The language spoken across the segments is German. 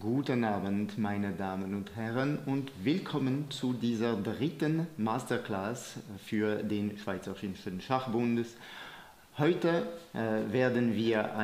Guten Abend, meine Damen und Herren, und willkommen zu dieser dritten Masterclass für den Schweizerischen Schachbund. Heute werden wir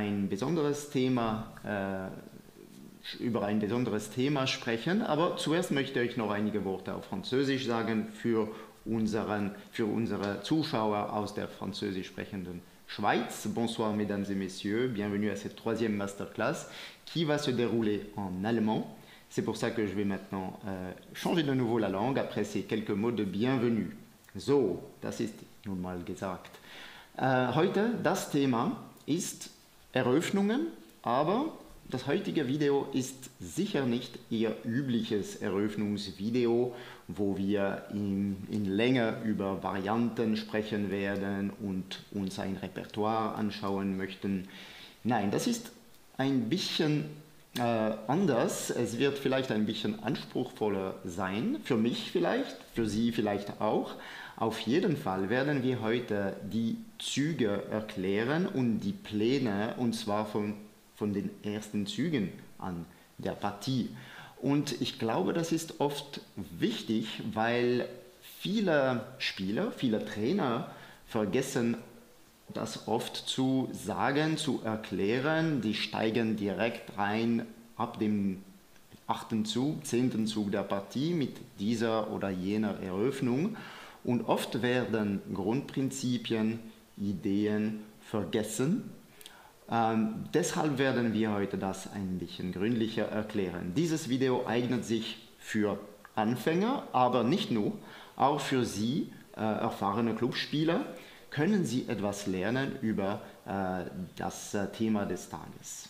über ein besonderes Thema sprechen, aber zuerst möchte ich noch einige Worte auf Französisch sagen für unsere Zuschauer aus der französisch sprechenden Schweiz. Bonsoir, mesdames et messieurs, bienvenue à cette troisième masterclass qui va se dérouler en allemand. C'est pour ça que je vais maintenant changer de nouveau la langue après ces quelques mots de bienvenue. So, das ist nun mal gesagt. Heute, das Thema ist Eröffnungen, aber das heutige Video ist sicher nicht Ihr übliches Eröffnungsvideo, wo wir in Länge über Varianten sprechen werden und uns ein Repertoire anschauen möchten. Nein, das ist ein bisschen anders. Es wird vielleicht ein bisschen anspruchsvoller sein, für mich vielleicht, für Sie vielleicht auch. Auf jeden Fall werden wir heute die Züge erklären und die Pläne, und zwar von den ersten Zügen an der Partie. Und ich glaube, das ist oft wichtig, weil viele Spieler, viele Trainer vergessen das oft zu sagen, zu erklären. Die steigen direkt rein ab dem 8. Zug, 10. Zug der Partie mit dieser oder jener Eröffnung. Und oft werden Grundprinzipien, Ideen vergessen. Deshalb werden wir heute das ein bisschen gründlicher erklären. Dieses Video eignet sich für Anfänger, aber nicht nur, auch für Sie, erfahrene Clubspieler, können Sie etwas lernen über das Thema des Tages.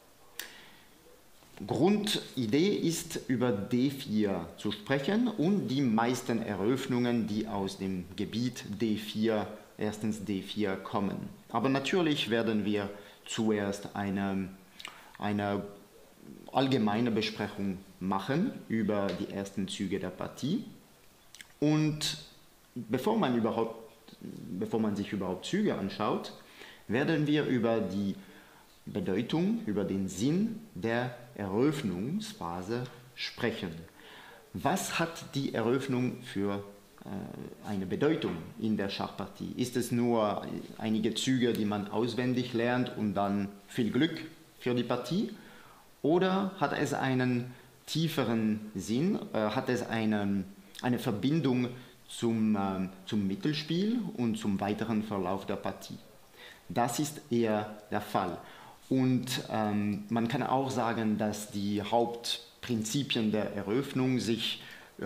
Grundidee ist, über D4 zu sprechen und die meisten Eröffnungen, die aus dem Gebiet D4, erstens D4 kommen. Aber natürlich werden wir zuerst eine allgemeine Besprechung machen über die ersten Züge der Partie. Und bevor man sich überhaupt Züge anschaut, werden wir über die Bedeutung, über den Sinn der Eröffnungsphase sprechen. Was hat die Eröffnung für eine Bedeutung in der Schachpartie? Ist es nur einige Züge, die man auswendig lernt und dann viel Glück für die Partie? Oder hat es einen tieferen Sinn? Hat es eine Verbindung zum Mittelspiel und zum weiteren Verlauf der Partie? Das ist eher der Fall. Und man kann auch sagen, dass die Hauptprinzipien der Eröffnung sich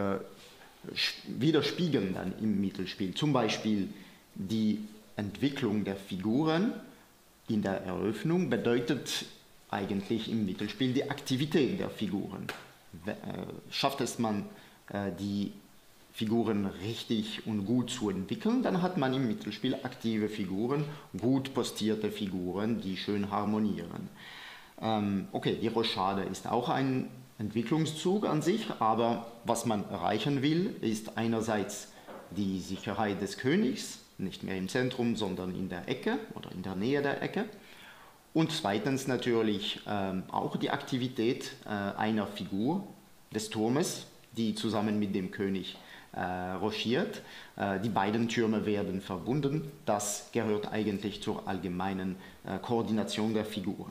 widerspiegeln dann im Mittelspiel. Zum Beispiel die Entwicklung der Figuren in der Eröffnung bedeutet eigentlich im Mittelspiel die Aktivität der Figuren. Schafft es man, die Figuren richtig und gut zu entwickeln, dann hat man im Mittelspiel aktive Figuren, gut postierte Figuren, die schön harmonieren. Okay, die Rochade ist auch ein Entwicklungszug an sich, aber was man erreichen will, ist einerseits die Sicherheit des Königs, nicht mehr im Zentrum, sondern in der Ecke oder in der Nähe der Ecke. Und zweitens natürlich auch die Aktivität einer Figur, des Turmes, die zusammen mit dem König rochiert. Die beiden Türme werden verbunden. Das gehört eigentlich zur allgemeinen Koordination der Figuren.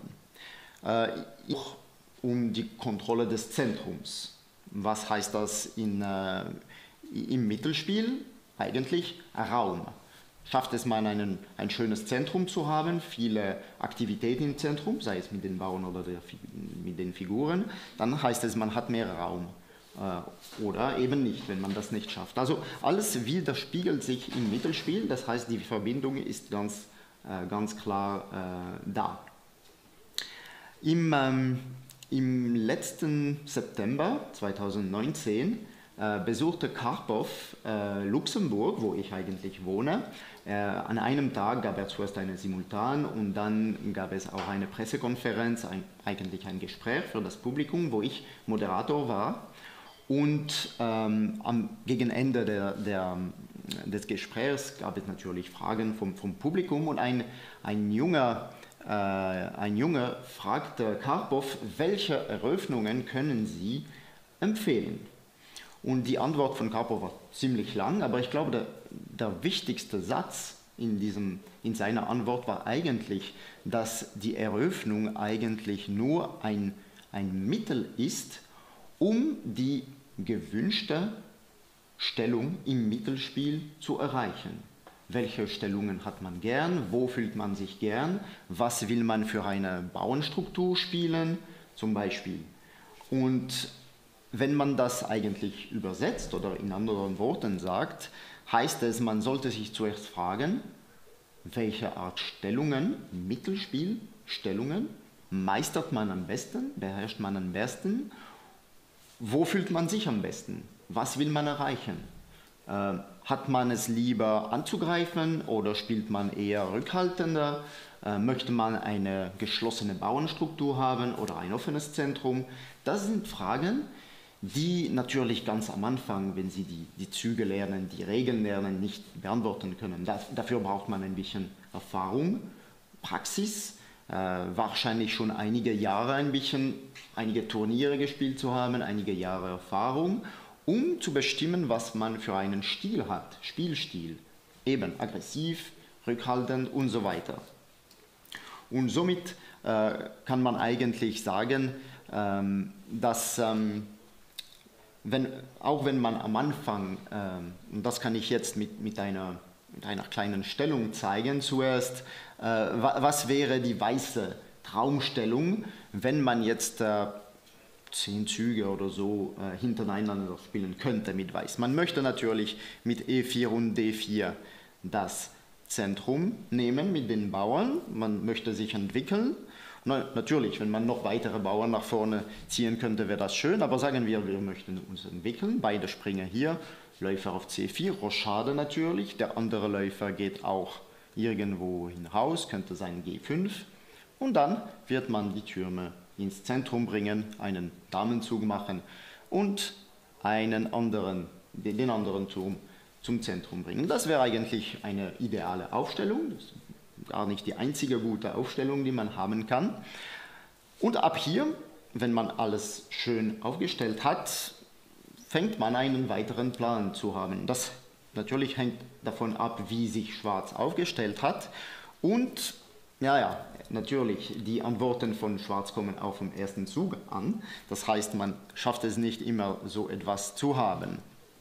Auch um die Kontrolle des Zentrums. Was heißt das im Mittelspiel? Eigentlich Raum. Schafft es man ein schönes Zentrum zu haben, viele Aktivitäten im Zentrum, sei es mit den Bauern oder mit den Figuren, dann heißt es, man hat mehr Raum. Oder eben nicht, wenn man das nicht schafft. Also alles widerspiegelt sich im Mittelspiel, das heißt, die Verbindung ist ganz klar da. Im letzten September 2019 besuchte Karpov Luxemburg, wo ich eigentlich wohne. An einem Tag gab er zuerst eine Simultan und dann gab es auch eine Pressekonferenz, eigentlich ein Gespräch für das Publikum, wo ich Moderator war. Und gegen Ende des Gesprächs gab es natürlich Fragen vom Publikum und ein junger ein Junge fragt Karpov, welche Eröffnungen können Sie empfehlen? Und die Antwort von Karpov war ziemlich lang, aber ich glaube, der wichtigste Satz in seiner Antwort war eigentlich, dass die Eröffnung eigentlich nur ein Mittel ist, um die gewünschte Stellung im Mittelspiel zu erreichen. Welche Stellungen hat man gern? Wo fühlt man sich gern? Was will man für eine Bauernstruktur spielen? Zum Beispiel. Und wenn man das eigentlich übersetzt oder in anderen Worten sagt, heißt es, man sollte sich zuerst fragen, welche Art Stellungen, Mittelspielstellungen, meistert man am besten, beherrscht man am besten, wo fühlt man sich am besten, was will man erreichen? Hat man es lieber anzugreifen oder spielt man eher rückhaltender? Möchte man eine geschlossene Bauernstruktur haben oder ein offenes Zentrum? Das sind Fragen, die natürlich ganz am Anfang, wenn Sie die Züge lernen, die Regeln lernen, nicht beantworten können. Dafür braucht man ein bisschen Erfahrung, Praxis, wahrscheinlich schon einige Jahre einige Turniere gespielt zu haben, einige Jahre Erfahrung, um zu bestimmen, was man für einen Stil hat, Spielstil, eben aggressiv, rückhaltend und so weiter. Und somit kann man eigentlich sagen, dass auch wenn man am Anfang, und das kann ich jetzt mit einer kleinen Stellung zeigen, zuerst, was wäre die weiße Traumstellung, wenn man jetzt 10 Züge oder so hintereinander spielen könnte mit Weiß. Man möchte natürlich mit E4 und D4 das Zentrum nehmen mit den Bauern, man möchte sich entwickeln. Natürlich, wenn man noch weitere Bauern nach vorne ziehen könnte, wäre das schön, aber sagen wir möchten uns entwickeln, beide springen hier, Läufer auf C4, Rochade natürlich, der andere Läufer geht auch irgendwo hinaus, könnte sein G5 und dann wird man die Türme ins Zentrum bringen, einen Damenzug machen und den anderen Turm zum Zentrum bringen. Das wäre eigentlich eine ideale Aufstellung, das ist gar nicht die einzige gute Aufstellung, die man haben kann. Und ab hier, wenn man alles schön aufgestellt hat, fängt man einen weiteren Plan zu haben. Das natürlich hängt davon ab, wie sich Schwarz aufgestellt hat und ja, natürlich, die Antworten von Schwarz kommen auch vom ersten Zug an. Das heißt, man schafft es nicht immer, so etwas zu haben.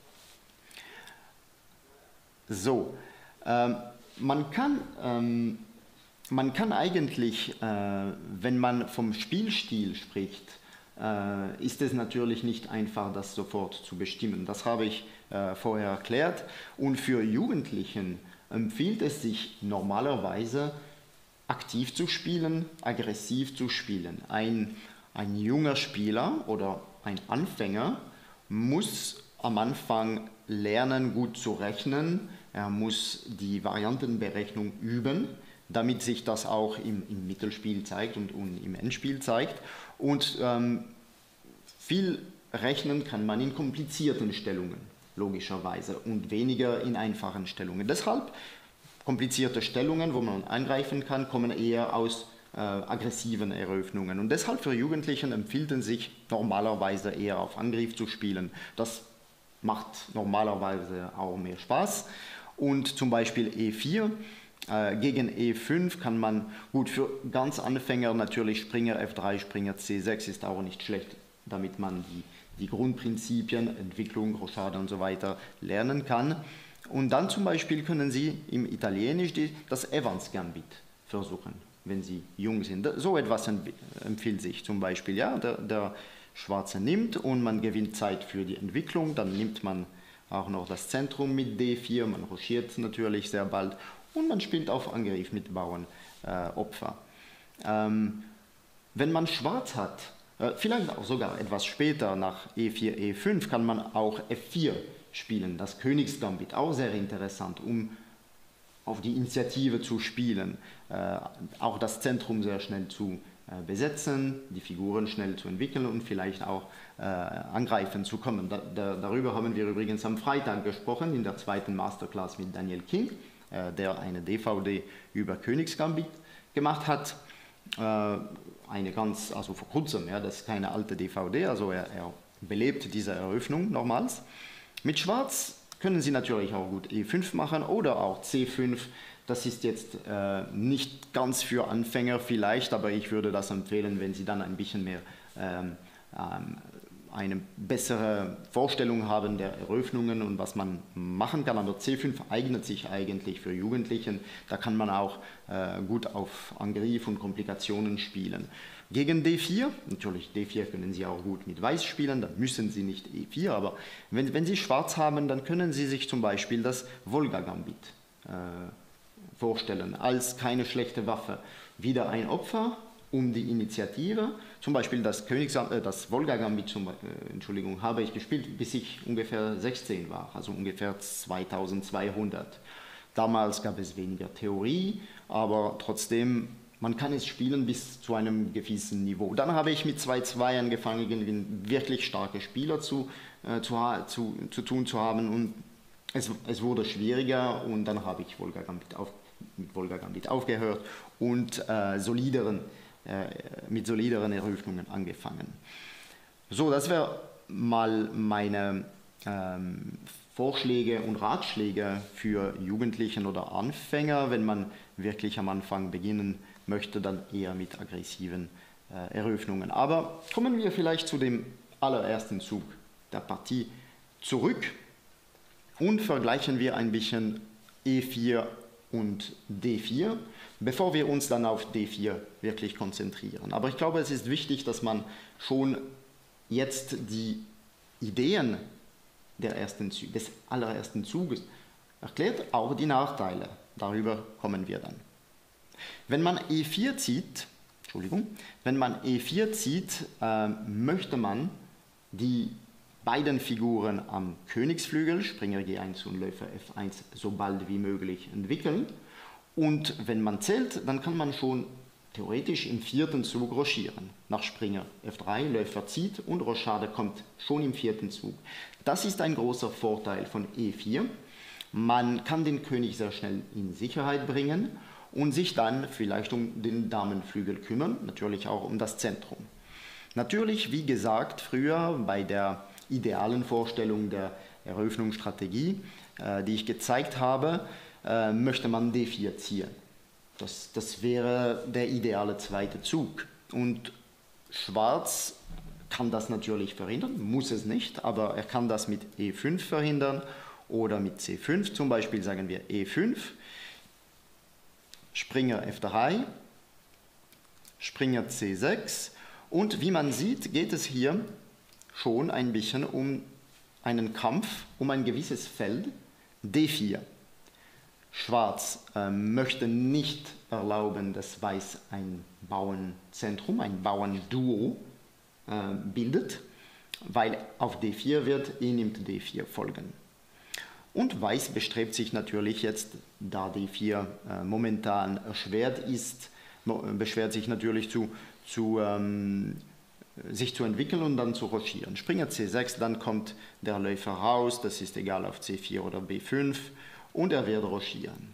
So, man kann eigentlich, wenn man vom Spielstil spricht, ist es natürlich nicht einfach, das sofort zu bestimmen. Das habe ich vorher erklärt. Und für Jugendlichen empfiehlt es sich normalerweise, aktiv zu spielen, aggressiv zu spielen. Ein junger Spieler oder ein Anfänger muss am Anfang lernen, gut zu rechnen. Er muss die Variantenberechnung üben, damit sich das auch im Mittelspiel zeigt und im Endspiel zeigt. Und viel rechnen kann man in komplizierten Stellungen, logischerweise, und weniger in einfachen Stellungen. Deshalb komplizierte Stellungen, wo man angreifen kann, kommen eher aus aggressiven Eröffnungen. Und deshalb für Jugendlichen empfiehlt es sich normalerweise eher auf Angriff zu spielen. Das macht normalerweise auch mehr Spaß. Und zum Beispiel E4 gegen E5 kann man, gut, für ganz Anfänger natürlich Springer F3, Springer C6 ist auch nicht schlecht, damit man die Grundprinzipien, Entwicklung, Rochade und so weiter lernen kann. Und dann zum Beispiel können Sie im Italienisch das Evans Gambit versuchen, wenn Sie jung sind. So etwas empfiehlt sich zum Beispiel. Ja, der Schwarze nimmt und man gewinnt Zeit für die Entwicklung. Dann nimmt man auch noch das Zentrum mit D4. Man rochiert natürlich sehr bald und man spielt auf Angriff mit Bauernopfer. Wenn man Schwarz hat, vielleicht auch sogar etwas später nach E4, E5, kann man auch F4 spielen, das Königsgambit, auch sehr interessant, um auf die Initiative zu spielen, auch das Zentrum sehr schnell zu besetzen, die Figuren schnell zu entwickeln und vielleicht auch angreifen zu kommen. Darüber haben wir übrigens am Freitag gesprochen, in der zweiten Masterclass mit Daniel King, der eine DVD über Königsgambit gemacht hat. also vor kurzem, ja, das ist keine alte DVD, also er belebt diese Eröffnung nochmals. Mit Schwarz können Sie natürlich auch gut E5 machen oder auch C5. Das ist jetzt nicht ganz für Anfänger vielleicht, aber ich würde das empfehlen, wenn Sie dann ein bisschen mehr eine bessere Vorstellung haben der Eröffnungen und was man machen kann. Aber C5 eignet sich eigentlich für Jugendlichen. Da kann man auch gut auf Angriff und Komplikationen spielen. Gegen D4, natürlich D4 können Sie auch gut mit Weiß spielen, dann müssen Sie nicht E4, aber wenn Sie Schwarz haben, dann können Sie sich zum Beispiel das Wolga-Gambit vorstellen, als keine schlechte Waffe. Wieder ein Opfer um die Initiative, zum Beispiel das Wolga-Gambit, habe ich gespielt, bis ich ungefähr 16 war, also ungefähr 2200. Damals gab es weniger Theorie, aber trotzdem, man kann es spielen bis zu einem gewissen Niveau. Dann habe ich mit 2-2 angefangen, gegen wirklich starke Spieler zu tun zu haben und es wurde schwieriger und dann habe ich mit Wolga-Gambit aufgehört und mit solideren Eröffnungen angefangen. So, das wäre mal meine Vorschläge und Ratschläge für Jugendlichen oder Anfänger. Wenn man wirklich am Anfang beginnen möchte, dann eher mit aggressiven Eröffnungen. Aber kommen wir vielleicht zu dem allerersten Zug der Partie zurück und vergleichen wir ein bisschen E4 und D4, bevor wir uns dann auf D4 wirklich konzentrieren. Aber ich glaube, es ist wichtig, dass man schon jetzt die Ideen des allerersten Zuges erklärt, auch die Nachteile. Darüber kommen wir dann. Wenn man E4 zieht, möchte man die beiden Figuren am Königsflügel, Springer G1 und Läufer F1, so bald wie möglich entwickeln. Und wenn man zählt, dann kann man schon theoretisch im vierten Zug rochieren. Nach Springer F3, Läufer zieht und Rochade kommt schon im vierten Zug. Das ist ein großer Vorteil von E4. Man kann den König sehr schnell in Sicherheit bringen und sich dann vielleicht um den Damenflügel kümmern, natürlich auch um das Zentrum. Natürlich, wie gesagt, früher bei der idealen Vorstellung der Eröffnungsstrategie, die ich gezeigt habe, möchte man D4 ziehen. Das wäre der ideale zweite Zug. Und Schwarz kann das natürlich verhindern, muss es nicht, aber er kann das mit E5 verhindern oder mit C5. Zum Beispiel sagen wir E5, Springer F3, Springer C6 und wie man sieht, geht es hier schon ein bisschen um einen Kampf, um ein gewisses Feld, D4. Schwarz möchte nicht erlauben, dass Weiß ein Bauernzentrum, ein Bauernduo bildet, weil auf D4 wird nimmt D4 folgen. Und Weiß bestrebt sich natürlich jetzt, da D4 momentan erschwert ist, beschwert sich natürlich sich zu entwickeln und dann zu rochieren. Springer C6, dann kommt der Läufer raus, das ist egal auf C4 oder B5 und er wird rochieren.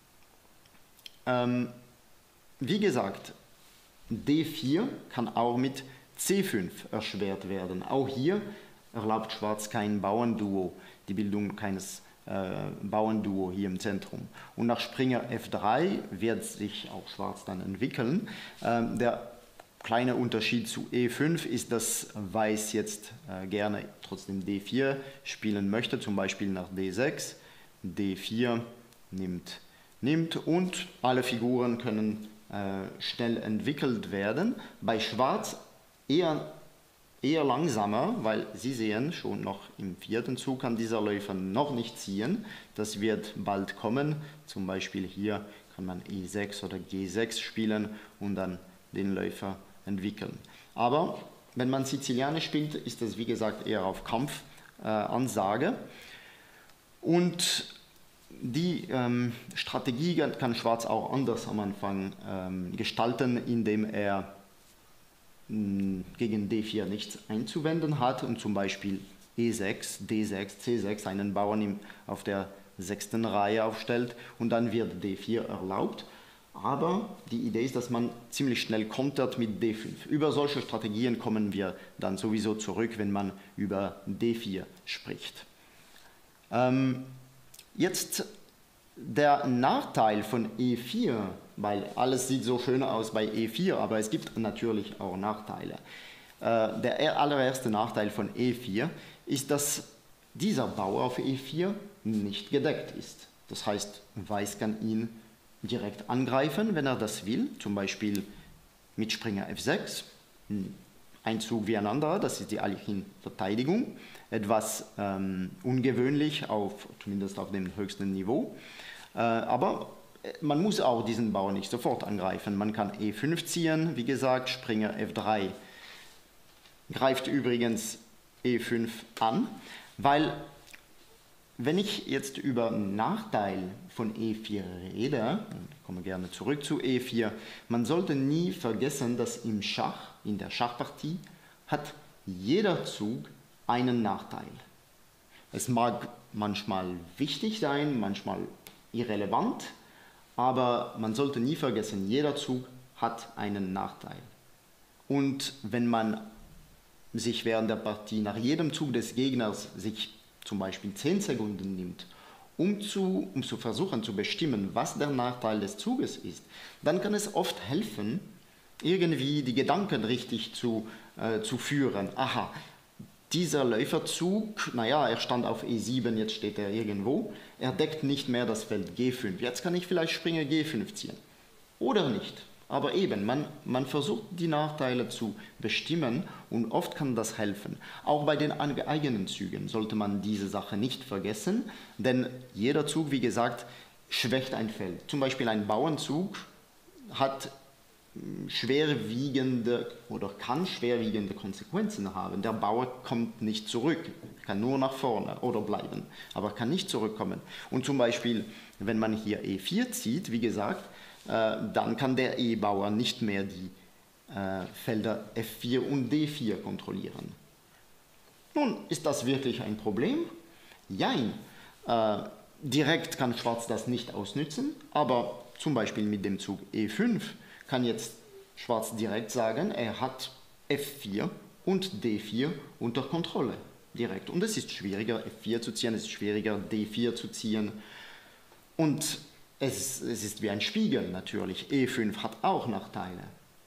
Wie gesagt, D4 kann auch mit C5 erschwert werden. Auch hier erlaubt Schwarz kein Bauernduo, die Bildung keines Bauernduo hier im Zentrum. Und nach Springer F3 wird sich auch Schwarz dann entwickeln. Der kleine Unterschied zu E5 ist, dass Weiß jetzt gerne trotzdem D4 spielen möchte, zum Beispiel nach D6. D4 nimmt und alle Figuren können schnell entwickelt werden. Bei Schwarz eher langsamer, weil Sie sehen, schon noch im vierten Zug kann dieser Läufer noch nicht ziehen. Das wird bald kommen. Zum Beispiel hier kann man E6 oder G6 spielen und dann den Läufer entwickeln. Aber wenn man Sizilianisch spielt, ist das wie gesagt eher auf Kampfansage. Und die Strategie kann Schwarz auch anders am Anfang gestalten, indem er gegen D4 nichts einzuwenden hat und zum Beispiel E6, D6, C6 einen Bauern auf der 6. Reihe aufstellt und dann wird D4 erlaubt. Aber die Idee ist, dass man ziemlich schnell kontert mit D5. Über solche Strategien kommen wir dann sowieso zurück, wenn man über D4 spricht. Jetzt der Nachteil von E4, weil alles sieht so schön aus bei E4, aber es gibt natürlich auch Nachteile. Der allererste Nachteil von E4 ist, dass dieser Bauer auf E4 nicht gedeckt ist. Das heißt, Weiß kann ihn direkt angreifen, wenn er das will, zum Beispiel mit Springer F6, ein Zug wie ein anderer, das ist die Alechin-Verteidigung, etwas ungewöhnlich, zumindest auf dem höchsten Niveau, aber man muss auch diesen Bauern nicht sofort angreifen. Man kann E5 ziehen, wie gesagt, Springer F3 greift übrigens E5 an, weil wenn ich jetzt über Nachteil von E4 rede, ich komme gerne zurück zu E4, man sollte nie vergessen, dass im Schach, in der Schachpartie, hat jeder Zug einen Nachteil. Es mag manchmal wichtig sein, manchmal irrelevant, aber man sollte nie vergessen, jeder Zug hat einen Nachteil. Und wenn man sich während der Partie nach jedem Zug des Gegners sich zum Beispiel 10 Sekunden nimmt, um zu versuchen zu bestimmen, was der Nachteil des Zuges ist, dann kann es oft helfen, irgendwie die Gedanken richtig zu führen. Aha, dieser Läuferzug, naja, er stand auf E7, jetzt steht er irgendwo, er deckt nicht mehr das Feld G5. Jetzt kann ich vielleicht Springer G5 ziehen. Oder nicht. Aber eben, man versucht die Nachteile zu bestimmen und oft kann das helfen. Auch bei den eigenen Zügen sollte man diese Sache nicht vergessen, denn jeder Zug, wie gesagt, schwächt ein Feld. Zum Beispiel ein Bauernzug hat schwerwiegende oder kann schwerwiegende Konsequenzen haben. Der Bauer kommt nicht zurück, kann nur nach vorne oder bleiben, aber kann nicht zurückkommen. Und zum Beispiel, wenn man hier E4 zieht, wie gesagt, dann kann der E-Bauer nicht mehr die Felder F4 und D4 kontrollieren. Nun, ist das wirklich ein Problem? Jein. Direkt kann Schwarz das nicht ausnützen, aber zum Beispiel mit dem Zug E5 kann jetzt Schwarz direkt sagen, er hat F4 und D4 unter Kontrolle. Direkt. Und es ist schwieriger, F4 zu ziehen, es ist schwieriger, D4 zu ziehen. Und es ist wie ein Spiegel natürlich. E5 hat auch Nachteile.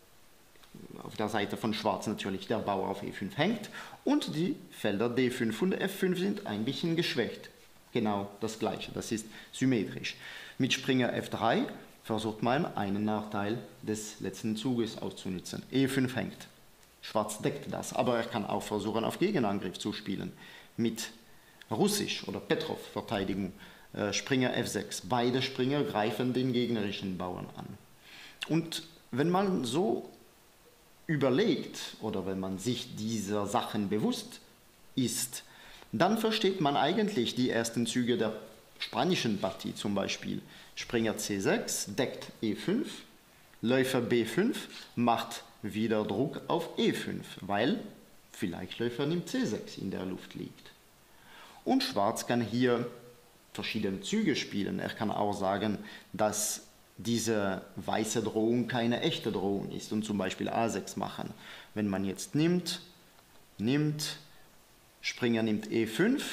Auf der Seite von Schwarz natürlich der Bauer auf E5 hängt und die Felder D5 und F5 sind ein bisschen geschwächt. Genau das Gleiche, das ist symmetrisch. Mit Springer F3 versucht man einen Nachteil des letzten Zuges auszunutzen. E5 hängt. Schwarz deckt das, aber er kann auch versuchen, auf Gegenangriff zu spielen. Mit Russisch oder Petrov-Verteidigung. Springer F6. Beide Springer greifen den gegnerischen Bauern an. Und wenn man so überlegt oder wenn man sich dieser Sachen bewusst ist, dann versteht man eigentlich die ersten Züge der spanischen Partie, zum Beispiel Springer C6, deckt E5, Läufer B5, macht wieder Druck auf E5, weil vielleicht Läufer nimmt C6 in der Luft liegt. Und Schwarz kann hier verschiedene Züge spielen. Er kann auch sagen, dass diese weiße Drohung keine echte Drohung ist und zum Beispiel A6 machen. Wenn man jetzt nimmt, Springer nimmt E5,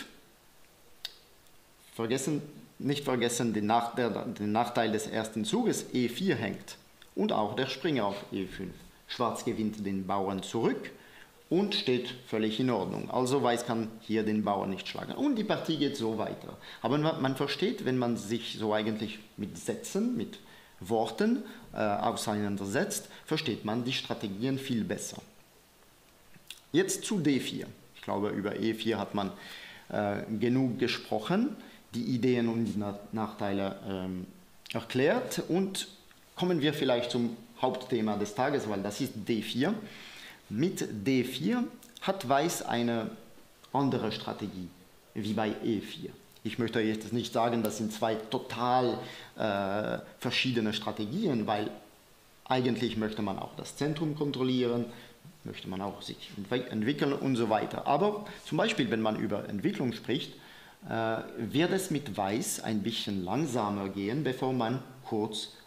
nicht vergessen den Nachteil des ersten Zuges, E4 hängt und auch der Springer auf E5. Schwarz gewinnt den Bauern zurück und steht völlig in Ordnung. Also Weiß kann hier den Bauern nicht schlagen. Und die Partie geht so weiter. Aber man versteht, wenn man sich so eigentlich mit Sätzen, mit Worten auseinandersetzt, versteht man die Strategien viel besser. Jetzt zu D4. Ich glaube, über E4 hat man genug gesprochen, die Ideen und die Nachteile erklärt. Und kommen wir vielleicht zum Hauptthema des Tages, weil das ist D4. Mit D4 hat Weiß eine andere Strategie wie bei E4. Ich möchte jetzt nicht sagen, das sind zwei total verschiedene Strategien, weil eigentlich möchte man auch das Zentrum kontrollieren, möchte man auch sich entwickeln und so weiter. Aber zum Beispiel, wenn man über Entwicklung spricht, wird es mit Weiß ein bisschen langsamer gehen, bevor man kurz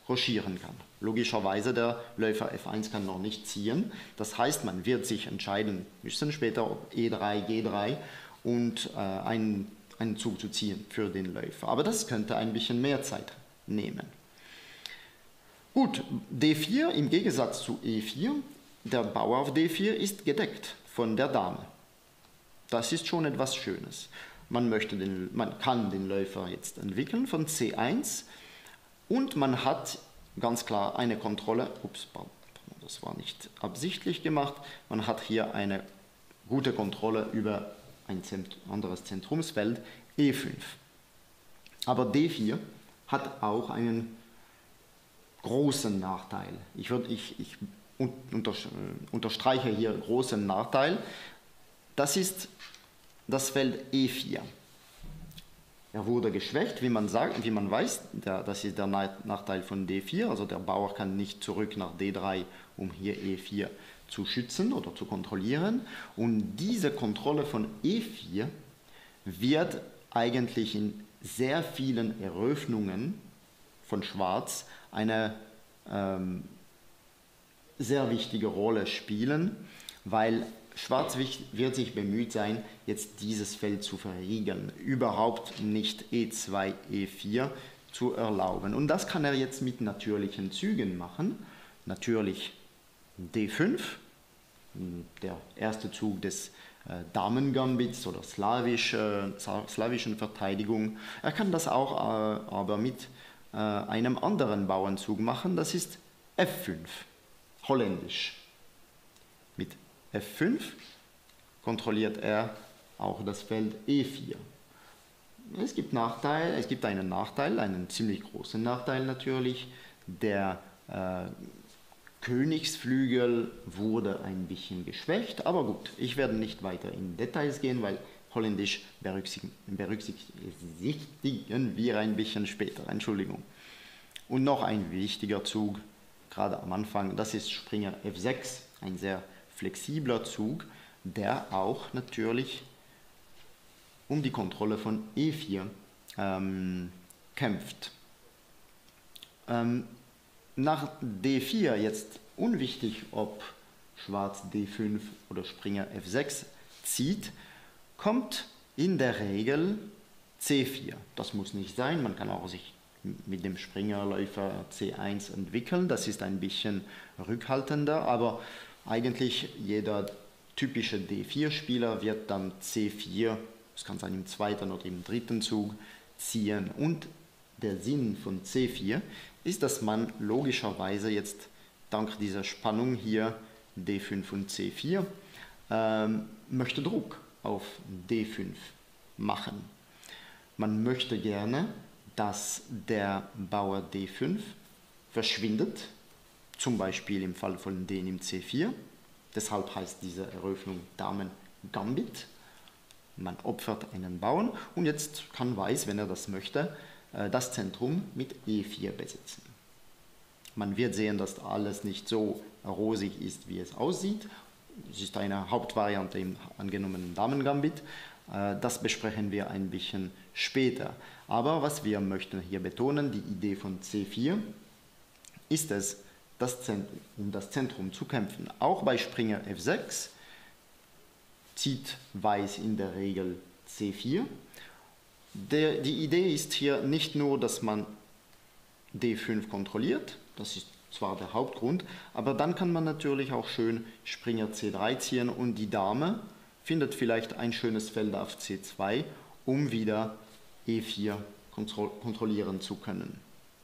rochieren kann. Logischerweise der Läufer F1 kann noch nicht ziehen. Das heißt, man wird sich entscheiden müssen später, ob E3, G3 und einen Zug zu ziehen für den Läufer. Aber das könnte ein bisschen mehr Zeit nehmen. Gut, D4 im Gegensatz zu E4, der Bauer auf D4 ist gedeckt von der Dame. Das ist schon etwas Schönes. Man kann den Läufer jetzt entwickeln von C1 und man hat ganz klar eine Kontrolle, das war nicht absichtlich gemacht, man hat hier eine gute Kontrolle über ein anderes Zentrumsfeld, E5. Aber D4 hat auch einen großen Nachteil. Ich unterstreiche hier großen Nachteil. Das ist das Feld E4. Er wurde geschwächt, wie man weiß, das ist der Nachteil von D4, also der Bauer kann nicht zurück nach D3, um hier E4 zu schützen oder zu kontrollieren. Und diese Kontrolle von E4 wird eigentlich in sehr vielen Eröffnungen von Schwarz eine sehr wichtige Rolle spielen, weil Schwarz wird sich bemüht sein, jetzt dieses Feld zu verriegeln, überhaupt nicht E2, E4 zu erlauben. Und das kann er jetzt mit natürlichen Zügen machen. Natürlich D5, der erste Zug des Damengambits oder slawischen Verteidigung. Er kann das auch aber mit einem anderen Bauernzug machen, das ist F5, holländisch. Mit F5 kontrolliert er auch das Feld E4. Es gibt einen Nachteil, einen ziemlich großen Nachteil natürlich. Der Königsflügel wurde ein bisschen geschwächt, aber gut, ich werde nicht weiter in Details gehen, weil Holländisch berücksichtigen wir ein bisschen später, Entschuldigung. Und noch ein wichtiger Zug, gerade am Anfang, das ist Springer F6, ein sehr flexibler Zug, der auch natürlich um die Kontrolle von E4 kämpft. Nach D4 jetzt unwichtig, ob Schwarz D5 oder Springer F6 zieht, kommt in der Regel C4. Das muss nicht sein, man kann auch sich mit dem Springerläufer C1 entwickeln, das ist ein bisschen rückhaltender, aber eigentlich jeder typische D4-Spieler wird dann C4, das kann sein im zweiten oder im dritten Zug, ziehen. Und der Sinn von C4 ist, dass man logischerweise jetzt dank dieser Spannung hier D5 und C4 möchte Druck auf D5 machen. Man möchte gerne, dass der Bauer D5 verschwindet, zum Beispiel im Fall von D nimmt C4. Deshalb heißt diese Eröffnung Damen-Gambit. Man opfert einen Bauern und jetzt kann Weiß, wenn er das möchte, das Zentrum mit E4 besetzen. Man wird sehen, dass alles nicht so rosig ist, wie es aussieht. Es ist eine Hauptvariante im angenommenen Damen-Gambit. Das besprechen wir ein bisschen später. Aber was wir möchten hier betonen, die Idee von C4 ist es, um das Zentrum zu kämpfen. Auch bei Springer F6 zieht Weiß in der Regel C4. Die Idee ist hier nicht nur, dass man D5 kontrolliert, das ist zwar der Hauptgrund, aber dann kann man natürlich auch schön Springer C3 ziehen und die Dame findet vielleicht ein schönes Feld auf C2, um wieder E4 kontrollieren zu können.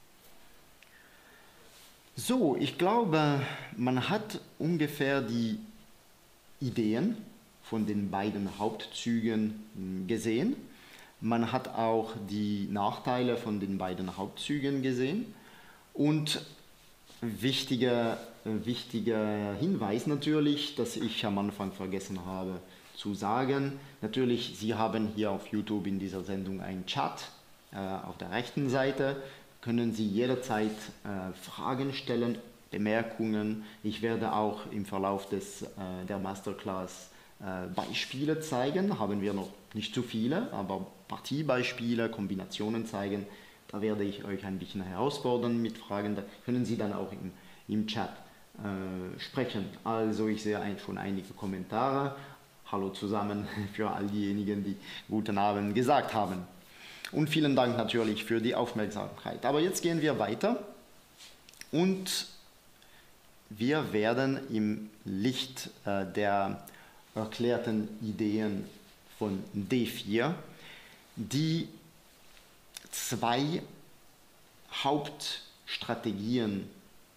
So, ich glaube, man hat ungefähr die Ideen von den beiden Hauptzügen gesehen. Man hat auch die Nachteile von den beiden Hauptzügen gesehen. Und wichtiger Hinweis natürlich, dass ich am Anfang vergessen habe zu sagen. Natürlich, Sie haben hier auf YouTube in dieser Sendung einen Chat auf der rechten Seite. Können Sie jederzeit Fragen stellen, Bemerkungen. Ich werde auch im Verlauf der Masterclass Beispiele zeigen. Haben wir noch nicht zu viele, aber Partiebeispiele, Kombinationen zeigen, Da werde ich euch ein bisschen herausfordern mit Fragen, da können Sie dann auch im Chat sprechen. Also ich sehe schon einige Kommentare. Hallo zusammen für all diejenigen, die guten Abend gesagt haben. Und vielen Dank natürlich für die Aufmerksamkeit. Aber jetzt gehen wir weiter und wir werden im Licht der erklärten Ideen von D4 die zwei Hauptstrategien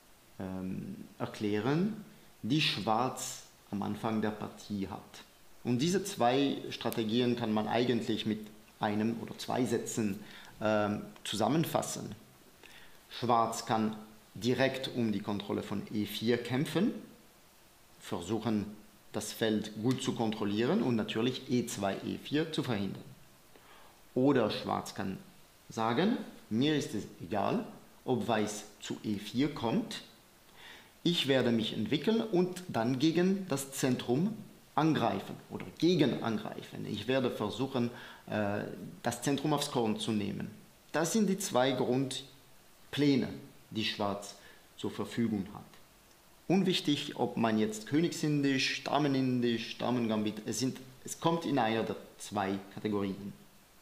erklären, die Schwarz am Anfang der Partie hat. Und diese zwei Strategien kann man eigentlich mit einem oder zwei Sätzen zusammenfassen. Schwarz kann direkt um die Kontrolle von E4 kämpfen, versuchen das Feld gut zu kontrollieren und natürlich E2, E4 zu verhindern. Oder Schwarz kann sagen, mir ist es egal, ob Weiß zu E4 kommt, ich werde mich entwickeln und dann gegen das Zentrum angreifen oder gegen angreifen. Ich werde versuchen, das Zentrum aufs Korn zu nehmen. Das sind die zwei Grundpläne, die Schwarz zur Verfügung hat. Unwichtig, ob man jetzt Königsindisch, Damenindisch, Damengambit, es kommt in einer der zwei Kategorien.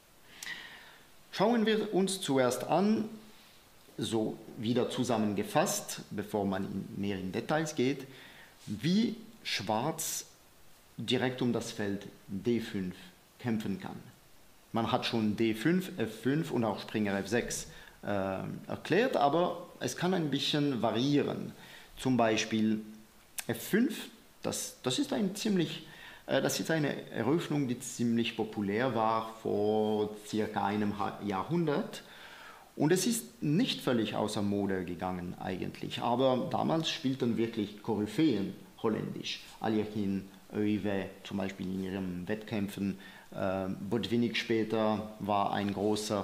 Schauen wir uns zuerst an, so wieder zusammengefasst, bevor man mehr in Details geht, wie Schwarz direkt um das Feld D5 kämpfen kann. Man hat schon D5, F5 und auch Springer F6 erklärt, aber es kann ein bisschen variieren. Zum Beispiel F5, das ist eine Eröffnung, die ziemlich populär war vor circa einem Jahrhundert. Und es ist nicht völlig außer Mode gegangen eigentlich, aber damals spielten wirklich Koryphäen Holländisch. Aljachin, Oive zum Beispiel in ihren Wettkämpfen. Botvinnik später war ein großer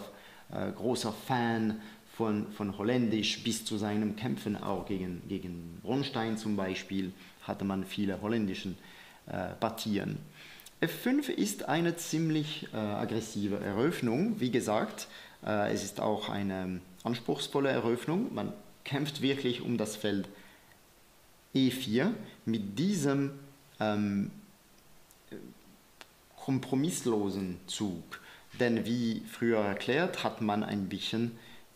Fan von Holländisch, bis zu seinen Kämpfen auch gegen Bronstein zum Beispiel hatte man viele holländischen Partien. F5 ist eine ziemlich aggressive Eröffnung, wie gesagt. Es ist auch eine anspruchsvolle Eröffnung. Man kämpft wirklich um das Feld E4 mit diesem kompromisslosen Zug. Denn wie früher erklärt, hat man ein bisschen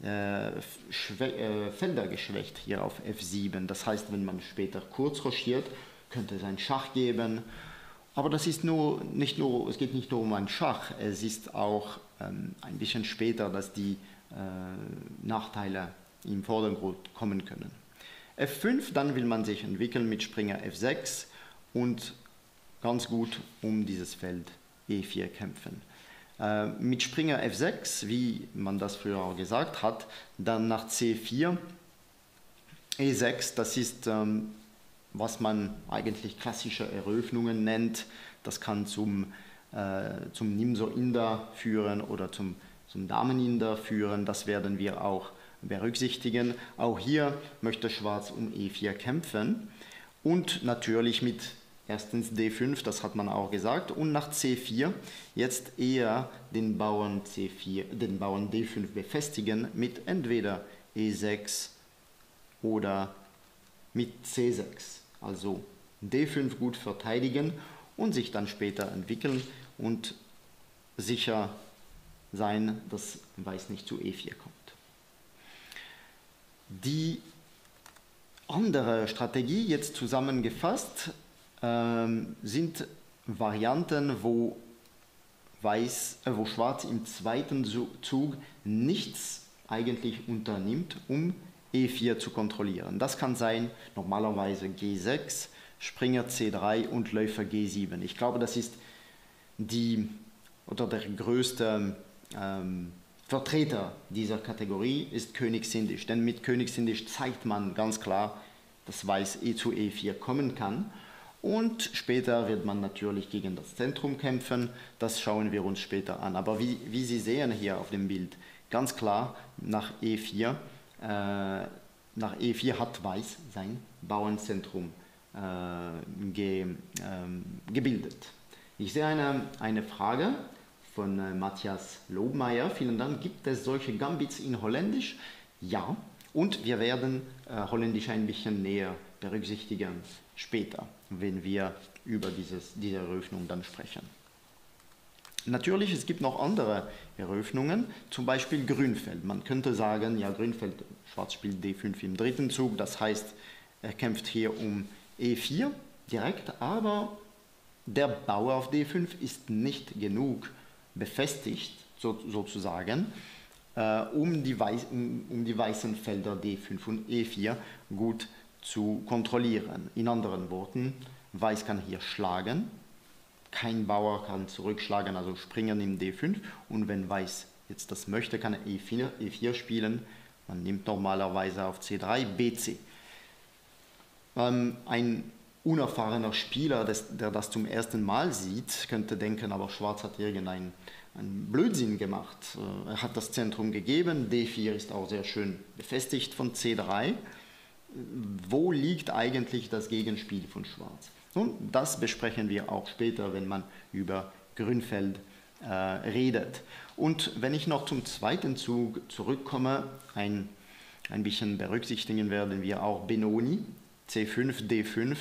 Felder geschwächt hier auf F7. Das heißt, wenn man später kurz rochiert, könnte es einen Schach geben. Aber das ist es geht nicht nur um einen Schach, es ist auch ein bisschen später, dass die Nachteile im Vordergrund kommen können. F5, dann will man sich entwickeln mit Springer F6 und ganz gut um dieses Feld E4 kämpfen. Mit Springer F6, wie man das früher auch gesagt hat, dann nach C4, E6, das ist was man eigentlich klassische Eröffnungen nennt. Das kann zum Nimso-Inder führen oder zum Damen-Inder führen. Das werden wir auch berücksichtigen. Auch hier möchte Schwarz um E4 kämpfen und natürlich mit erstens D5, das hat man auch gesagt, und nach C4 jetzt eher den Bauern D5 befestigen mit entweder E6 oder mit C6. Also D5 gut verteidigen und sich dann später entwickeln und sicher sein, dass Weiß nicht zu E4 kommt. Die andere Strategie, jetzt zusammengefasst, sind Varianten, wo Schwarz im zweiten Zug nichts eigentlich unternimmt, um E4 zu kontrollieren. Das kann sein normalerweise G6, Springer C3 und Läufer G7. Ich glaube, das ist der größte Vertreter dieser Kategorie ist Königsindisch. Denn mit Königsindisch zeigt man ganz klar, dass Weiß zu E4 kommen kann. Und später wird man natürlich gegen das Zentrum kämpfen. Das schauen wir uns später an. Aber wie Sie sehen hier auf dem Bild, ganz klar nach E4 hat Weiß sein Bauernzentrum gebildet. Ich sehe eine Frage von Matthias Lobmeier. Vielen Dank. Gibt es solche Gambits in Holländisch? Ja. Und wir werden Holländisch ein bisschen näher berücksichtigen später, wenn wir über diese Eröffnung dann sprechen. Natürlich, es gibt noch andere Eröffnungen, zum Beispiel Grünfeld. Man könnte sagen, ja, Grünfeld, Schwarz spielt D5 im dritten Zug, das heißt, er kämpft hier um E4 direkt, aber der Bauer auf D5 ist nicht genug befestigt, sozusagen, um die weißen Felder D5 und E4 gut zu kontrollieren. In anderen Worten, Weiß kann hier schlagen, kein Bauer kann zurückschlagen, also springen im D5, und wenn Weiß jetzt das möchte, kann er E4 spielen. Man nimmt normalerweise auf C3, BC. Ein unerfahrener Spieler, der das zum ersten Mal sieht, könnte denken, aber Schwarz hat irgendeinen Blödsinn gemacht. Er hat das Zentrum gegeben, D4 ist auch sehr schön befestigt von C3. Wo liegt eigentlich das Gegenspiel von Schwarz? Nun, das besprechen wir auch später, wenn man über Grünfeld redet. Und wenn ich noch zum zweiten Zug zurückkomme, ein bisschen berücksichtigen werden wir auch Benoni, C5, D5,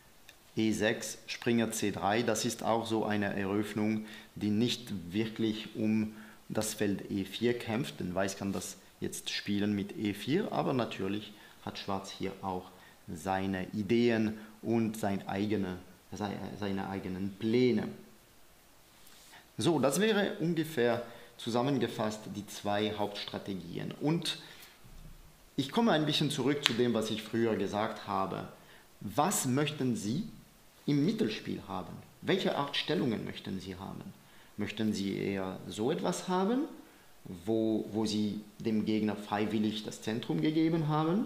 E6, Springer C3. Das ist auch so eine Eröffnung, die nicht wirklich um das Feld E4 kämpft, denn Weiß kann das jetzt spielen mit E4, aber natürlich hat Schwarz hier auch seine Ideen und seine eigenen Pläne. So, das wäre ungefähr zusammengefasst die zwei Hauptstrategien. Und ich komme ein bisschen zurück zu dem, was ich früher gesagt habe. Was möchten Sie im Mittelspiel haben? Welche Art Stellungen möchten Sie haben? Möchten Sie eher so etwas haben, wo Sie dem Gegner freiwillig das Zentrum gegeben haben?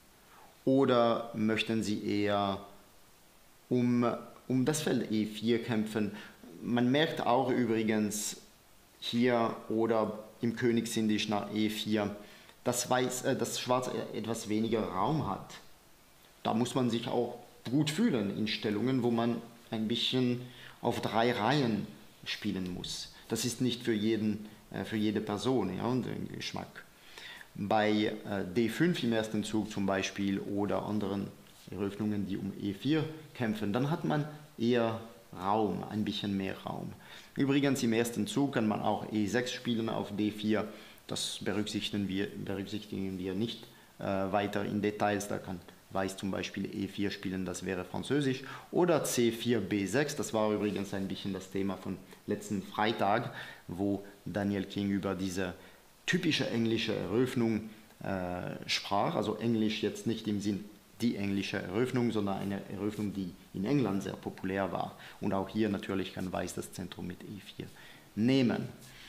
Oder möchten Sie eher um das Feld E4 kämpfen? Man merkt auch übrigens hier oder im Königsindisch nach E4, dass Schwarz etwas weniger Raum hat. Da muss man sich auch gut fühlen in Stellungen, wo man ein bisschen auf 3 Reihen spielen muss. Das ist nicht für jede Person, ja, und den Geschmack. Bei D5 im ersten Zug zum Beispiel oder anderen Eröffnungen, die um E4 kämpfen, dann hat man eher Raum, ein bisschen mehr Raum. Übrigens im ersten Zug kann man auch E6 spielen auf D4, das berücksichtigen wir nicht weiter in Details, da kann Weiß zum Beispiel E4 spielen, das wäre Französisch, oder C4, B6, das war übrigens ein bisschen das Thema von letzten Freitag, wo Daniel King über diese typische englische Eröffnung sprach, also Englisch jetzt nicht im Sinn die englische Eröffnung, sondern eine Eröffnung, die in England sehr populär war. Und auch hier natürlich kann Weiß das Zentrum mit E4 nehmen.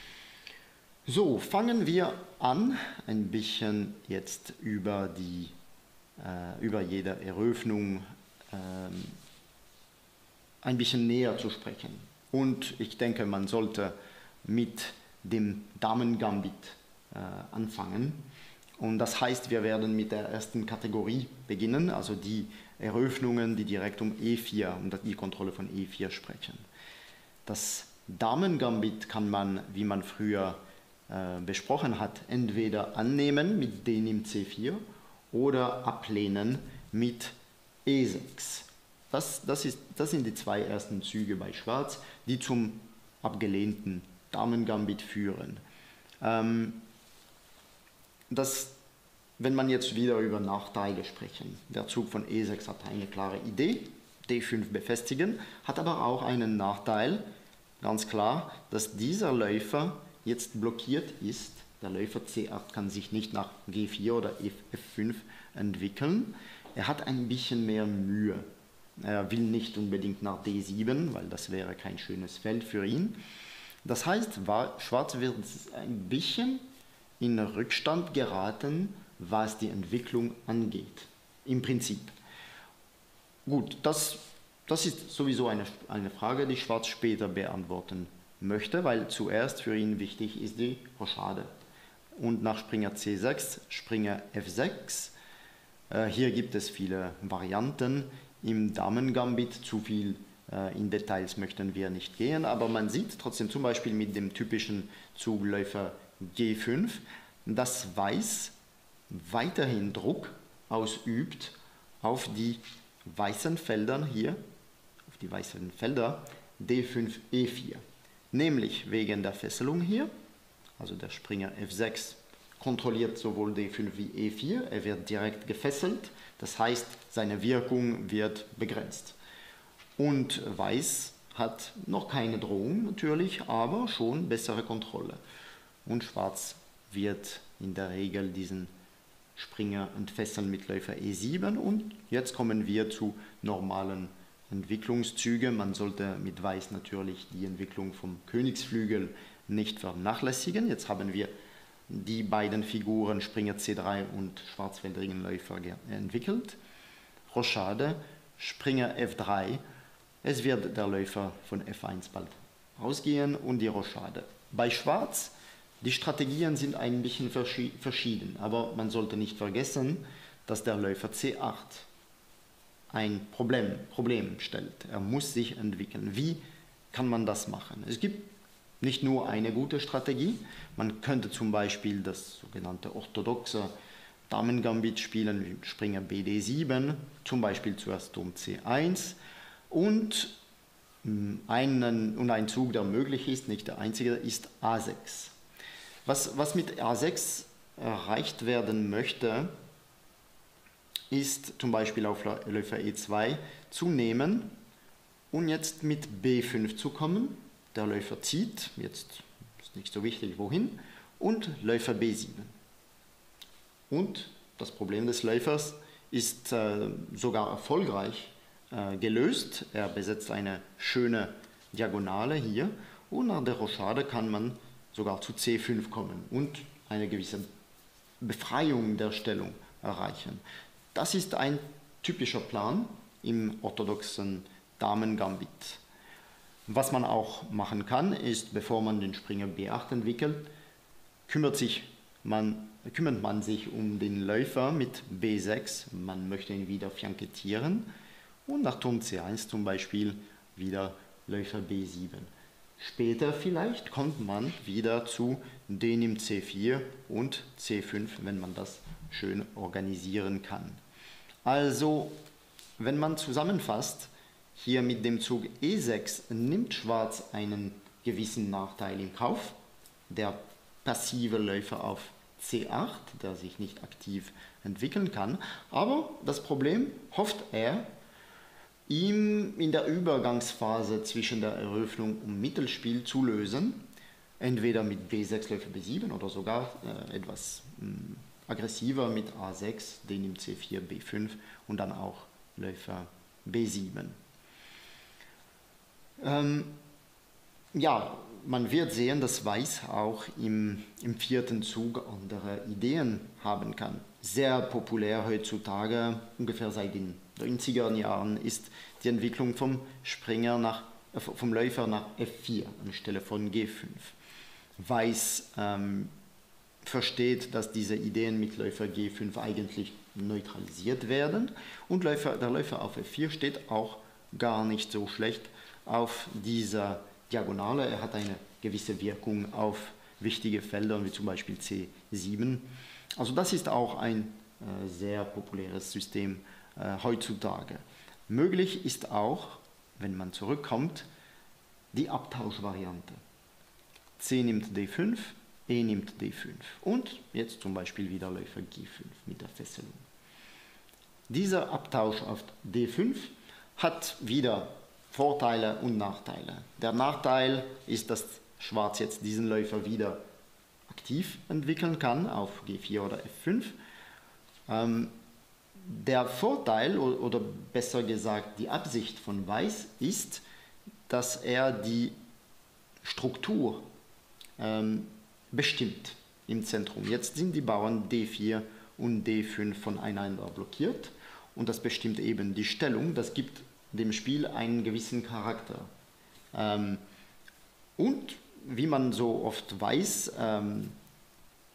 So, fangen wir an, ein bisschen jetzt über jede Eröffnung ein bisschen näher zu sprechen. Und ich denke, man sollte mit dem Damen-Gambit anfangen. Und das heißt, wir werden mit der ersten Kategorie beginnen, also die Eröffnungen, die direkt um E4 und die Kontrolle von E4 sprechen. Das Damen-Gambit kann man, wie man früher besprochen hat, entweder annehmen mit D nimmt C4 oder ablehnen mit E6. Das sind die zwei ersten Züge bei Schwarz, die zum abgelehnten Damen-Gambit führen. Wenn man jetzt wieder über Nachteile sprechen, der Zug von E6 hat eine klare Idee, D5 befestigen, hat aber auch einen Nachteil, ganz klar, dass dieser Läufer jetzt blockiert ist. Der Läufer C8 kann sich nicht nach G4 oder F5 entwickeln. Er hat ein bisschen mehr Mühe. Er will nicht unbedingt nach D7, weil das wäre kein schönes Feld für ihn. Das heißt, Schwarz wird ein bisschen in Rückstand geraten, was die Entwicklung angeht, im Prinzip. Gut, das ist sowieso eine Frage, die Schwarz später beantworten möchte, weil zuerst für ihn wichtig ist die Rochade. Und nach Springer C6, Springer F6. Hier gibt es viele Varianten. Im Damen-Gambit zu viel In Details möchten wir nicht gehen, aber man sieht trotzdem zum Beispiel mit dem typischen Zug Läufer G5, dass Weiß weiterhin Druck ausübt auf die weißen Felder hier, auf die weißen Felder D5, E4. Nämlich wegen der Fesselung hier, also der Springer F6 kontrolliert sowohl D5 wie E4, er wird direkt gefesselt, das heißt, seine Wirkung wird begrenzt. Und Weiß hat noch keine Drohung natürlich, aber schon bessere Kontrolle. Und Schwarz wird in der Regel diesen Springer entfesseln mit Läufer E7 und jetzt kommen wir zu normalen Entwicklungszügen. Man sollte mit Weiß natürlich die Entwicklung vom Königsflügel nicht vernachlässigen. Jetzt haben wir die beiden Figuren Springer C3 und schwarzfeldrigen Läufer entwickelt. Rochade, Springer F3, es wird der Läufer von F1 bald ausgehen und die Rochade. Bei Schwarz, die Strategien sind ein bisschen verschieden, aber man sollte nicht vergessen, dass der Läufer C8 ein Problem stellt. Er muss sich entwickeln. Wie kann man das machen? Es gibt nicht nur eine gute Strategie, man könnte zum Beispiel das sogenannte orthodoxe Damengambit spielen, wie Springer BD7, zum Beispiel zuerst Turm C1 und ein Zug, der möglich ist, nicht der einzige, ist A6. Was mit A6 erreicht werden möchte, ist zum Beispiel auf Läufer E2 zu nehmen und jetzt mit B5 zu kommen. Der Läufer zieht, jetzt ist nicht so wichtig wohin, und Läufer B7. Und das Problem des Läufers ist sogar erfolgreich gelöst. Er besetzt eine schöne Diagonale hier und nach der Rochade kann man sogar zu C5 kommen und eine gewisse Befreiung der Stellung erreichen. Das ist ein typischer Plan im orthodoxen Damengambit. Was man auch machen kann, ist, bevor man den Springer B8 entwickelt, kümmert man sich um den Läufer mit B6. Man möchte ihn wieder flankettieren und nach Turm C1 zum Beispiel wieder Läufer B7. Später vielleicht kommt man wieder zu D nimmt C4 und C5, wenn man das schön organisieren kann. Also, wenn man zusammenfasst, hier mit dem Zug E6 nimmt Schwarz einen gewissen Nachteil in Kauf. Der passive Läufer auf C8, der sich nicht aktiv entwickeln kann. Aber das Problem hofft er, ihm in der Übergangsphase zwischen der Eröffnung und Mittelspiel zu lösen. Entweder mit B6, Läufer B7 oder sogar etwas aggressiver mit A6, D nimmt C4, B5 und dann auch Läufer B7. Ja, man wird sehen, dass Weiß auch im vierten Zug andere Ideen haben kann. Sehr populär heutzutage, ungefähr seit den 90er Jahren, ist die Entwicklung vom Läufer nach F4 anstelle von G5. Weiß versteht, dass diese Ideen mit Läufer G5 eigentlich neutralisiert werden und der Läufer auf F4 steht auch gar nicht so schlecht auf dieser Diagonale. Er hat eine gewisse Wirkung auf wichtige Felder, wie zum Beispiel C7. Also das ist auch ein sehr populäres System heutzutage. Möglich ist auch, wenn man zurückkommt, die Abtauschvariante. C nimmt D5, E nimmt D5 und jetzt zum Beispiel wieder Läufer G5 mit der Fesselung. Dieser Abtausch auf D5 hat wieder Vorteile und Nachteile. Der Nachteil ist, dass Schwarz jetzt diesen Läufer wieder aktiv entwickeln kann auf G4 oder F5. Der Vorteil oder besser gesagt die Absicht von Weiß ist, dass er die Struktur bestimmt im Zentrum. Jetzt sind die Bauern D4 und D5 voneinander blockiert und das bestimmt eben die Stellung. Das gibt dem Spiel einen gewissen Charakter. Und wie man so oft weiß,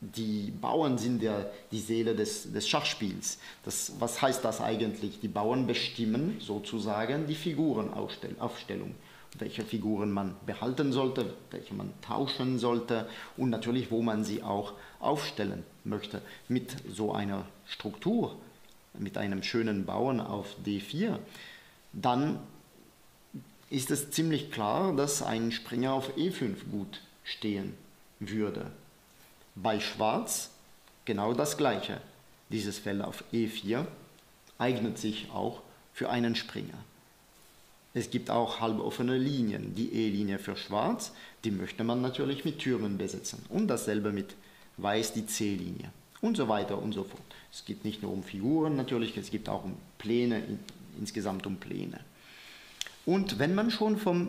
die Bauern sind ja die Seele des Schachspiels. Was heißt das eigentlich? Die Bauern bestimmen sozusagen die Figurenaufstellung, welche Figuren man behalten sollte, welche man tauschen sollte und natürlich, wo man sie auch aufstellen möchte. Mit so einer Struktur, mit einem schönen Bauern auf D4, dann ist es ziemlich klar, dass ein Springer auf E5 gut stehen würde. Bei Schwarz genau das Gleiche. Dieses Feld auf E4 eignet sich auch für einen Springer. Es gibt auch halboffene Linien. Die E-Linie für Schwarz, die möchte man natürlich mit Türmen besetzen. Und dasselbe mit Weiß, die C-Linie. Und so weiter und so fort. Es geht nicht nur um Figuren natürlich, es geht auch um Pläne, insgesamt um Pläne. Und wenn man schon von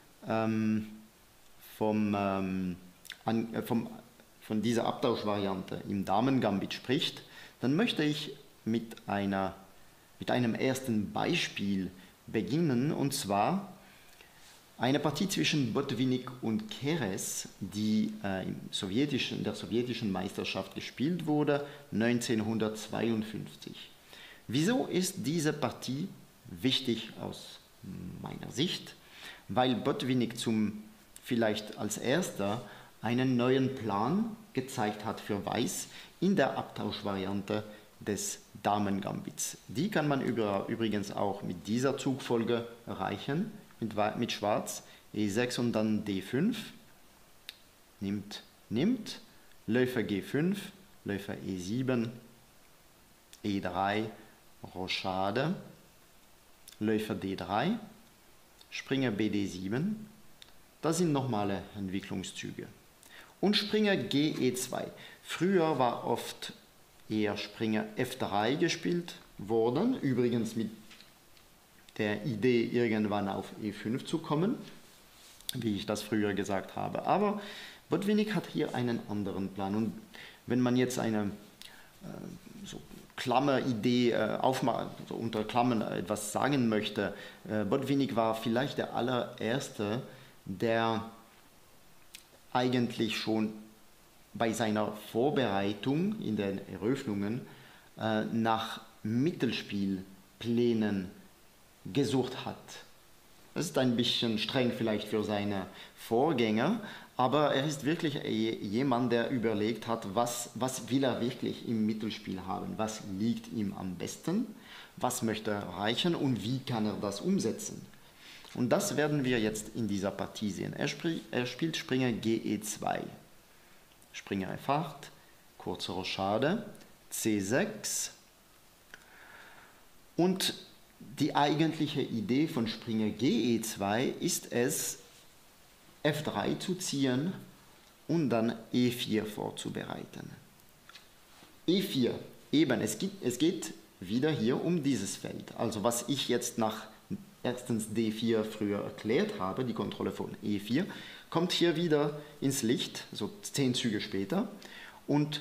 dieser Abtauschvariante im Damengambit spricht, dann möchte ich mit einem ersten Beispiel beginnen, und zwar eine Partie zwischen Botvinnik und Keres, die in der sowjetischen Meisterschaft gespielt wurde, 1952. Wieso ist diese Partie wichtig aus meiner Sicht? Weil Botvinnik vielleicht als erster einen neuen Plan gezeigt hat für Weiß in der Abtauschvariante des Damengambits. Die kann man übrigens auch mit dieser Zugfolge erreichen, mit Schwarz, E6 und dann D5, nimmt, Läufer G5, Läufer E7, E3, Rochade, Läufer D3, Springer BD7, das sind normale Entwicklungszüge. Und Springer GE2. Früher war oft eher Springer F3 gespielt worden, übrigens mit der Idee, irgendwann auf E5 zu kommen, wie ich das früher gesagt habe. Aber Botvinnik hat hier einen anderen Plan. Und wenn man jetzt eine so Klammeridee so unter Klammern etwas sagen möchte, Botvinnik war vielleicht der allererste, der eigentlich schon bei seiner Vorbereitung in den Eröffnungen nach Mittelspielplänen gesucht hat. Das ist ein bisschen streng vielleicht für seine Vorgänger, aber er ist wirklich jemand, der überlegt hat, was will er wirklich im Mittelspiel haben, was liegt ihm am besten, was möchte er erreichen und wie kann er das umsetzen. Und das werden wir jetzt in dieser Partie sehen. Er spielt Springer GE2, Springer F8, kurze Rochade, C6 und die eigentliche Idee von Springer GE2 ist es, F3 zu ziehen und dann E4 vorzubereiten. E4, eben, es geht wieder hier um dieses Feld. Also was ich jetzt nach erstens D4 früher erklärt habe, die Kontrolle von E4, kommt hier wieder ins Licht, so 10 Züge später. Und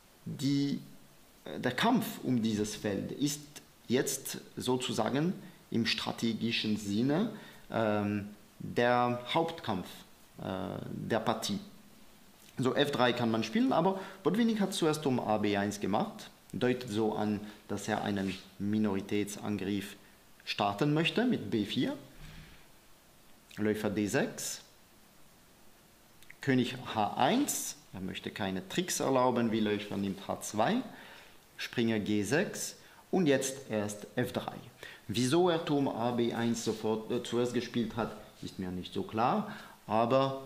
der Kampf um dieses Feld ist jetzt sozusagen im strategischen Sinne der Hauptkampf der Partie. So F3 kann man spielen, aber Botvinnik hat zuerst um AB1 gemacht, deutet so an, dass er einen Minoritätsangriff starten möchte mit B4, Läufer D6, König H1, er möchte keine Tricks erlauben, wie Läufer nimmt H2, Springer G6 und jetzt erst F3. Wieso er Turm AB1 sofort zuerst gespielt hat, ist mir nicht so klar, aber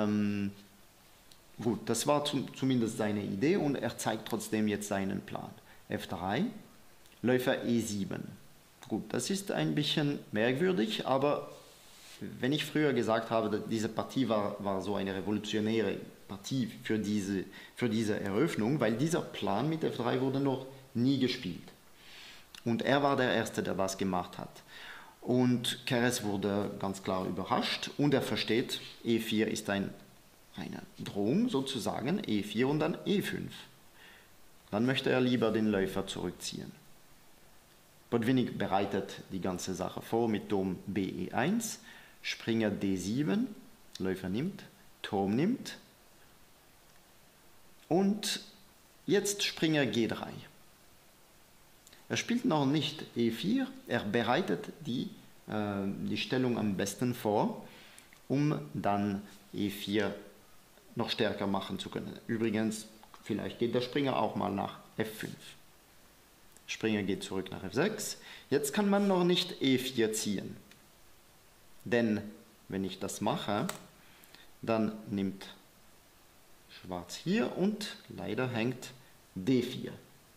gut, das war zumindest seine Idee und er zeigt trotzdem jetzt seinen Plan. F3, Läufer E7. Gut, das ist ein bisschen merkwürdig, aber wenn ich früher gesagt habe, diese Partie war so eine revolutionäre Partie für diese Eröffnung, weil dieser Plan mit F3 wurde noch nie gespielt. Und er war der Erste, der das gemacht hat. Und Keres wurde ganz klar überrascht und er versteht, E4 ist eine Drohung sozusagen, E4 und dann E5. Dann möchte er lieber den Läufer zurückziehen. Botvinnik bereitet die ganze Sache vor mit Turm BE1, Springer D7, Läufer nimmt, Turm nimmt und Jetzt Springer G3. Er spielt noch nicht E4, er bereitet die Stellung am besten vor, um dann E4 noch stärker machen zu können. Übrigens, vielleicht geht der Springer auch mal nach F5. Springer geht zurück nach F6. Jetzt kann man noch nicht E4 ziehen. Denn wenn ich das mache, dann nimmt Schwarz hier und leider hängt D4.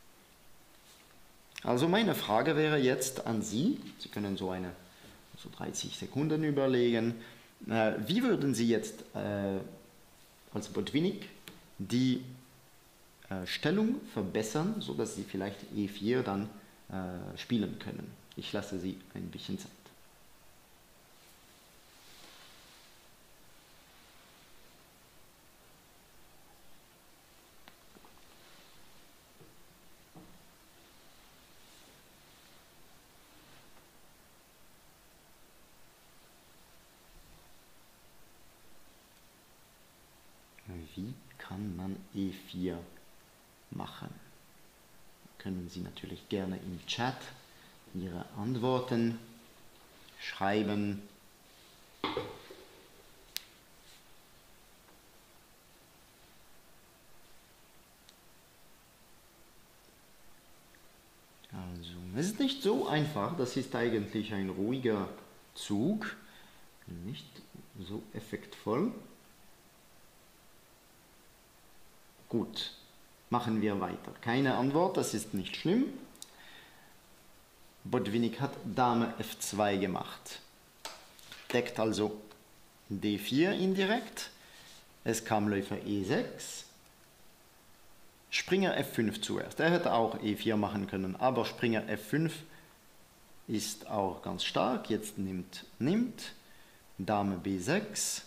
Also meine Frage wäre jetzt an Sie, Sie können so 30 Sekunden überlegen, wie würden Sie jetzt als Botvinnik die Stellung verbessern, sodass Sie vielleicht E4 dann spielen können? Ich lasse Sie ein bisschen Zeit. Wie kann man E4 machen? Können Sie natürlich gerne im Chat Ihre Antworten schreiben. Also, es ist nicht so einfach, das ist eigentlich ein ruhiger Zug, nicht so effektvoll. Gut, machen wir weiter. Keine Antwort, das ist nicht schlimm. Botvinnik hat Dame F2 gemacht. Deckt also D4 indirekt. Es kam Läufer E6. Springer F5 zuerst. Er hätte auch E4 machen können, aber Springer F5 ist auch ganz stark. Jetzt nimmt Dame B6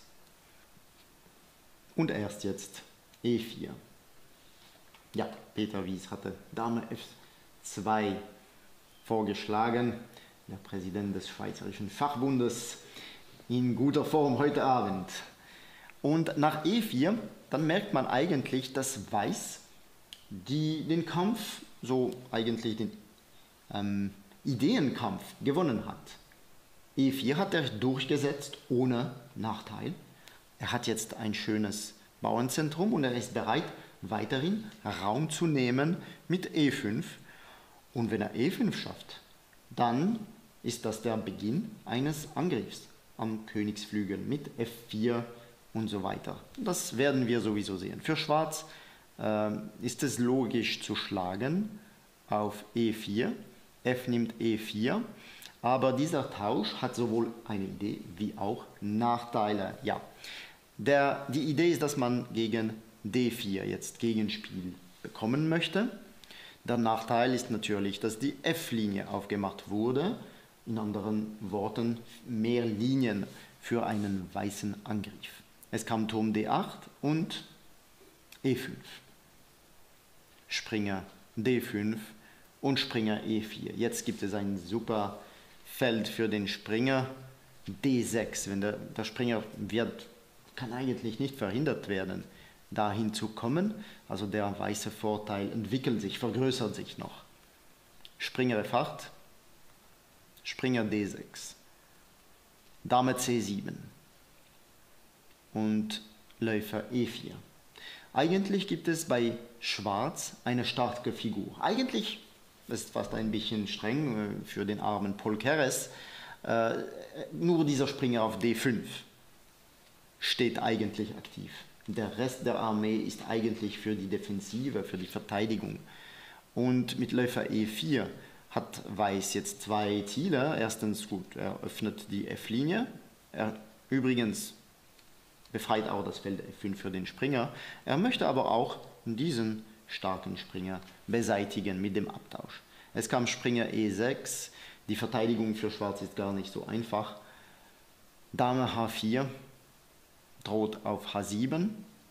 und erst jetzt E4. Ja, Peter Wies hatte Dame F2 vorgeschlagen, der Präsident des Schweizerischen Fachbundes, in guter Form heute Abend. Und nach E4, dann merkt man eigentlich, dass Weiß den Kampf, so eigentlich den Ideenkampf gewonnen hat. E4 hat er durchgesetzt ohne Nachteil. Er hat jetzt ein schönes Bauernzentrum und er ist bereit, weiterhin Raum zu nehmen mit E5. Und wenn er E5 schafft, dann ist das der Beginn eines Angriffs am Königsflügel mit F4 und so weiter. Das werden wir sowieso sehen. Für Schwarz ist es logisch zu schlagen auf E4. F nimmt E4. Aber dieser Tausch hat sowohl eine Idee wie auch Nachteile. Ja. Die Idee ist, dass man gegen D4 jetzt Gegenspiel bekommen möchte. Der Nachteil ist natürlich, dass die F-Linie aufgemacht wurde. In anderen Worten, mehr Linien für einen weißen Angriff. Es kam Turm D8 und E5. Springer D5 und Springer E4. Jetzt gibt es ein super Feld für den Springer D6. Wenn der Springer kann eigentlich nicht verhindert werden, dahin zu kommen. Also der weiße Vorteil entwickelt sich, vergrößert sich noch. Springer F8, Springer D6, Dame C7 und Läufer E4. Eigentlich gibt es bei Schwarz eine starke Figur. Eigentlich ist fast ein bisschen streng für den armen Paul Keres. Nur dieser Springer auf D5 steht eigentlich aktiv. Der Rest der Armee ist eigentlich für die Defensive, für die Verteidigung. Und mit Läufer E4 hat Weiß jetzt zwei Ziele. Erstens, gut, er öffnet die F-Linie. Er übrigens befreit auch das Feld F5 für den Springer. Er möchte aber auch diesen starken Springer beseitigen mit dem Abtausch. Es kam Springer E6. Die Verteidigung für Schwarz ist gar nicht so einfach. Dame H4 droht auf H7.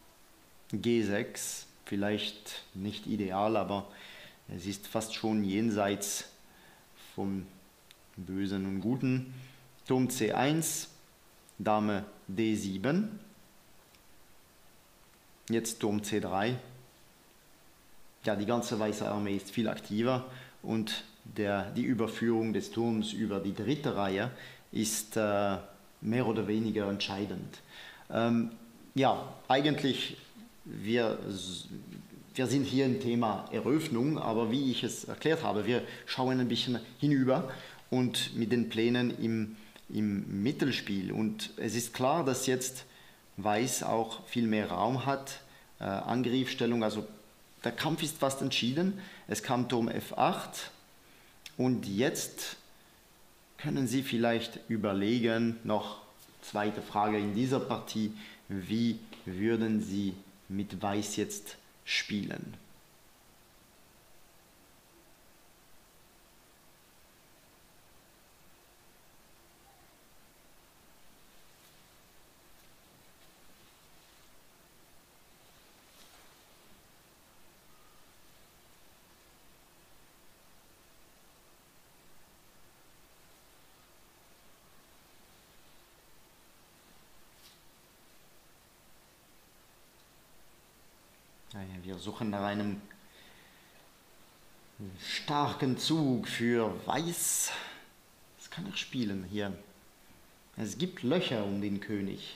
G6, vielleicht nicht ideal, aber es ist fast schon jenseits vom Bösen und Guten. Turm C1, Dame D7. Jetzt Turm C3. ja, die ganze weiße Armee ist viel aktiver und die Überführung des Turms über die dritte Reihe ist mehr oder weniger entscheidend. Ja, eigentlich, wir sind hier im Thema Eröffnung, aber wie ich es erklärt habe, wir schauen ein bisschen hinüber und mit den Plänen im Mittelspiel. Und es ist klar, dass jetzt Weiß auch viel mehr Raum hat, Angriffsstellung, also der Kampf ist fast entschieden. Es kam Turm F8 und jetzt können Sie vielleicht überlegen, noch zweite Frage in dieser Partie, wie würden Sie mit Weiß jetzt spielen? Wir suchen nach einem starken Zug für Weiß. Was kann er spielen hier? Es gibt Löcher um den König.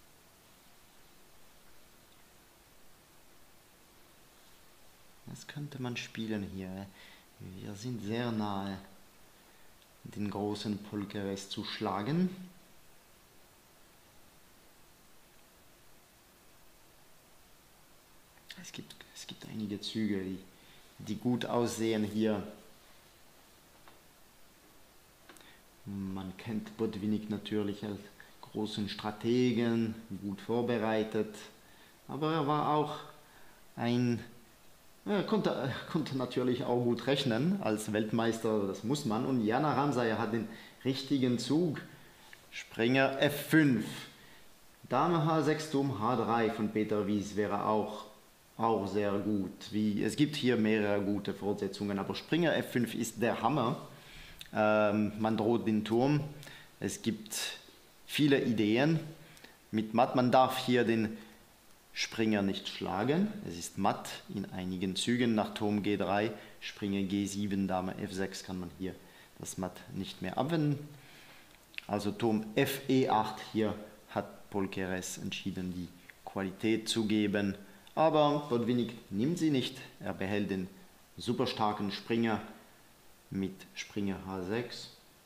Was könnte man spielen hier? Wir sind sehr nahe, den großen Polkeres zu schlagen. Es gibt einige Züge, die gut aussehen hier. Man kennt Botvinnik natürlich als großen Strategen, gut vorbereitet, aber er war auch er konnte natürlich auch gut rechnen als Weltmeister, das muss man. Und Jana Ramsayer hat den richtigen Zug. Springer F5. Dame H6, Turm H3 von Peter Wies wäre auch sehr gut. Es gibt hier mehrere gute Fortsetzungen, aber Springer F5 ist der Hammer. Man droht den Turm. Es gibt viele Ideen. Mit Matt, man darf hier den Springer nicht schlagen. Es ist Matt in einigen Zügen nach Turm G3. Springer G7, Dame F6 kann man hier das Matt nicht mehr abwenden. Also Turm Fe8, hier hat Polkeres entschieden, die Qualität zu geben. Aber Botvinnik nimmt sie nicht. Er behält den super starken Springer mit Springer H6.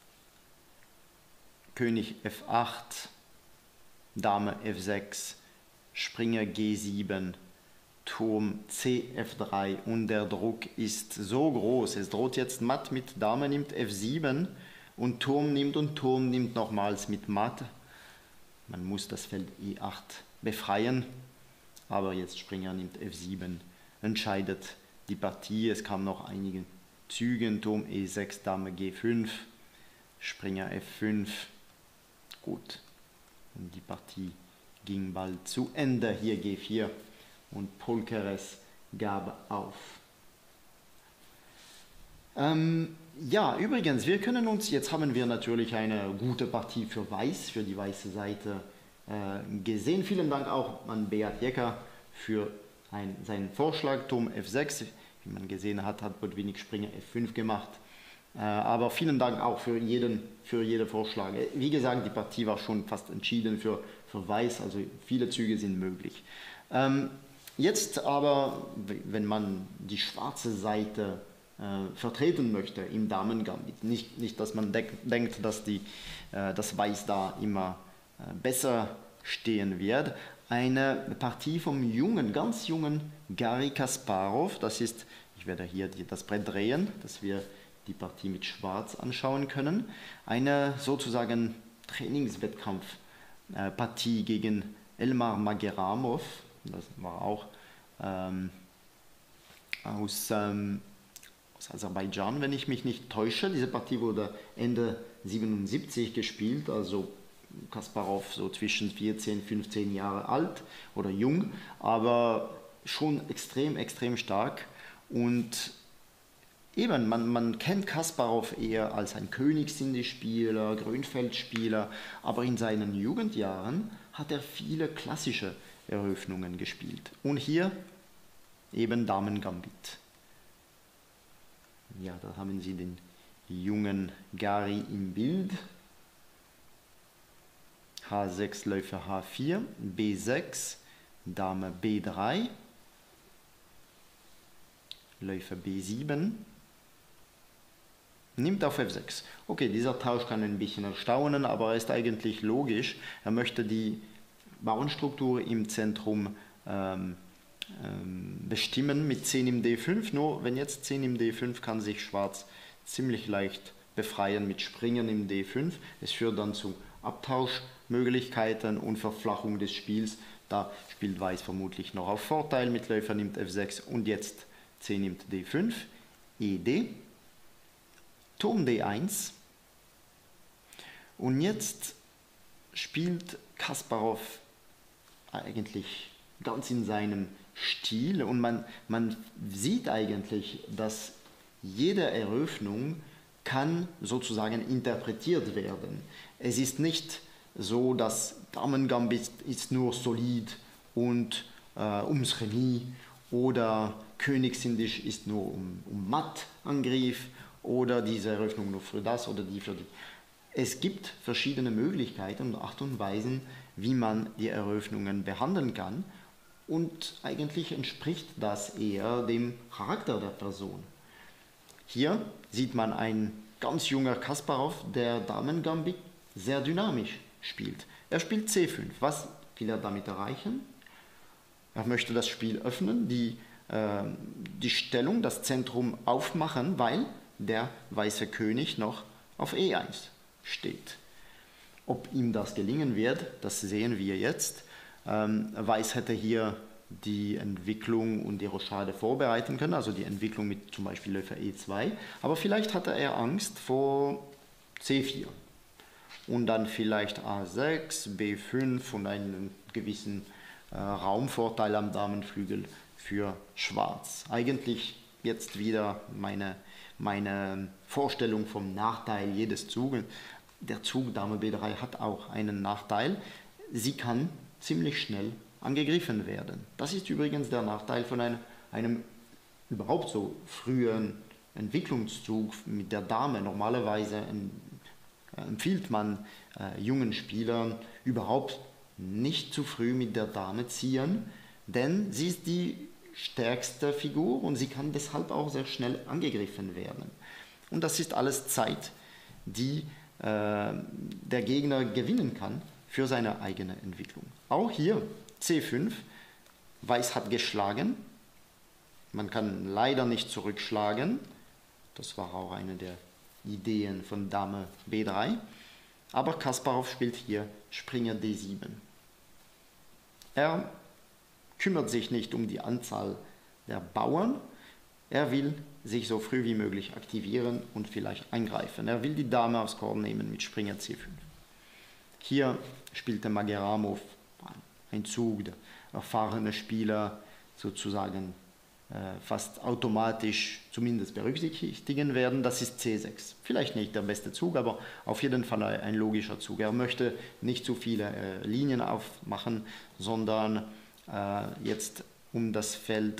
König F8, Dame F6, Springer G7, Turm Cf3 und der Druck ist so groß. Es droht jetzt Matt mit Dame nimmt F7 und Turm nimmt nochmals mit Matt. Man muss das Feld E8 befreien, aber jetzt Springer nimmt F7, entscheidet die Partie. Es kam noch einige Züge, Turm E6, Dame G5, Springer F5, gut. Und die Partie ging bald zu Ende, hier G4 und Polkeres gab auf. Ja, übrigens, jetzt haben wir natürlich eine gute Partie für Weiß, für die weiße Seite gesehen. Vielen Dank auch an Beat Jecker für seinen Vorschlag, Turm F6. Wie man gesehen hat, hat Botvinnik Springer F5 gemacht. Aber vielen Dank auch für jede Vorschlag. Wie gesagt, die Partie war schon fast entschieden für Weiß, also viele Züge sind möglich. Jetzt aber, wenn man die schwarze Seite vertreten möchte im Damengambit, nicht dass man denkt, dass das Weiß da immer besser stehen wird. Eine Partie vom ganz jungen Garry Kasparov, ich werde hier das Brett drehen, dass wir die Partie mit Schwarz anschauen können. Eine sozusagen Trainingswettkampfpartie gegen Elmar Mageramov, das war auch aus Aserbaidschan, wenn ich mich nicht täusche. Diese Partie wurde Ende 77 gespielt, also Kasparov so zwischen 14, 15 Jahre alt oder jung, aber schon extrem stark. Und eben, man kennt Kasparov eher als ein Königsindie-Spieler, Grünfeld-Spieler, aber in seinen Jugendjahren hat er viele klassische Eröffnungen gespielt. Und hier eben Damengambit. Ja, da haben Sie den jungen Gari im Bild. H6, Läufer H4, B6, Dame B3, Läufer B7, nimmt auf F6. Okay, dieser Tausch kann ein bisschen erstaunen, aber er ist eigentlich logisch. Er möchte die Bauernstruktur im Zentrum bestimmen mit 10 im D5. Nur wenn jetzt 10 im D5 kann sich Schwarz ziemlich leicht befreien mit Springen im D5. Es führt dann zu Abtauschmöglichkeiten und Verflachung des Spiels. Da spielt Weiß vermutlich noch auf Vorteil mit Läufer nimmt F6 und jetzt 10 nimmt D5, ED, Turm D1 und jetzt spielt Kasparov eigentlich ganz in seinem Stil und man sieht eigentlich, dass jede Eröffnung kann sozusagen interpretiert werden. Es ist nicht so, dass Damengambit ist nur solid und ums Remis oder Königsindisch ist nur um Mattangriff oder diese Eröffnung nur für das oder die für die. Es gibt verschiedene Möglichkeiten und Art und Weisen, wie man die Eröffnungen behandeln kann und eigentlich entspricht das eher dem Charakter der Person. Hier sieht man ein ganz junger Kasparov, der Damengambit sehr dynamisch spielt. Er spielt C5. Was will er damit erreichen? Er möchte das Spiel öffnen, die Stellung, das Zentrum aufmachen, weil der weiße König noch auf E1 steht. Ob ihm das gelingen wird, das sehen wir jetzt. Weiß hätte hier die Entwicklung und die Rochade vorbereiten können, also die Entwicklung mit zum Beispiel Läufer E2, aber vielleicht hatte er Angst vor C4 und dann vielleicht A6, B5 und einen gewissen Raumvorteil am Damenflügel für Schwarz. Eigentlich jetzt wieder meine Vorstellung vom Nachteil jedes Zuges. Der Zug Dame B3 hat auch einen Nachteil. Sie kann ziemlich schnell angegriffen werden. Das ist übrigens der Nachteil von einem überhaupt so frühen Entwicklungszug mit der Dame. Normalerweise empfiehlt man jungen Spielern überhaupt nicht zu früh mit der Dame ziehen, denn sie ist die stärkste Figur und sie kann deshalb auch sehr schnell angegriffen werden. Und das ist alles Zeit, die der Gegner gewinnen kann für seine eigene Entwicklung. Auch hier C5, Weiß hat geschlagen, man kann leider nicht zurückschlagen, das war auch eine der Ideen von Dame B3, aber Kasparov spielt hier Springer D7. Er kümmert sich nicht um die Anzahl der Bauern, er will sich so früh wie möglich aktivieren und vielleicht eingreifen. Er will die Dame aufs Korn nehmen mit Springer C5. Hier spielte Mageramov ein Zug, der erfahrene Spieler sozusagen fast automatisch zumindest berücksichtigen werden. Das ist C6. Vielleicht nicht der beste Zug, aber auf jeden Fall ein logischer Zug. Er möchte nicht zu viele Linien aufmachen, sondern jetzt um das Feld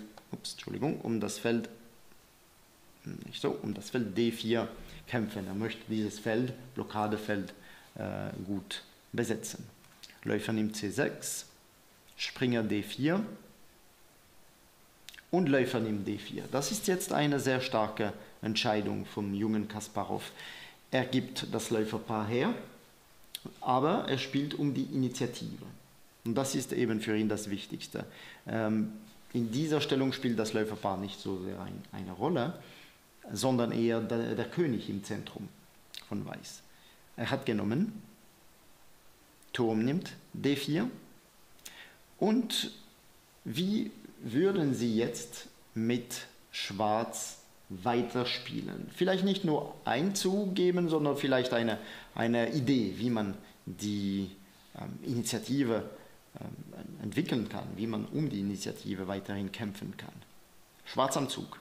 D4 kämpfen. Er möchte dieses Feld, Blockadefeld, gut besetzen. Läufer nimmt C6, Springer D4 und Läufer nimmt D4. Das ist jetzt eine sehr starke Entscheidung vom jungen Kasparov. Er gibt das Läuferpaar her, aber er spielt um die Initiative. Und das ist eben für ihn das Wichtigste. In dieser Stellung spielt das Läuferpaar nicht so sehr eine Rolle, sondern eher der König im Zentrum von Weiß. Er hat genommen, Turm nimmt D4 und wie würden Sie jetzt mit Schwarz weiterspielen? Vielleicht nicht nur ein Zug geben, sondern vielleicht eine Idee, wie man die Initiative entwickeln kann, wie man um die Initiative weiterhin kämpfen kann. Schwarz am Zug.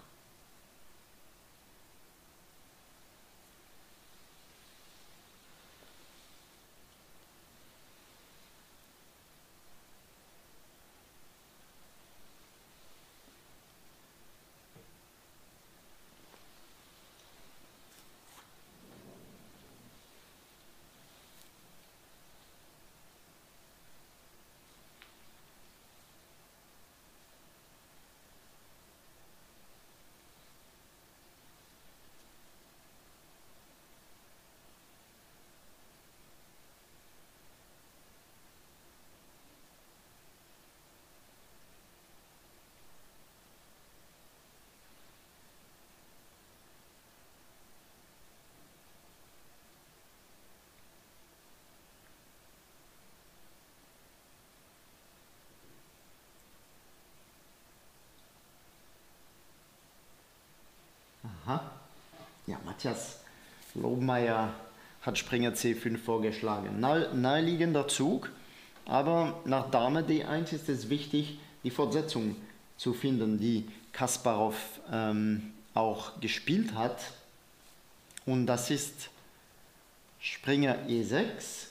Ja, Matthias Lohmeier hat Springer C5 vorgeschlagen. Naheliegender Zug, aber nach Dame D1 ist es wichtig, die Fortsetzung zu finden, die Kasparov auch gespielt hat. Und das ist Springer E6,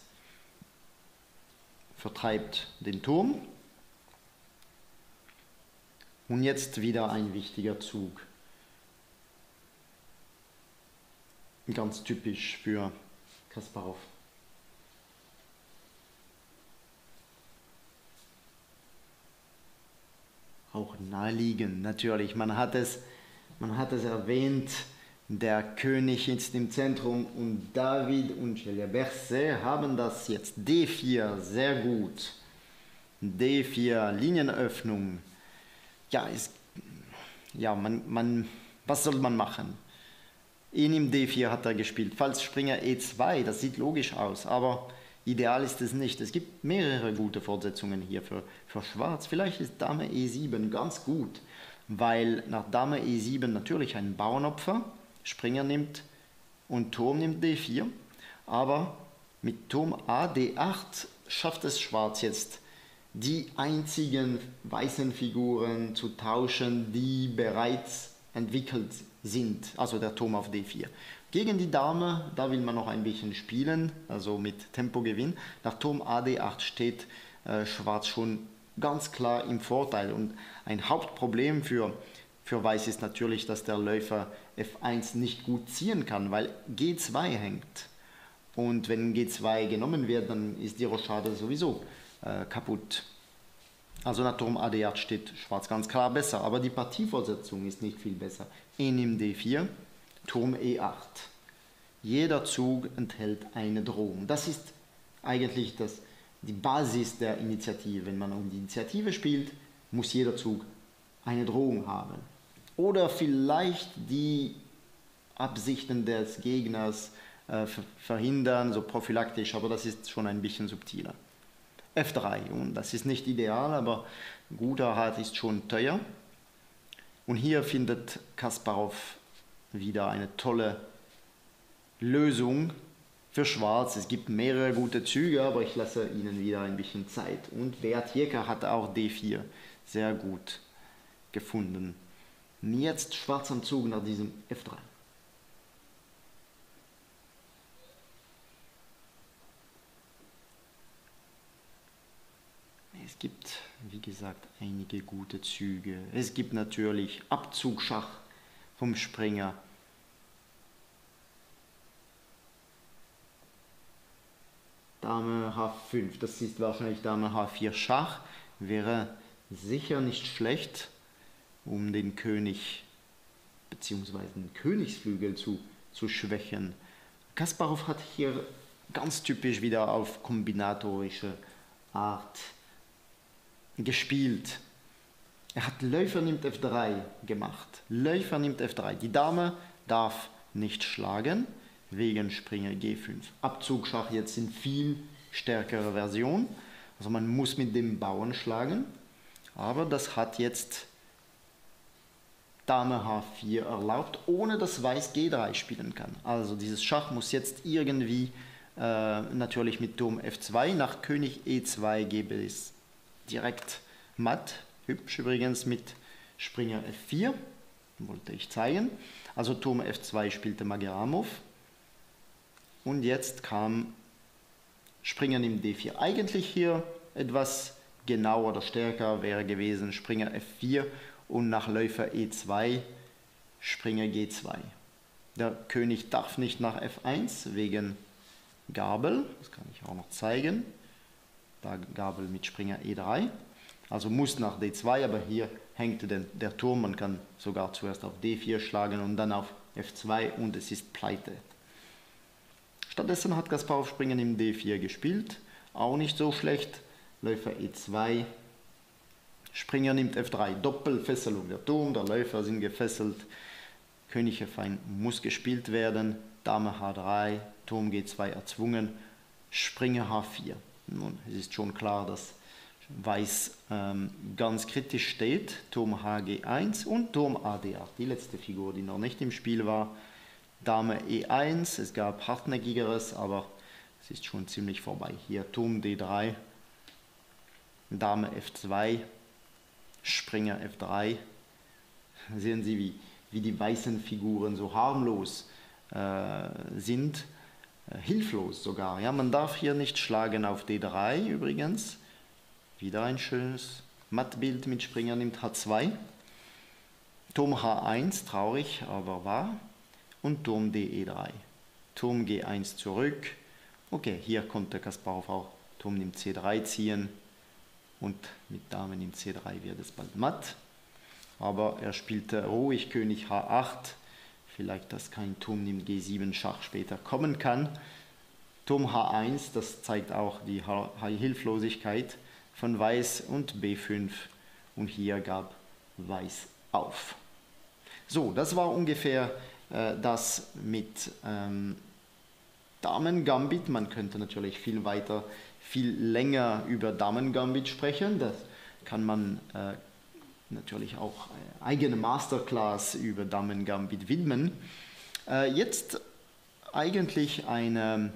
vertreibt den Turm. Und jetzt wieder ein wichtiger Zug. Ganz typisch für Kasparov. Auch naheliegend, natürlich. Man hat es erwähnt, der König ist im Zentrum und David und Julien Berset haben das jetzt. D4, sehr gut. D4, Linienöffnung. Ja, was soll man machen? In D4 hat er gespielt. Falls Springer E2, das sieht logisch aus, aber ideal ist es nicht. Es gibt mehrere gute Fortsetzungen hier für Schwarz. Vielleicht ist Dame E7 ganz gut, weil nach Dame E7 natürlich ein Bauernopfer. Springer nimmt und Turm nimmt D4. Aber mit Turm A D8 schafft es Schwarz jetzt, die einzigen weißen Figuren zu tauschen, die bereits entwickelt sind, also der Turm auf D4. Gegen die Dame, da will man noch ein bisschen spielen, also mit Tempogewinn. Nach Turm AD8 steht Schwarz schon ganz klar im Vorteil. Und ein Hauptproblem für Weiß ist natürlich, dass der Läufer F1 nicht gut ziehen kann, weil G2 hängt. Und wenn G2 genommen wird, dann ist die Rochade sowieso kaputt. Also nach Turm AD8 steht Schwarz ganz klar besser, aber die Partiefortsetzung ist nicht viel besser. E nimmt D4, Turm E8. Jeder Zug enthält eine Drohung. Das ist eigentlich die Basis der Initiative. Wenn man um die Initiative spielt, muss jeder Zug eine Drohung haben. Oder vielleicht die Absichten des Gegners verhindern, so prophylaktisch, aber das ist schon ein bisschen subtiler. F3, und das ist nicht ideal, aber guter Rat ist schon teuer. Und hier findet Kasparov wieder eine tolle Lösung für Schwarz. Es gibt mehrere gute Züge, aber ich lasse Ihnen wieder ein bisschen Zeit. Und Beat Jäger hat auch D4 sehr gut gefunden. Und jetzt Schwarz am Zug nach diesem F3. Es gibt, wie gesagt, einige gute Züge. Es gibt natürlich Abzugschach vom Springer. Dame H5, das ist wahrscheinlich Dame H4 Schach. Wäre sicher nicht schlecht, um den König bzw. den Königsflügel zu schwächen. Kasparov hat hier ganz typisch wieder auf kombinatorische Art gespielt. Er hat Läufer nimmt F3 gemacht. Läufer nimmt F3. Die Dame darf nicht schlagen, wegen Springer G5. Abzugschach jetzt in viel stärkerer Version. Also man muss mit dem Bauern schlagen. Aber das hat jetzt Dame H4 erlaubt, ohne dass Weiß G3 spielen kann. Also dieses Schach muss jetzt irgendwie natürlich mit Turm F2 nach König E2 gebe es direkt matt. Hübsch übrigens mit Springer F4, wollte ich zeigen. Also Turm F2 spielte Mageramov. Und jetzt kam Springer nimmt D4. Eigentlich hier etwas genauer oder stärker wäre gewesen Springer F4 und nach Läufer E2 Springer G2. Der König darf nicht nach F1 wegen Gabel, das kann ich auch noch zeigen. Da Gabel mit Springer E3. Also muss nach D2, aber hier hängt der Turm. Man kann sogar zuerst auf D4 schlagen und dann auf F2 und es ist Pleite. Stattdessen hat Kasparov Springer im D4 gespielt. Auch nicht so schlecht. Läufer E2. Springer nimmt F3. Doppelfesselung. Der Turm, der Läufer sind gefesselt. König F1 muss gespielt werden. Dame H3. Turm G2 erzwungen. Springer H4. Nun, es ist schon klar, dass Weiß ganz kritisch steht. Turm HG1 und Turm AD8. Die letzte Figur, die noch nicht im Spiel war. Dame E1, es gab hartnäckigeres, aber es ist schon ziemlich vorbei. Hier Turm D3, Dame F2, Springer F3. Sehen Sie, wie die weißen Figuren so harmlos sind, hilflos sogar. Ja, man darf hier nicht schlagen auf D3 übrigens. Wieder ein schönes Mattbild mit Springer nimmt H2. Turm H1, traurig, aber wahr. Und Turm DE3. Turm G1 zurück. Okay, hier konnte Kasparov auch Turm nimmt C3 ziehen. Und mit Dame nimmt C3 wird es bald matt. Aber er spielte ruhig König H8. Vielleicht, dass kein Turm nimmt G7 Schach später kommen kann. Turm H1, das zeigt auch die Hilflosigkeit von Weiß und B5. Und hier gab Weiß auf. So, das war ungefähr das mit Damen-Gambit. Man könnte natürlich viel weiter, viel länger über Damen-Gambit sprechen. Das kann man natürlich auch eigene Masterclass über Damen-Gambit widmen. Jetzt eigentlich eine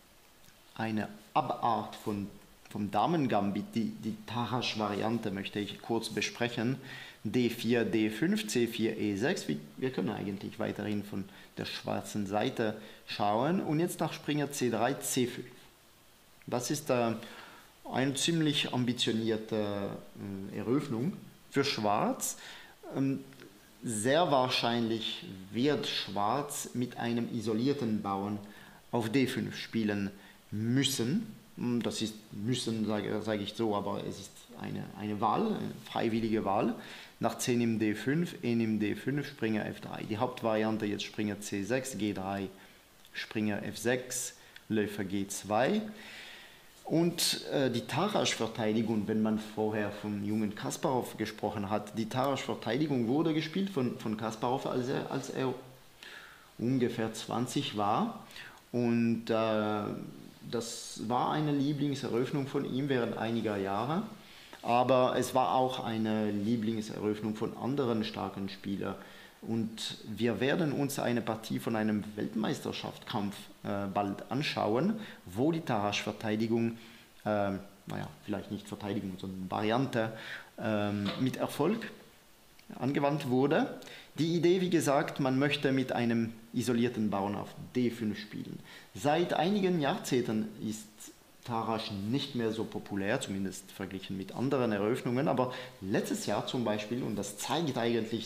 Abart vom Damen-Gambit, die Tarrasch-Variante möchte ich kurz besprechen. D4, D5, C4, E6. Wir können eigentlich weiterhin von der schwarzen Seite schauen. Und jetzt nach Springer C3, C5. Das ist eine ziemlich ambitionierte Eröffnung für Schwarz. Sehr wahrscheinlich wird Schwarz mit einem isolierten Bauern auf D5 spielen müssen. Das ist müssen, sage ich so, aber es ist eine Wahl, eine freiwillige Wahl. Nach C nimmt D5, E nimmt D5, Springer F3. Die Hauptvariante jetzt Springer C6, G3, Springer F6, Läufer G2. Und die Tarrasch-Verteidigung, wenn man vorher vom jungen Kasparov gesprochen hat, die Tarrasch-Verteidigung wurde gespielt von Kasparov, als er ungefähr 20 war. Und das war eine Lieblingseröffnung von ihm während einiger Jahre. Aber es war auch eine Lieblingseröffnung von anderen starken Spielern. Und wir werden uns eine Partie von einem Weltmeisterschaftskampf bald anschauen, wo die Tarrasch-Verteidigung, vielleicht nicht Verteidigung, sondern Variante, mit Erfolg angewandt wurde. Die Idee, wie gesagt, man möchte mit einem isolierten Bauern auf D5 spielen. Seit einigen Jahrzehnten ist Tarrasch nicht mehr so populär, zumindest verglichen mit anderen Eröffnungen, aber letztes Jahr zum Beispiel, und das zeigt eigentlich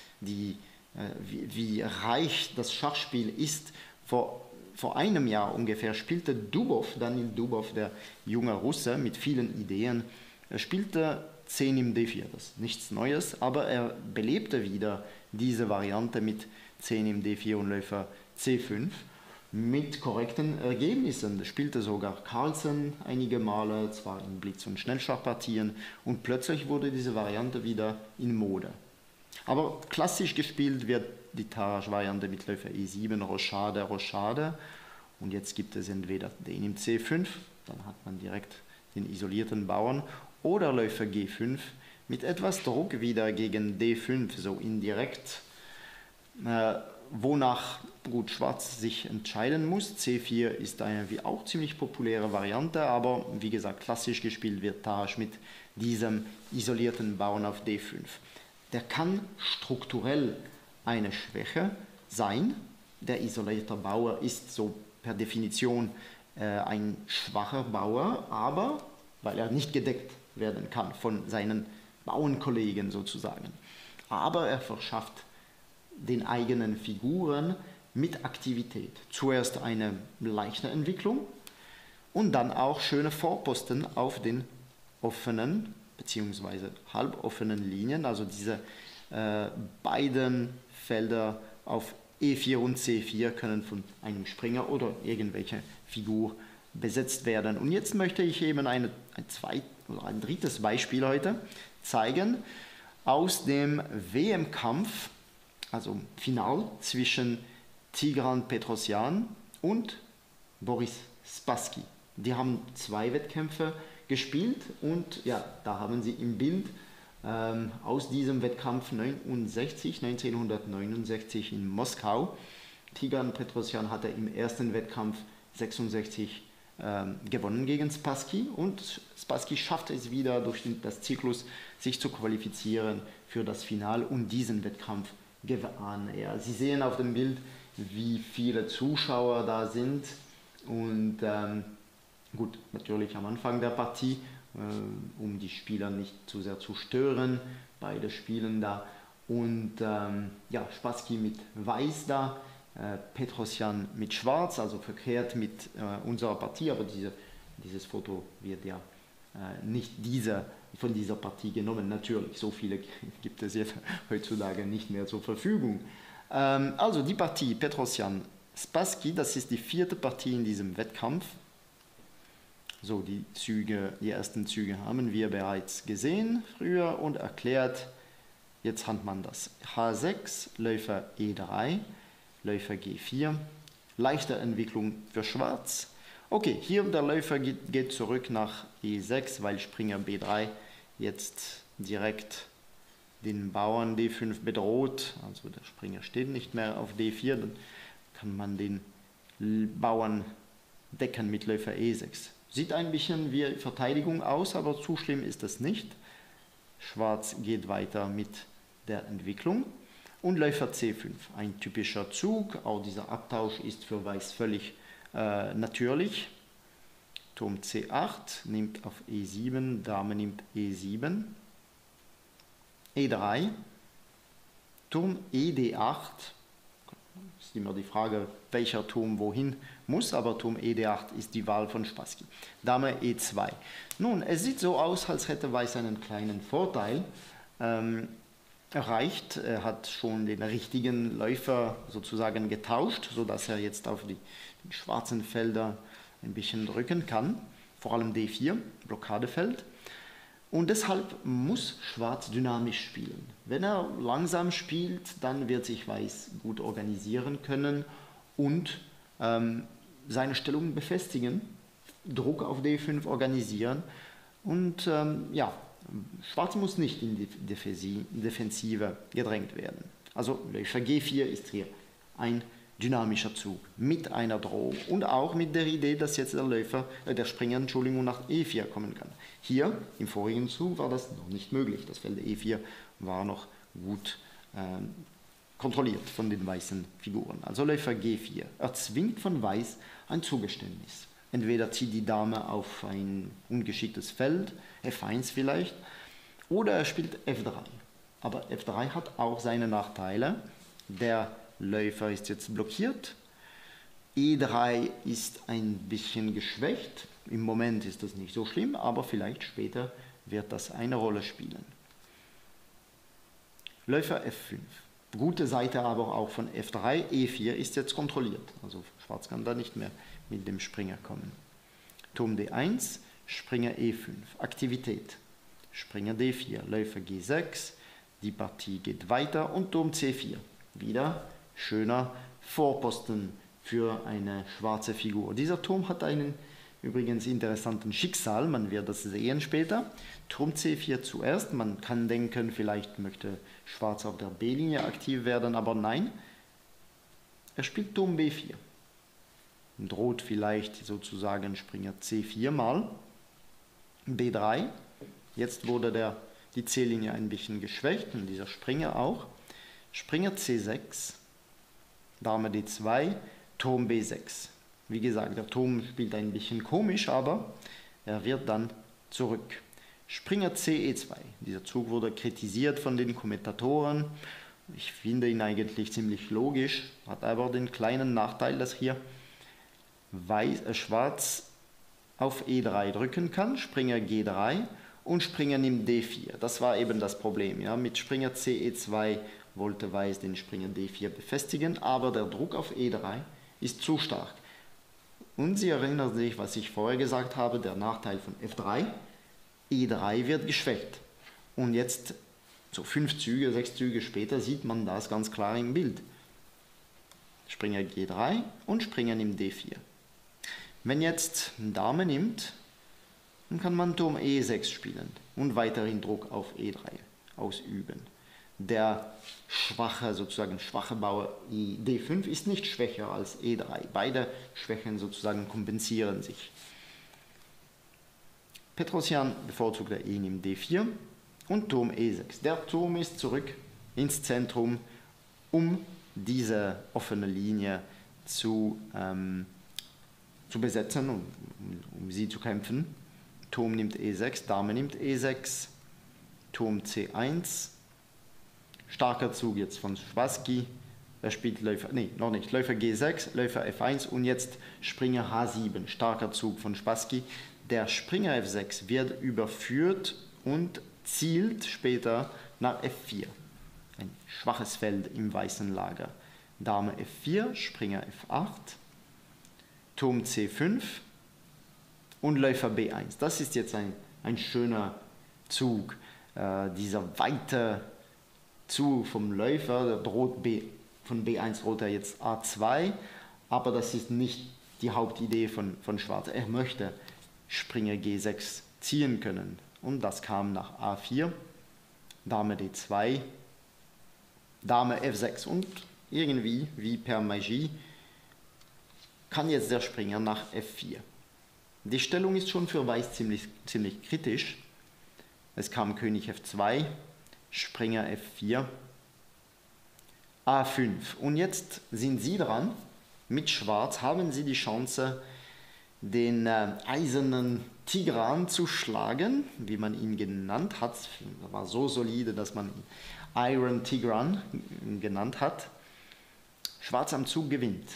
wie reich das Schachspiel ist, vor einem Jahr ungefähr spielte Daniil Dubov, der junge Russe mit vielen Ideen, er spielte C nimmt D4, das ist nichts Neues, aber er belebte wieder diese Variante mit C nimmt D4 und Läufer C5 mit korrekten Ergebnissen. Das spielte sogar Carlsen einige Male, zwar in Blitz- und Schnellschachpartien, und plötzlich wurde diese Variante wieder in Mode. Aber klassisch gespielt wird die Tarrasch-Variante mit Läufer E7, Rochade, Rochade. Und jetzt gibt es entweder D nimmt C5, dann hat man direkt den isolierten Bauern, oder Läufer G5 mit etwas Druck wieder gegen D5, so indirekt, wonach gut Schwarz sich entscheiden muss. C4 ist eine wie auch ziemlich populäre Variante, aber wie gesagt, klassisch gespielt wird Tarrasch mit diesem isolierten Bauern auf D5. Der kann strukturell eine Schwäche sein. Der isolierte Bauer ist so per Definition ein schwacher Bauer, aber weil er nicht gedeckt werden kann von seinen Bauernkollegen sozusagen. Aber er verschafft den eigenen Figuren mit Aktivität. Zuerst eine leichte Entwicklung und dann auch schöne Vorposten auf den offenen bzw. halboffenen Linien, also diese beiden Felder auf E4 und C4 können von einem Springer oder irgendwelche Figur besetzt werden. Und jetzt möchte ich eben ein drittes Beispiel heute zeigen aus dem WM-Kampf, also Final zwischen Tigran Petrosyan und Boris Spassky. Die haben 2 Wettkämpfe gespielt und ja, da haben Sie im Bild aus diesem Wettkampf 1969 in Moskau Tigran Petrosyan hatte im ersten Wettkampf 66 gewonnen gegen Spassky und Spassky schaffte es wieder durch das Zyklus sich zu qualifizieren für das Finale und diesen Wettkampf gewann er. Sie sehen auf dem Bild, wie viele Zuschauer da sind und gut, natürlich am Anfang der Partie, um die Spieler nicht zu sehr zu stören, beide spielen da und ja, Spassky mit Weiß da, Petrosyan mit Schwarz, also verkehrt mit unserer Partie, aber dieses Foto wird ja nicht von dieser Partie genommen. Natürlich, so viele gibt es jetzt heutzutage nicht mehr zur Verfügung. Also die Partie Petrosyan-Spassky, das ist die 4. Partie in diesem Wettkampf. So, die ersten Züge haben wir bereits gesehen früher und erklärt. Jetzt hat man das H6, Läufer E3, Läufer G4, leichte Entwicklung für Schwarz. Okay, hier der Läufer geht zurück nach E6, weil Springer B3 jetzt direkt den Bauern D5 bedroht. Also der Springer steht nicht mehr auf D4, dann kann man den Bauern decken mit Läufer E6. Sieht ein bisschen wie Verteidigung aus, aber zu schlimm ist das nicht. Schwarz geht weiter mit der Entwicklung. Und Läufer C5, ein typischer Zug, auch dieser Abtausch ist für Weiß völlig natürlich. Turm C8 nimmt auf E7, Dame nimmt E7, E3, Turm ED8, ist immer die Frage, welcher Turm wohin muss, aber Turm ED8 ist die Wahl von Spassky. Dame E2. Nun, es sieht so aus, als hätte Weiß einen kleinen Vorteil erreicht. Er hat schon den richtigen Läufer sozusagen getauscht, sodass er jetzt auf die schwarzen Felder ein bisschen drücken kann, vor allem D4, Blockadefeld. Und deshalb muss Schwarz dynamisch spielen. Wenn er langsam spielt, dann wird sich Weiß gut organisieren können und seine Stellung befestigen, Druck auf D5 organisieren und ja, Schwarz muss nicht in die Defensive gedrängt werden. Also Läufer G4 ist hier ein dynamischer Zug mit einer Drohung und auch mit der Idee, dass jetzt der Springer nach E4 kommen kann. Hier im vorigen Zug war das noch nicht möglich. Das Feld E4 war noch gut kontrolliert von den weißen Figuren. Also Läufer G4 erzwingt von Weiß ein Zugeständnis. Entweder zieht die Dame auf ein ungeschicktes Feld, F1 vielleicht, oder er spielt F3. Aber F3 hat auch seine Nachteile. Der Läufer ist jetzt blockiert. E3 ist ein bisschen geschwächt. Im Moment ist das nicht so schlimm, aber vielleicht später wird das eine Rolle spielen. Läufer F5. Gute Seite aber auch von F3. E4 ist jetzt kontrolliert. Also Schwarz kann da nicht mehr mit dem Springer kommen. Turm D1, Springer E5. Aktivität. Springer D4, Läufer G6. Die Partie geht weiter und Turm C4. Wieder schöner Vorposten für eine schwarze Figur. Dieser Turm hat einen übrigens interessanten Schicksal, man wird das sehen später. Turm C4 zuerst, man kann denken, vielleicht möchte Schwarz auf der B-Linie aktiv werden, aber nein. Er spielt Turm B4. Droht vielleicht sozusagen Springer C4 mal. B3. Jetzt wurde die C-Linie ein bisschen geschwächt und dieser Springer auch. Springer C6. Dame D2, Turm B6. Wie gesagt, der Turm spielt ein bisschen komisch, aber er wird dann zurück. Springer CE2. Dieser Zug wurde kritisiert von den Kommentatoren. Ich finde ihn eigentlich ziemlich logisch, hat aber den kleinen Nachteil, dass hier Schwarz auf E3 drücken kann, Springer G3 und Springer nimmt D4. Das war eben das Problem. Ja? Mit Springer CE2 wollte Weiß den Springer D4 befestigen, aber der Druck auf E3 ist zu stark. Und Sie erinnern sich, was ich vorher gesagt habe, der Nachteil von F3, E3 wird geschwächt. Und jetzt, so 5 Züge, 6 Züge später, sieht man das ganz klar im Bild. Springer G3 und Springer nimmt D4. Wenn jetzt Dame nimmt, dann kann man Turm E6 spielen und weiterhin Druck auf E3 ausüben. der sozusagen schwache Bauer D5 ist nicht schwächer als E3. Beide Schwächen sozusagen kompensieren sich. Petrosyan bevorzugt der E nimmt D4 und Turm E6. Der Turm ist zurück ins Zentrum, um diese offene Linie zu besetzen, um sie zu kämpfen. Turm nimmt E6, Dame nimmt E6, Turm C1. Starker Zug jetzt von Spassky. Er spielt Läufer, nee, noch nicht, Läufer G6, Läufer F1 und jetzt Springer H7. Starker Zug von Spassky. Der Springer F6 wird überführt und zielt später nach F4. Ein schwaches Feld im weißen Lager. Dame F4, Springer F8, Turm C5 und Läufer B1. Das ist jetzt ein schöner Zug. Dieser weite Zug vom Läufer, der droht von B1 droht er jetzt A2, aber das ist nicht die Hauptidee von Schwarz. Er möchte Springer G6 ziehen können. Und das kam nach A4, Dame D2, Dame F6 und irgendwie, wie per Magie, kann jetzt der Springer nach F4. Die Stellung ist schon für Weiß ziemlich kritisch. Es kam König F2, Springer F4, A5. Und jetzt sind Sie dran. Mit Schwarz haben Sie die Chance, den eisernen Tigran zu schlagen, wie man ihn genannt hat. Er war so solide, dass man ihn Iron Tigran genannt hat. Schwarz am Zug gewinnt.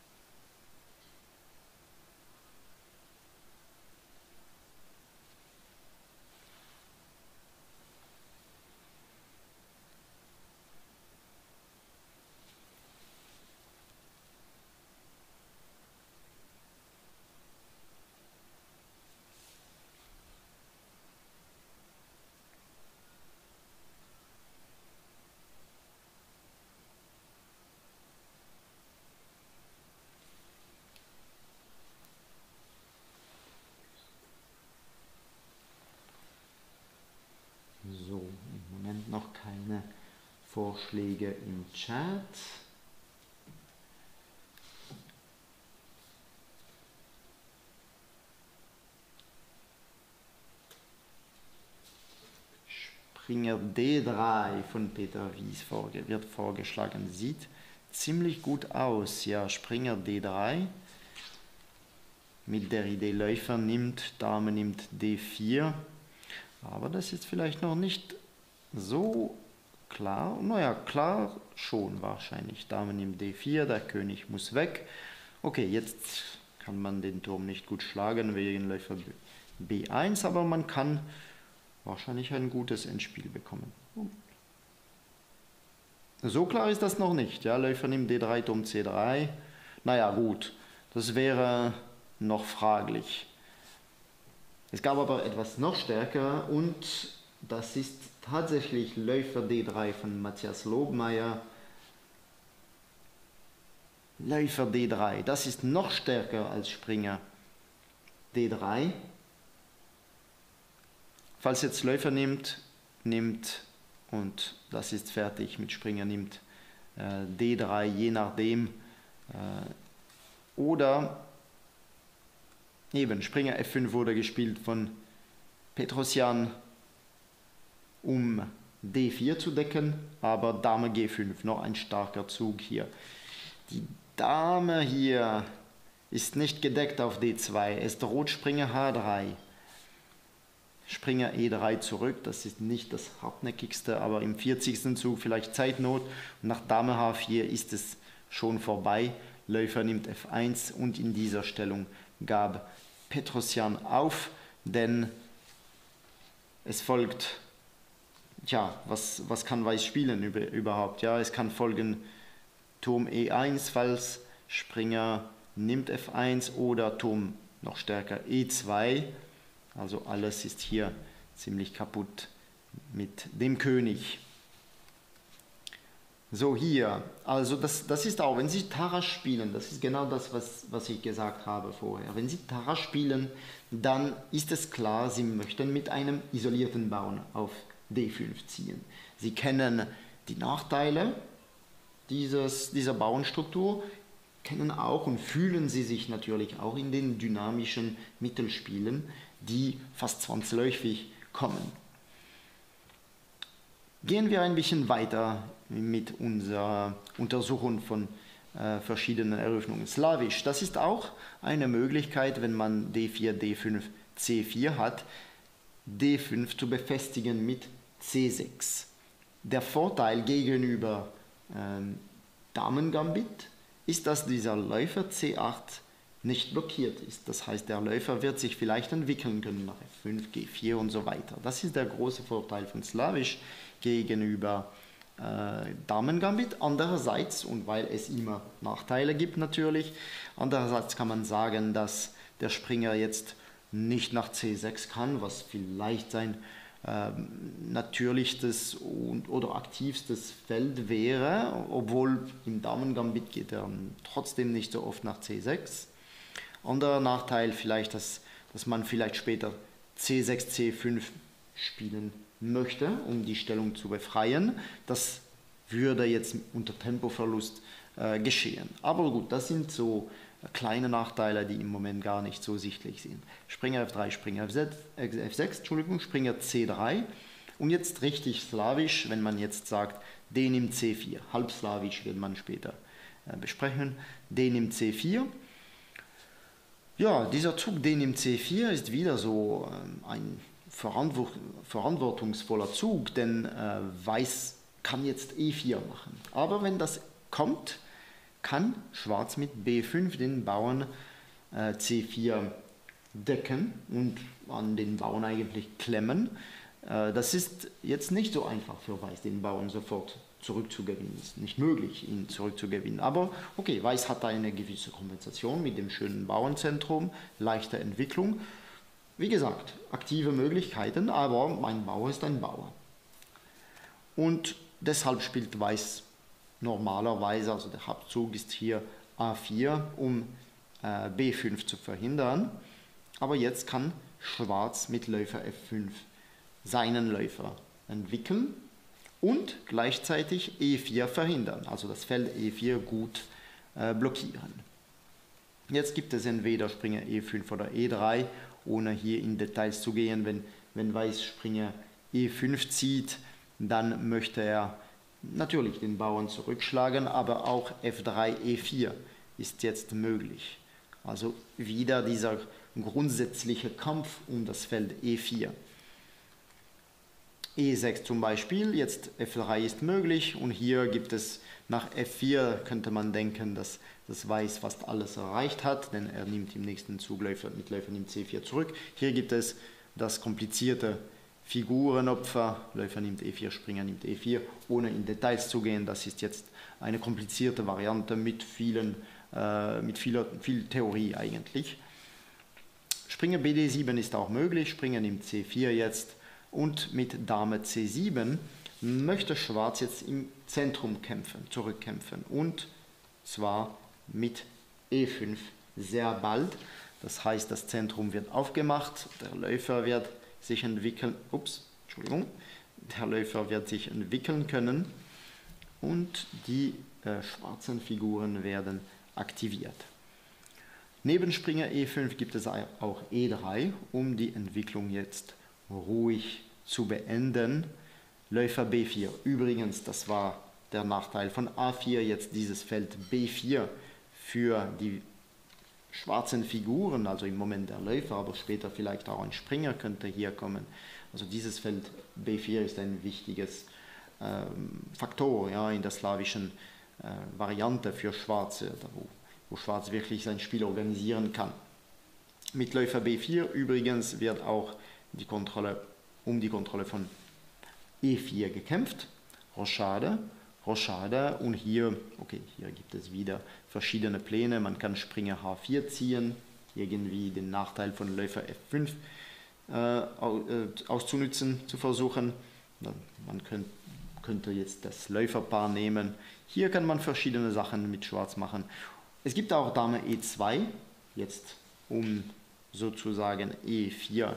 So, im Moment noch keine Vorschläge im Chat. Springer D3 von Peter Wies wird vorgeschlagen. Sieht ziemlich gut aus. Ja, Springer D3 mit der Idee Läufer nimmt, Dame nimmt D4. Aber das ist vielleicht noch nicht so klar. Naja, klar schon wahrscheinlich. Dame nimmt D4, der König muss weg. Okay, jetzt kann man den Turm nicht gut schlagen wegen Läufer B1, aber man kann wahrscheinlich ein gutes Endspiel bekommen. So klar ist das noch nicht. Ja, Läufer nimmt D3, Turm C3. Naja, gut, das wäre noch fraglich. Es gab aber etwas noch stärker und das ist tatsächlich Läufer D3 von Matthias Lobmeier. Läufer D3, das ist noch stärker als Springer D3. Falls jetzt Läufer nimmt und das ist fertig mit Springer nimmt D3, je nachdem. Oder eben, Springer F5 wurde gespielt von Petrosyan, um D4 zu decken, aber Dame G5, noch ein starker Zug hier. Die Dame hier ist nicht gedeckt auf D2, es droht Springer H3. Springer E3 zurück, das ist nicht das hartnäckigste, aber im 40. Zug vielleicht Zeitnot. Und nach Dame H4 ist es schon vorbei. Läufer nimmt F1 und in dieser Stellung gab Petrosyan auf, denn es folgt, ja, was kann Weiß spielen überhaupt? Ja, es kann folgen Turm E1, falls Springer nimmt F1 oder Turm noch stärker E2. Also alles ist hier ziemlich kaputt mit dem König. So hier, also das ist auch, wenn Sie Tarrasch spielen, das ist genau das, was ich gesagt habe vorher. Wenn Sie Tarrasch spielen, dann ist es klar, Sie möchten mit einem isolierten Bauern auf D5 ziehen. Sie kennen Die Nachteile dieser Bauernstruktur kennen auch und fühlen Sie sich natürlich auch in den dynamischen Mittelspielen, die fast zwangsläufig kommen. Gehen wir ein bisschen weiter mit unserer Untersuchung von verschiedenen Eröffnungen. Slawisch, das ist auch eine Möglichkeit, wenn man D4, D5, C4 hat, D5 zu befestigen mit C6. Der Vorteil gegenüber Damengambit ist, dass dieser Läufer C8 nicht blockiert ist. Das heißt, der Läufer wird sich vielleicht entwickeln können nach F5, G4 und so weiter. Das ist der große Vorteil von Slawisch gegenüber Damengambit. Andererseits, und weil es immer Nachteile gibt natürlich, andererseits kann man sagen, dass der Springer jetzt nicht nach C6 kann, was vielleicht sein natürlichstes oder aktivstes Feld wäre, obwohl im Damengambit geht er trotzdem nicht so oft nach C6. Anderer Nachteil vielleicht, dass man vielleicht später C6, C5 spielen möchte, um die Stellung zu befreien. Das würde jetzt unter Tempoverlust geschehen. Aber gut, das sind so kleine Nachteile, die im Moment gar nicht so sichtlich sind. Springer F3, Springer F6, Entschuldigung, Springer C3 und jetzt richtig slawisch, wenn man jetzt sagt, D nimmt C4, halbslawisch wird man später besprechen, D nimmt C4. Ja, dieser Zug D nimmt C4 ist wieder so ein verantwortungsvoller Zug, denn Weiß kann jetzt E4 machen. Aber wenn das kommt, kann Schwarz mit B5 den Bauern C4 decken und an den Bauern eigentlich klemmen. Das ist jetzt nicht so einfach für Weiß, den Bauern sofort zurückzugewinnen. Es ist nicht möglich, ihn zurückzugewinnen. Aber okay, Weiß hat eine gewisse Kompensation mit dem schönen Bauernzentrum, leichte Entwicklung. Wie gesagt, aktive Möglichkeiten, aber mein Bauer ist ein Bauer. Und deshalb spielt Weiß normalerweise, also der Hauptzug ist hier A4, um B5 zu verhindern. Aber jetzt kann Schwarz mit Läufer F5 seinen Läufer entwickeln und gleichzeitig E4 verhindern, also das Feld E4 gut blockieren. Jetzt gibt es entweder Springer E5 oder E3, ohne hier in Details zu gehen. Wenn Weiß Springer E5 zieht, dann möchte er natürlich den Bauern zurückschlagen, aber auch F3, E4 ist jetzt möglich. Also wieder dieser grundsätzliche Kampf um das Feld E4. E6 zum Beispiel, jetzt F3 ist möglich und hier gibt es nach F4, könnte man denken, dass das Weiß fast alles erreicht hat, denn er nimmt im nächsten Zug Läufer nimmt C4 zurück. Hier gibt es das komplizierte Figurenopfer, Läufer nimmt E4, Springer nimmt E4, ohne in Details zu gehen. Das ist jetzt eine komplizierte Variante mit viel Theorie eigentlich. Springer BD7 ist auch möglich, Springer nimmt C4 jetzt und mit Dame C7 möchte Schwarz jetzt im Zentrum zurückkämpfen und zwar mit E5 sehr bald. Das heißt, das Zentrum wird aufgemacht, der Läufer wird sich entwickeln, der Läufer wird sich entwickeln können und die schwarzen Figuren werden aktiviert. Neben Springer E5 gibt es auch E3, um die Entwicklung jetzt ruhig zu beenden. Läufer B4, übrigens, das war der Nachteil von A4, jetzt dieses Feld B4 für die schwarzen Figuren, also im Moment der Läufer, aber später vielleicht auch ein Springer könnte hier kommen. Also dieses Feld B4 ist ein wichtiges Faktor, ja, in der slawischen Variante für Schwarze, wo Schwarz wirklich sein Spiel organisieren kann. Mit Läufer B4 übrigens wird auch um die Kontrolle von E4 gekämpft. Rochade und hier gibt es wieder verschiedene Pläne. Man kann Springer H4 ziehen, irgendwie den Nachteil von Läufer F5 auszunutzen, zu versuchen. Man könnte jetzt das Läuferpaar nehmen. Hier kann man verschiedene Sachen mit Schwarz machen. Es gibt auch Dame E2, jetzt um sozusagen E4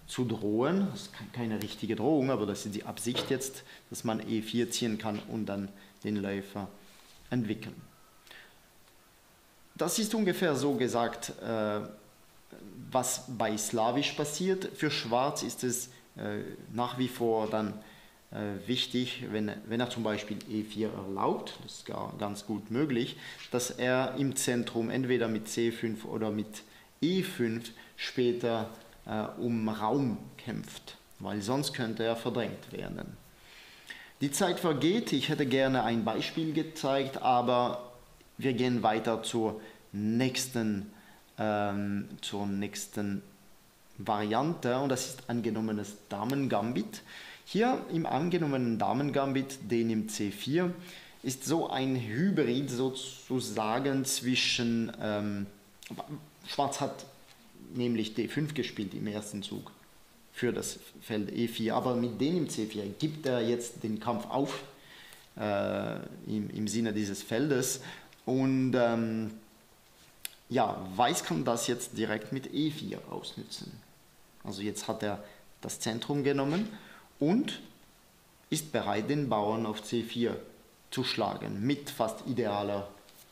zu drohen. Das ist keine richtige Drohung, aber das ist die Absicht jetzt, dass man E4 ziehen kann und dann den Läufer entwickeln. Das ist ungefähr so gesagt, was bei Slawisch passiert. Für Schwarz ist es nach wie vor dann wichtig, wenn er zum Beispiel E4 erlaubt, das ist ganz gut möglich, dass er im Zentrum entweder mit C5 oder mit E5 später um Raum kämpft, weil sonst könnte er verdrängt werden. Die Zeit vergeht, ich hätte gerne ein Beispiel gezeigt, aber wir gehen weiter zur nächsten Variante und das ist angenommenes Damengambit. Hier im angenommenen Damengambit, d nimmt C4, ist so ein Hybrid sozusagen zwischen, Schwarz hat nämlich D5 gespielt im ersten Zug für das Feld E4, aber mit d nimmt C4 gibt er jetzt den Kampf auf im Sinne dieses Feldes und ja, Weiß kann das jetzt direkt mit E4 ausnutzen. Also jetzt hat er das Zentrum genommen und ist bereit, den Bauern auf C4 zu schlagen, mit fast idealer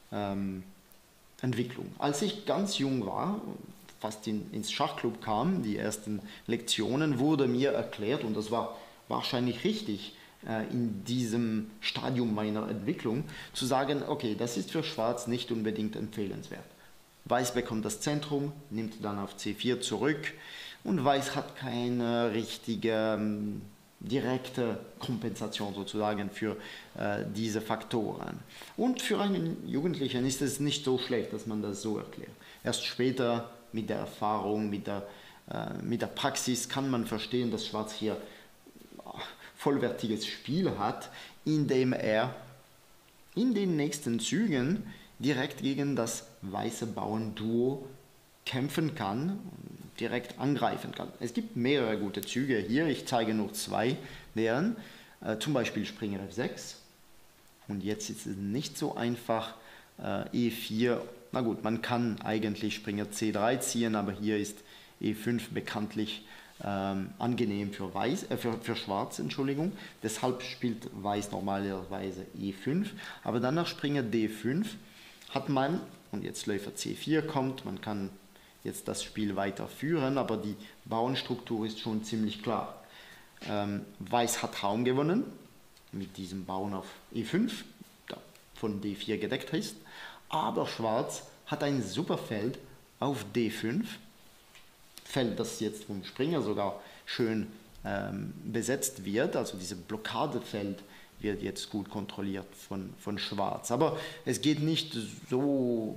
Entwicklung. Als ich ganz jung war, fast ins Schachclub kam, die ersten Lektionen, wurde mir erklärt, und das war wahrscheinlich richtig in diesem Stadium meiner Entwicklung, zu sagen, okay, das ist für Schwarz nicht unbedingt empfehlenswert. Weiß bekommt das Zentrum, nimmt dann auf C4 zurück und Weiß hat keine richtige direkte Kompensation sozusagen für diese Faktoren. Und für einen Jugendlichen ist es nicht so schlecht, dass man das so erklärt. Erst später mit der Erfahrung, mit der Praxis kann man verstehen, dass Schwarz hier vollwertiges Spiel hat, indem er in den nächsten Zügen direkt gegen das weiße Bauernduo kämpfen kann, direkt angreifen kann. Es gibt mehrere gute Züge hier, ich zeige nur zwei deren, zum Beispiel Springer F6 und jetzt ist es nicht so einfach, E4, na gut, man kann eigentlich Springer C3 ziehen, aber hier ist E5 bekanntlich angenehm für Schwarz, Entschuldigung. Deshalb spielt Weiß normalerweise E5, aber dann nach Springer D5 hat man, und jetzt Läufer C4 kommt, man kann jetzt das Spiel weiterführen, aber die Bauernstruktur ist schon ziemlich klar. Weiß hat Raum gewonnen, mit diesem Bauern auf E5, der von D4 gedeckt ist, aber Schwarz hat ein super Feld auf D5, Feld, das jetzt vom Springer sogar schön besetzt wird, also dieses Blockadefeld wird jetzt gut kontrolliert von Schwarz. Aber es geht nicht so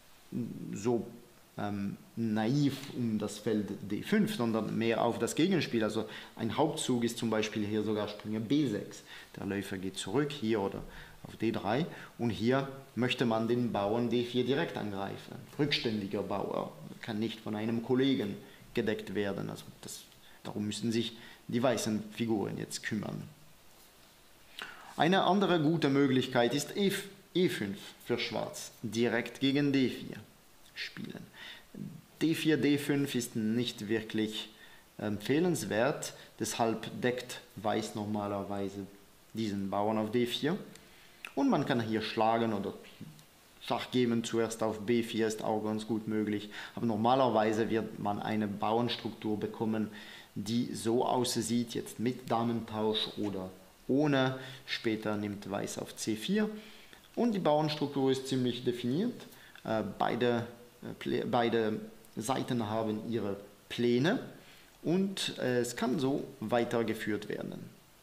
naiv um das Feld D5, sondern mehr auf das Gegenspiel. Also ein Hauptzug ist zum Beispiel hier sogar Springer B6. Der Läufer geht zurück hier oder auf D3 und hier möchte man den Bauern D4 direkt angreifen. Rückständiger Bauer kann nicht von einem Kollegen gedeckt werden. Also darum müssen sich die weißen Figuren jetzt kümmern. Eine andere gute Möglichkeit ist E5 für Schwarz, direkt gegen D4 spielen. D4, D5 ist nicht wirklich empfehlenswert, deshalb deckt Weiß normalerweise diesen Bauern auf D4 und man kann hier schlagen oder Schach geben zuerst auf B4 ist auch ganz gut möglich, aber normalerweise wird man eine Bauernstruktur bekommen, die so aussieht, jetzt mit Damentausch oder ohne. Später nimmt Weiß auf C4 und die Bauernstruktur ist ziemlich definiert. Beide Seiten haben ihre Pläne und es kann so weitergeführt werden.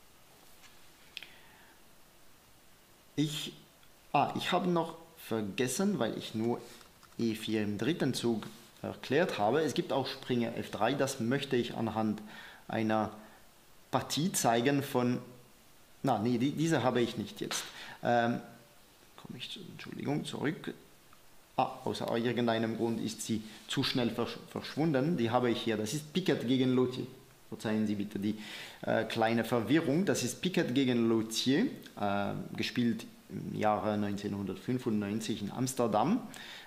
Ich habe noch vergessen, weil ich nur E4 im dritten Zug erklärt habe. Es gibt auch Springer F3, das möchte ich anhand einer Partie zeigen von... diese habe ich nicht jetzt. Entschuldigung, zurück. Aus irgendeinem Grund ist sie zu schnell verschwunden. Die habe ich hier. Das ist Piquet gegen Lothier. Verzeihen Sie bitte die kleine Verwirrung. Das ist Piquet gegen Lothier, gespielt im Jahre 1995 in Amsterdam.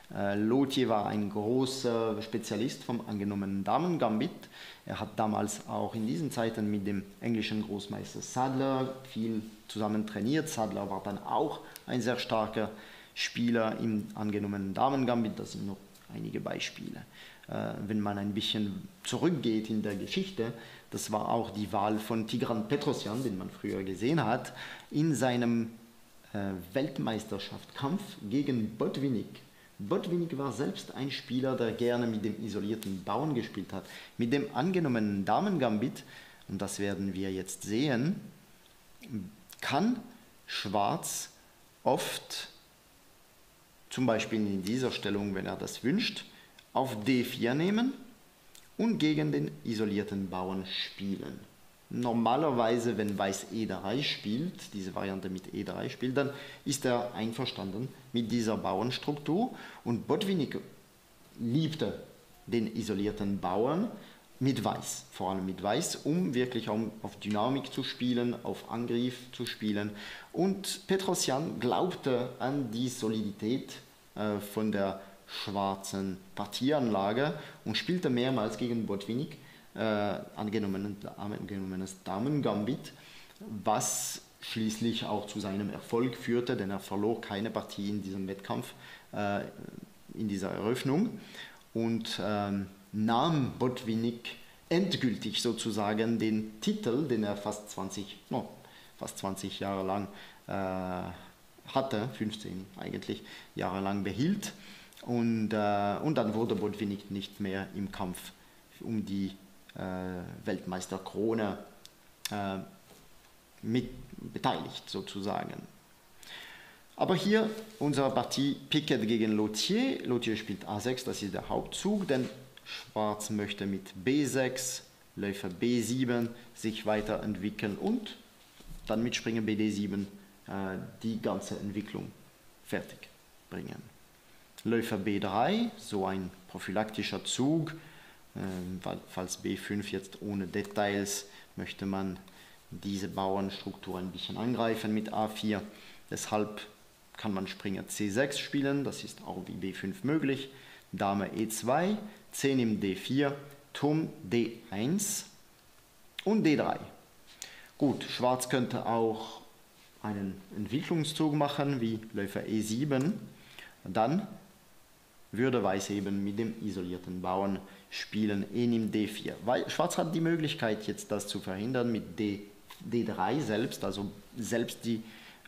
Lothier war ein großer Spezialist vom angenommenen Damen-Gambit. Er hat damals auch in diesen Zeiten mit dem englischen Großmeister Sadler viel zusammen trainiert. Sadler war dann auch ein sehr starker Spieler im angenommenen Damen-Gambit. Das sind noch einige Beispiele. Wenn man ein bisschen zurückgeht in der Geschichte, das war auch die Wahl von Tigran Petrosyan, den man früher gesehen hat, in seinem Weltmeisterschaftskampf gegen Botvinnik. Botvinnik war selbst ein Spieler, der gerne mit dem isolierten Bauern gespielt hat. Mit dem angenommenen Damen-Gambit, und das werden wir jetzt sehen, kann Schwarz oft, zum Beispiel in dieser Stellung, wenn er das wünscht, auf D4 nehmen und gegen den isolierten Bauern spielen. Normalerweise, wenn Weiß E3 spielt, diese Variante mit E3 spielt, dann ist er einverstanden mit dieser Bauernstruktur, und Botvinnik liebte den isolierten Bauern mit Weiß, vor allem mit Weiß, um wirklich auf Dynamik zu spielen, auf Angriff zu spielen, und Petrosyan glaubte an die Solidität von der schwarzen Partieanlage und spielte mehrmals gegen Botvinnik angenommenes Damen-Gambit, was schließlich auch zu seinem Erfolg führte, denn er verlor keine Partie in diesem Wettkampf, in dieser Eröffnung, und nahm Botvinnik endgültig sozusagen den Titel, den er fast 20 Jahre lang hatte, 15 eigentlich Jahre lang behielt, und dann wurde Botvinnik nicht mehr im Kampf um die Weltmeisterkrone mit beteiligt sozusagen. Aber hier unsere Partie Piquet gegen Lothier. Lothier spielt A6, das ist der Hauptzug, denn Schwarz möchte mit B6, Läufer B7 sich weiterentwickeln und dann mit Springer BD7 die ganze Entwicklung fertig bringen. Läufer B3, so ein prophylaktischer Zug. Falls B5 jetzt ohne Details, möchte man diese Bauernstruktur ein bisschen angreifen mit A4. Deshalb kann man Springer C6 spielen, das ist auch wie B5 möglich. Dame E2, C nimmt D4, Turm D1 und D3. Gut, Schwarz könnte auch einen Entwicklungszug machen wie Läufer E7. Dann würde Weiß eben mit dem isolierten Bauern spielen, E nimmt D4. Weil Schwarz hat die Möglichkeit, jetzt das zu verhindern mit D3 selbst, also selbst die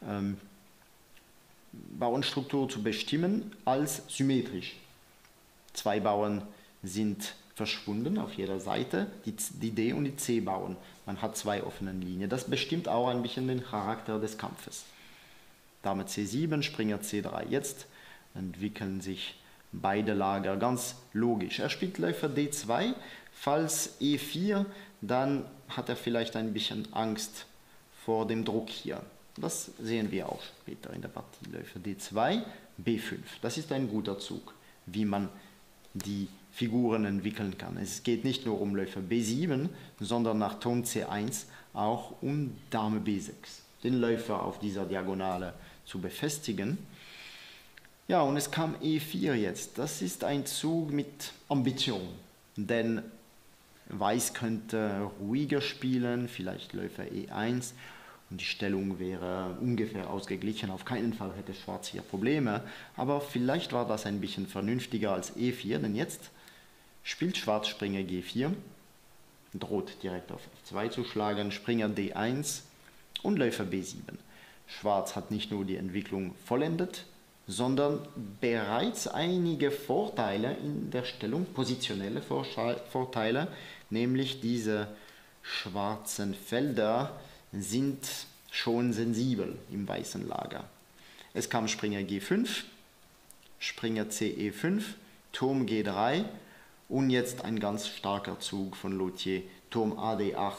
Bauernstruktur zu bestimmen als symmetrisch. Zwei Bauern sind verschwunden auf jeder Seite, die D- und die C-Bauern. Man hat zwei offene Linien. Das bestimmt auch ein bisschen den Charakter des Kampfes. Dame C7, Springer C3. Jetzt entwickeln sich beide Lager ganz logisch. Er spielt Läufer D2, falls E4, dann hat er vielleicht ein bisschen Angst vor dem Druck hier. Das sehen wir auch später in der Partie. Läufer D2, B5. Das ist ein guter Zug, wie man die Figuren entwickeln kann. Es geht nicht nur um Läufer B7, sondern nach Turm C1 auch um Dame B6, den Läufer auf dieser Diagonale zu befestigen. Ja, und es kam E4 jetzt. Das ist ein Zug mit Ambition, denn Weiß könnte ruhiger spielen, vielleicht Läufer E1, und die Stellung wäre ungefähr ausgeglichen. Auf keinen Fall hätte Schwarz hier Probleme, aber vielleicht war das ein bisschen vernünftiger als E4, denn jetzt spielt Schwarz Springer G4, droht direkt auf F2 zu schlagen, Springer D1 und Läufer B7. Schwarz hat nicht nur die Entwicklung vollendet, sondern bereits einige Vorteile in der Stellung, positionelle Vorteile, nämlich diese schwarzen Felder sind schon sensibel im weißen Lager. Es kam Springer G5, Springer CE5, Turm G3 und jetzt ein ganz starker Zug von Lothier, Turm AD8.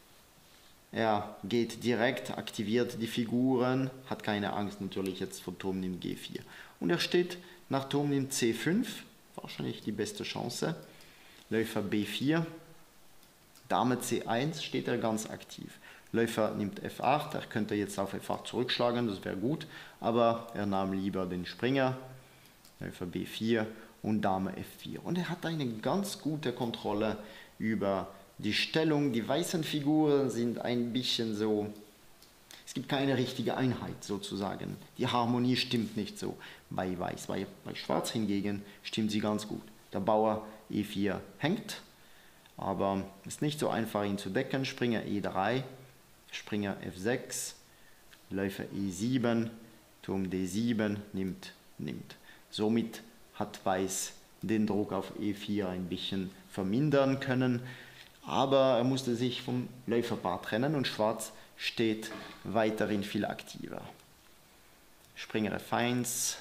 Er geht direkt, aktiviert die Figuren, hat keine Angst natürlich jetzt vor Turm nimmt G4. Und er steht nach Turm nimmt C5, wahrscheinlich die beste Chance. Läufer B4, Dame C1 steht er ganz aktiv. Läufer nimmt F8, er könnte jetzt auf F8 zurückschlagen, das wäre gut, aber er nahm lieber den Springer. Läufer B4 und Dame F4. Und er hat eine ganz gute Kontrolle über die Stellung. Die weißen Figuren sind ein bisschen so, es gibt keine richtige Einheit sozusagen. Die Harmonie stimmt nicht so bei Weiß. Bei Schwarz hingegen stimmt sie ganz gut. Der Bauer E4 hängt, aber es ist nicht so einfach, ihn zu decken. Springer E3, Springer F6, Läufer E7, Turm D7, nimmt. Somit hat Weiß den Druck auf E4 ein bisschen vermindern können, aber er musste sich vom Läuferpaar trennen und Schwarz steht weiterhin viel aktiver. Springer F1,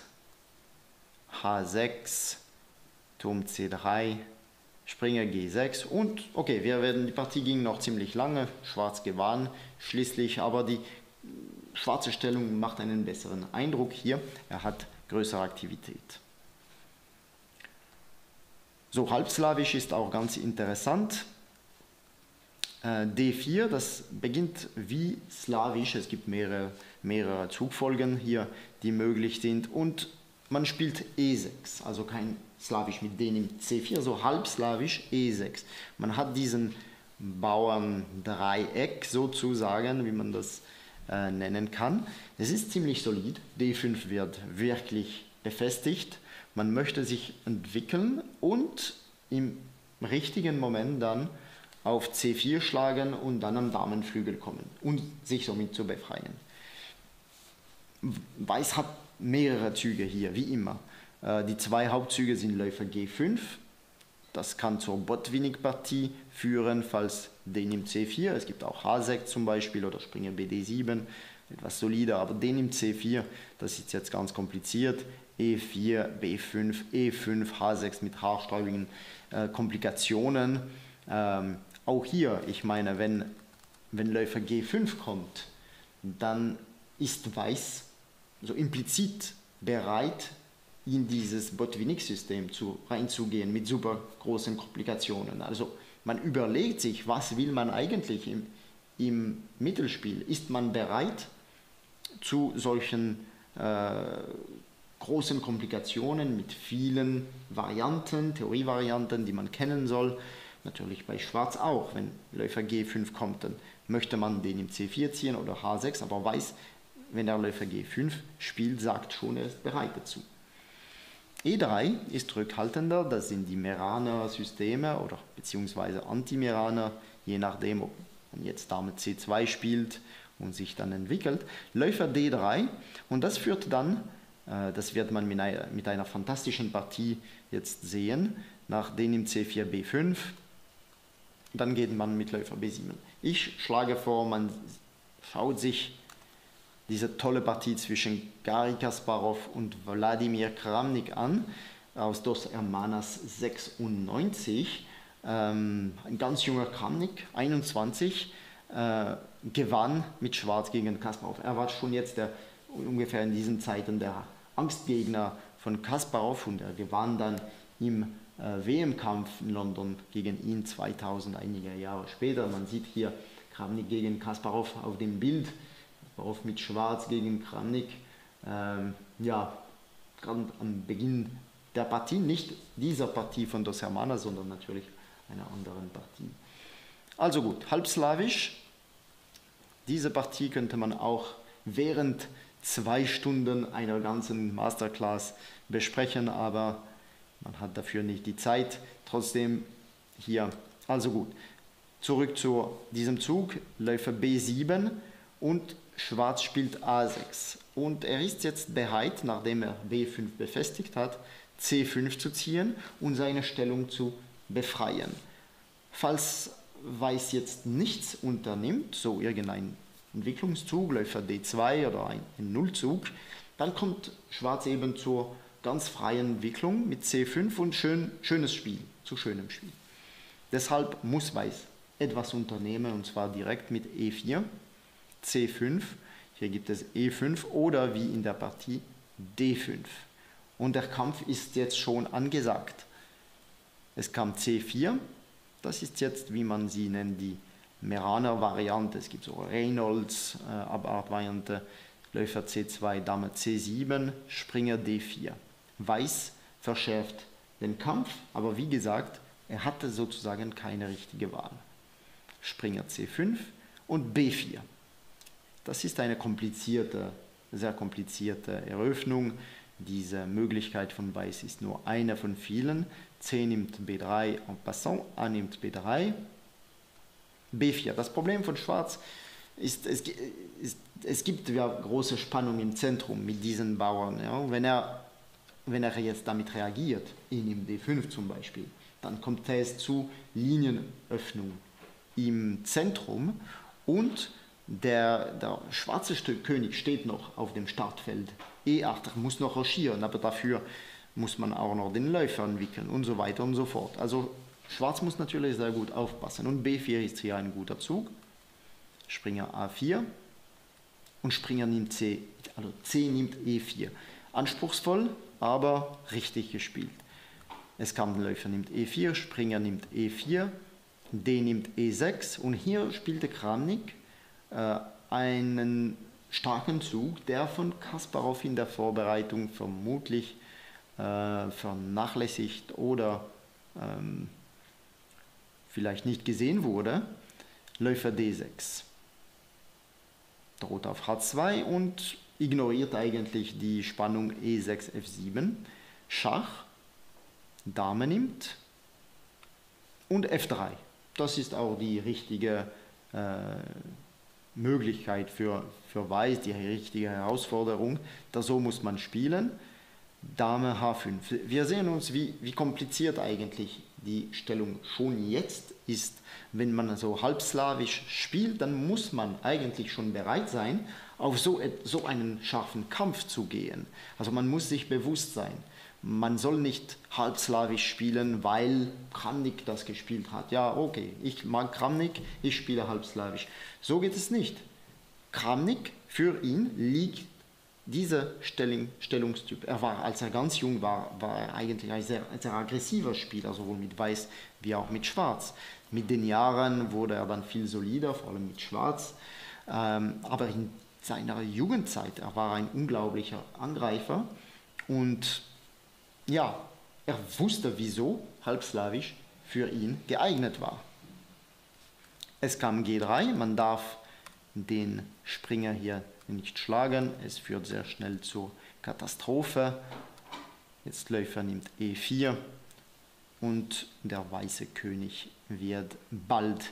H6, Turm C3, Springer G6 und okay, die Partie ging noch ziemlich lange, Schwarz gewann schließlich, aber die schwarze Stellung macht einen besseren Eindruck hier, er hat größere Aktivität. So, halbslawisch ist auch ganz interessant. D4, das beginnt wie slawisch, es gibt mehrere Zugfolgen hier, die möglich sind und man spielt E6, also kein Slawisch mit D nimmt C4, so halbslawisch E6. Man hat diesen Bauerndreieck sozusagen, wie man das nennen kann. Es ist ziemlich solid, D5 wird wirklich befestigt, man möchte sich entwickeln und im richtigen Moment dann auf C4 schlagen und dann am Damenflügel kommen und sich somit zu befreien. Weiß hat mehrere Züge hier, wie immer. Die zwei Hauptzüge sind Läufer G5. Das kann zur Botwinnik-Partie führen, falls D nimmt C4. Es gibt auch H6 zum Beispiel oder Springer BD7, etwas solider, aber D nimmt C4, das ist jetzt ganz kompliziert. E4, B5, E5, H6 mit haarsträubigen Komplikationen. Auch hier, ich meine, wenn Läufer G5 kommt, dann ist Weiß so implizit bereit, in dieses Botwinnik-System reinzugehen mit super großen Komplikationen. Also man überlegt sich, was will man eigentlich im Mittelspiel? Ist man bereit zu solchen großen Komplikationen mit vielen Varianten, Theorievarianten, die man kennen soll? Natürlich bei Schwarz auch, wenn Läufer G5 kommt, dann möchte man den im C4 ziehen oder H6, aber Weiß, wenn der Läufer G5 spielt, sagt schon, er ist bereit dazu. E3 ist zurückhaltender, das sind die Meraner-Systeme oder beziehungsweise Anti-Meraner, je nachdem, ob man jetzt Dame C2 spielt und sich dann entwickelt. Läufer D3 und das führt dann, das wird man mit einer fantastischen Partie jetzt sehen, nach D nimmt C4 B5, dann geht man mit Läufer B7. Ich schlage vor, man schaut sich diese tolle Partie zwischen Garry Kasparov und Wladimir Kramnik an, aus Dos Hermanas 96. Ein ganz junger Kramnik, 21, gewann mit Schwarz gegen Kasparov. Er war schon jetzt ungefähr in diesen Zeiten der Angstgegner von Kasparov und er gewann dann im WM-Kampf in London gegen ihn 2000, einige Jahre später. Man sieht hier Kramnik gegen Kasparov auf dem Bild. Kasparov mit Schwarz gegen Kramnik. Ja, gerade am Beginn der Partie, nicht dieser Partie von Dos Hermanas, sondern natürlich einer anderen Partie. Also gut, halbslawisch. Diese Partie könnte man auch während 2 Stunden einer ganzen Masterclass besprechen, aber man hat dafür nicht die Zeit. Trotzdem hier, also gut. Zurück zu diesem Zug, Läufer B7 und Schwarz spielt A6. Und er ist jetzt bereit, nachdem er B5 befestigt hat, C5 zu ziehen und seine Stellung zu befreien. Falls Weiß jetzt nichts unternimmt, so irgendein Entwicklungszug, Läufer D2 oder ein Nullzug, dann kommt Schwarz eben zur ganz freien Entwicklung mit C5 und schönes Spiel, zu schönem Spiel. Deshalb muss Weiß etwas unternehmen und zwar direkt mit E4, C5, hier gibt es E5 oder wie in der Partie D5. Und der Kampf ist jetzt schon angesagt. Es kam C4, das ist jetzt, wie man sie nennt, die Meraner-Variante. Es gibt so Reynolds-Abart-Variante, Läufer C2, Dame C7, Springer D4. Weiß verschärft den Kampf, aber wie gesagt, er hatte sozusagen keine richtige Wahl. Springer C5 und B4. Das ist eine sehr komplizierte Eröffnung. Diese Möglichkeit von Weiß ist nur eine von vielen. C nimmt B3 en passant, A nimmt B3, B4. Das Problem von Schwarz ist, es gibt ja große Spannung im Zentrum mit diesen Bauern. Ja? Wenn er jetzt damit reagiert, E nimmt D5 zum Beispiel, dann kommt es zu Linienöffnung im Zentrum und der schwarze König steht noch auf dem Startfeld E8, er muss noch rochieren, aber dafür muss man auch noch den Läufer entwickeln und so weiter und so fort. Also Schwarz muss natürlich sehr gut aufpassen und B4 ist hier ein guter Zug. Springer A4 und Springer nimmt C, also C nimmt E4. Anspruchsvoll, aber richtig gespielt. Es kam, der Läufer nimmt E4, Springer nimmt E4, D nimmt E6 und hier spielte Kramnik einen starken Zug, der von Kasparov in der Vorbereitung vermutlich vernachlässigt oder vielleicht nicht gesehen wurde. Läufer D6 droht auf H2 und ignoriert eigentlich die Spannung E6, F7. Schach, Dame nimmt und F3. Das ist auch die richtige Möglichkeit für Weiß, die richtige Herausforderung. So muss man spielen. Dame H5. Wir sehen uns, wie kompliziert eigentlich die Stellung schon jetzt ist. Wenn man so halbslawisch spielt, dann muss man eigentlich schon bereit sein, auf so einen scharfen Kampf zu gehen. Also man muss sich bewusst sein, man soll nicht halbslawisch spielen, weil Kramnik das gespielt hat. Ja, okay, ich mag Kramnik, ich spiele halbslawisch. So geht es nicht. Kramnik, für ihn liegt dieser Stellungstyp. Als er ganz jung war, war er eigentlich ein sehr aggressiver Spieler, sowohl mit Weiß wie auch mit Schwarz. Mit den Jahren wurde er dann viel solider, vor allem mit Schwarz. Aber in seiner Jugendzeit, er war ein unglaublicher Angreifer und ja, er wusste, wieso halbslawisch für ihn geeignet war. Es kam G3, man darf den Springer hier nicht schlagen, es führt sehr schnell zur Katastrophe. Jetzt Läufer nimmt E4 und der weiße König wird bald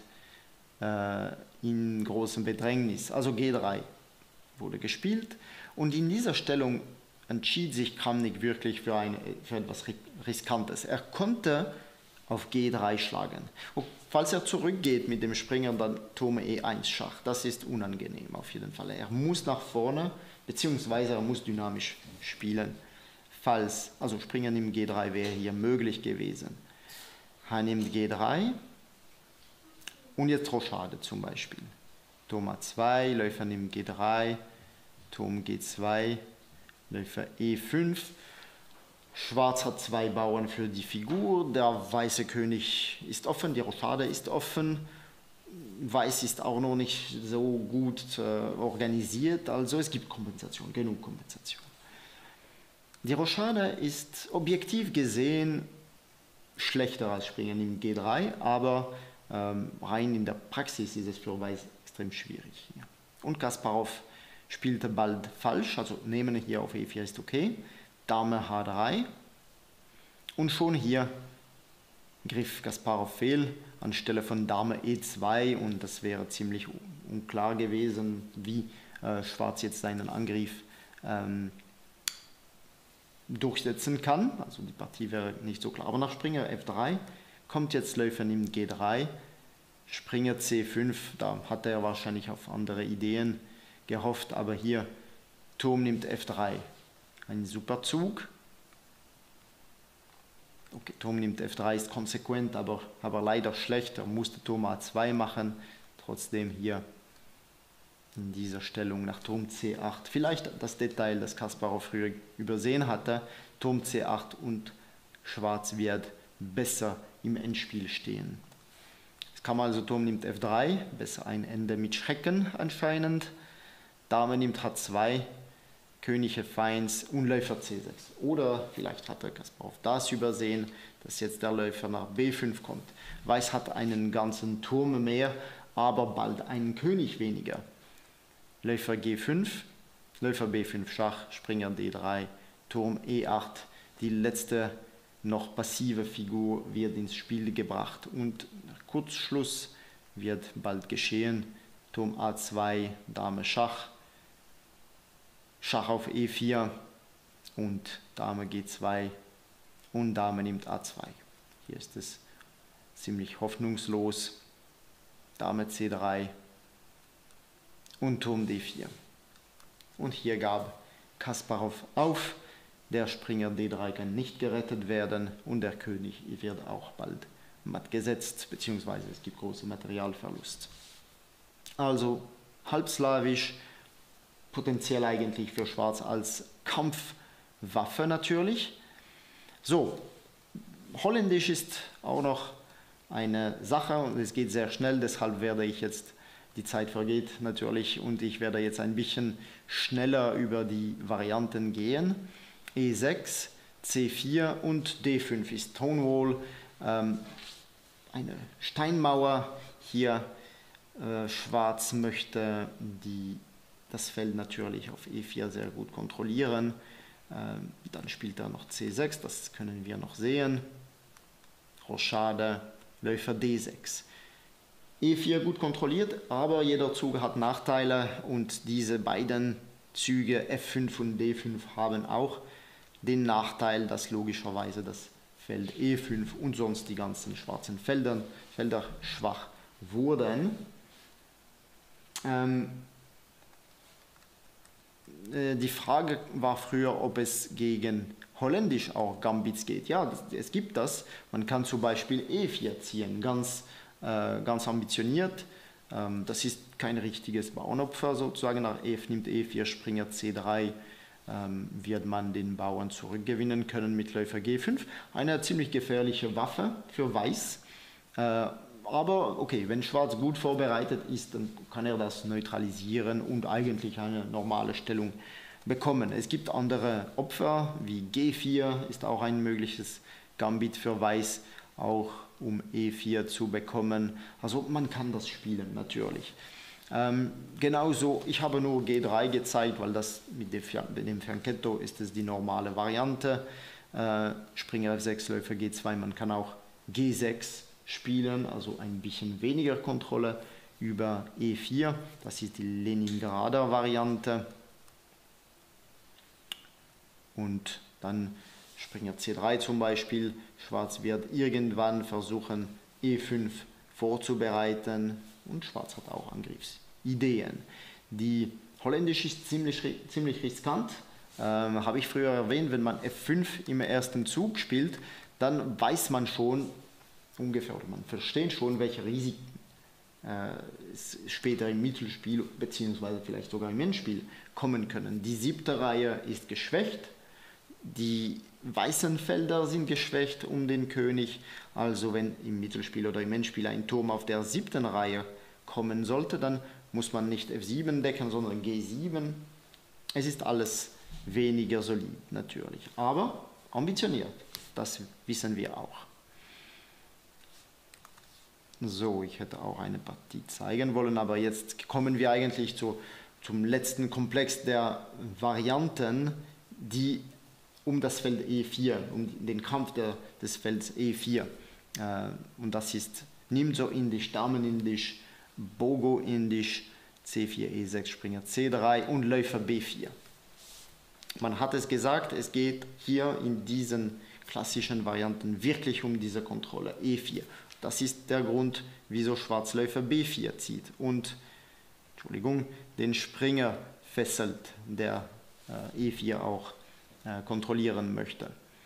in großem Bedrängnis. Also G3 wurde gespielt und in dieser Stellung entschied sich Kramnik wirklich für etwas Riskantes. Er konnte auf G3 schlagen. Und falls er zurückgeht mit dem Springer, dann Turm E1 Schach. Das ist unangenehm auf jeden Fall. Er muss nach vorne, beziehungsweise er muss dynamisch spielen. Also Springer nimmt G3 wäre hier möglich gewesen. Er nimmt G3 und jetzt Rochade zum Beispiel. Turm A2, Läufer nimmt G3, Turm G2, Läufer E5. Schwarz hat zwei Bauern für die Figur, der weiße König ist offen, die Rochade ist offen. Weiß ist auch noch nicht so gut organisiert, also es gibt Kompensation, genug Kompensation. Die Rochade ist objektiv gesehen schlechter als Springer in G3, aber rein in der Praxis ist es für Weiß extrem schwierig. Hier. Und Kasparov spielte bald falsch, also nehmen hier auf E4 ist okay, Dame H3 und schon hier griff Kasparov fehl anstelle von Dame E2 und das wäre ziemlich unklar gewesen, wie Schwarz jetzt seinen Angriff durchsetzen kann, also die Partie wäre nicht so klar, aber nach Springer F3 kommt jetzt Läufer nimmt G3, Springer C5, da hatte er wahrscheinlich auf andere Ideen gehofft, aber hier Turm nimmt F3, ein super Zug. Okay, Turm nimmt F3 ist konsequent, aber leider schlecht, er musste Turm A2 machen, trotzdem hier in dieser Stellung nach Turm C8, vielleicht das Detail, das Kasparov früher übersehen hatte, Turm C8 und Schwarz wird besser im Endspiel stehen. Es kam also Turm nimmt F3, besser ein Ende mit Schrecken anscheinend. Dame nimmt H2, König F1 und Läufer C6. Oder vielleicht hat der Kasparov das übersehen, dass jetzt der Läufer nach B5 kommt. Weiß hat einen ganzen Turm mehr, aber bald einen König weniger. Läufer G5, Läufer B5 Schach, Springer D3, Turm E8. Die letzte noch passive Figur wird ins Spiel gebracht und Kurzschluss wird bald geschehen. Turm A2, Dame Schach, Schach auf E4 und Dame G2 und Dame nimmt A2. Hier ist es ziemlich hoffnungslos. Dame C3 und Turm D4. Und hier gab Kasparov auf. Der Springer D3 kann nicht gerettet werden und der König wird auch bald matt gesetzt, beziehungsweise es gibt große Materialverlust. Also halbslawisch, potenziell eigentlich für Schwarz als Kampfwaffe natürlich. So, Holländisch ist auch noch eine Sache und es geht sehr schnell, deshalb werde ich jetzt, die Zeit vergeht natürlich und ich werde jetzt ein bisschen schneller über die Varianten gehen. E6, C4 und D5 ist Stonewall, eine Steinmauer. Hier Schwarz möchte das Feld natürlich auf E4 sehr gut kontrollieren. Dann spielt er noch C6, das können wir noch sehen. Rochade, Läufer D6. E4 gut kontrolliert, aber jeder Zug hat Nachteile und diese beiden Züge F5 und D5 haben auch den Nachteil, dass logischerweise das Feld E5 und sonst die ganzen schwarzen Felder schwach wurden. Die Frage war früher, ob es gegen Holländisch auch Gambits geht. Ja, es gibt das. Man kann zum Beispiel E4 ziehen, ganz ambitioniert. Das ist kein richtiges Bauernopfer sozusagen. Nach F nimmt E4, Springer C3 wird man den Bauern zurückgewinnen können mit Läufer G5. Eine ziemlich gefährliche Waffe für Weiß. Aber okay, wenn Schwarz gut vorbereitet ist, dann kann er das neutralisieren und eigentlich eine normale Stellung bekommen. Es gibt andere Opfer, wie G4 ist auch ein mögliches Gambit für Weiß, auch um E4 zu bekommen. Also man kann das spielen natürlich. Genauso, ich habe nur G3 gezeigt, weil das mit dem Fianchetto ist es die normale Variante. Springer F6, Läufer G2, man kann auch G6 spielen, also ein bisschen weniger Kontrolle über E4. Das ist die Leningrader Variante. Und dann Springer C3 zum Beispiel. Schwarz wird irgendwann versuchen, E5 vorzubereiten und Schwarz hat auch Angriffsideen. Die Holländisch ist ziemlich riskant. Habe ich früher erwähnt, wenn man F5 im ersten Zug spielt, dann weiß man schon ungefähr, oder man versteht schon, welche Risiken später im Mittelspiel bzw. vielleicht sogar im Endspiel kommen können. Die 7. Reihe ist geschwächt, die weißen Felder sind geschwächt um den König, also wenn im Mittelspiel oder im Endspiel ein Turm auf der 7. Reihe kommen sollte, dann muss man nicht F7 decken, sondern G7. Es ist alles weniger solid natürlich, aber ambitioniert, das wissen wir auch. So, ich hätte auch eine Partie zeigen wollen, aber jetzt kommen wir eigentlich zum letzten Komplex der Varianten, die um das Feld E4, um den Kampf des Felds E4. Und das ist Nimzo-Indisch, Damen-Indisch, Bogo-Indisch, C4, E6, Springer C3 und Läufer B4. Man hat es gesagt, es geht hier in diesen klassischen Varianten wirklich um diese Kontrolle E4. Das ist der Grund, wieso Schwarz Läufer B4 zieht und den Springer fesselt, der E4 auch kontrollieren möchte.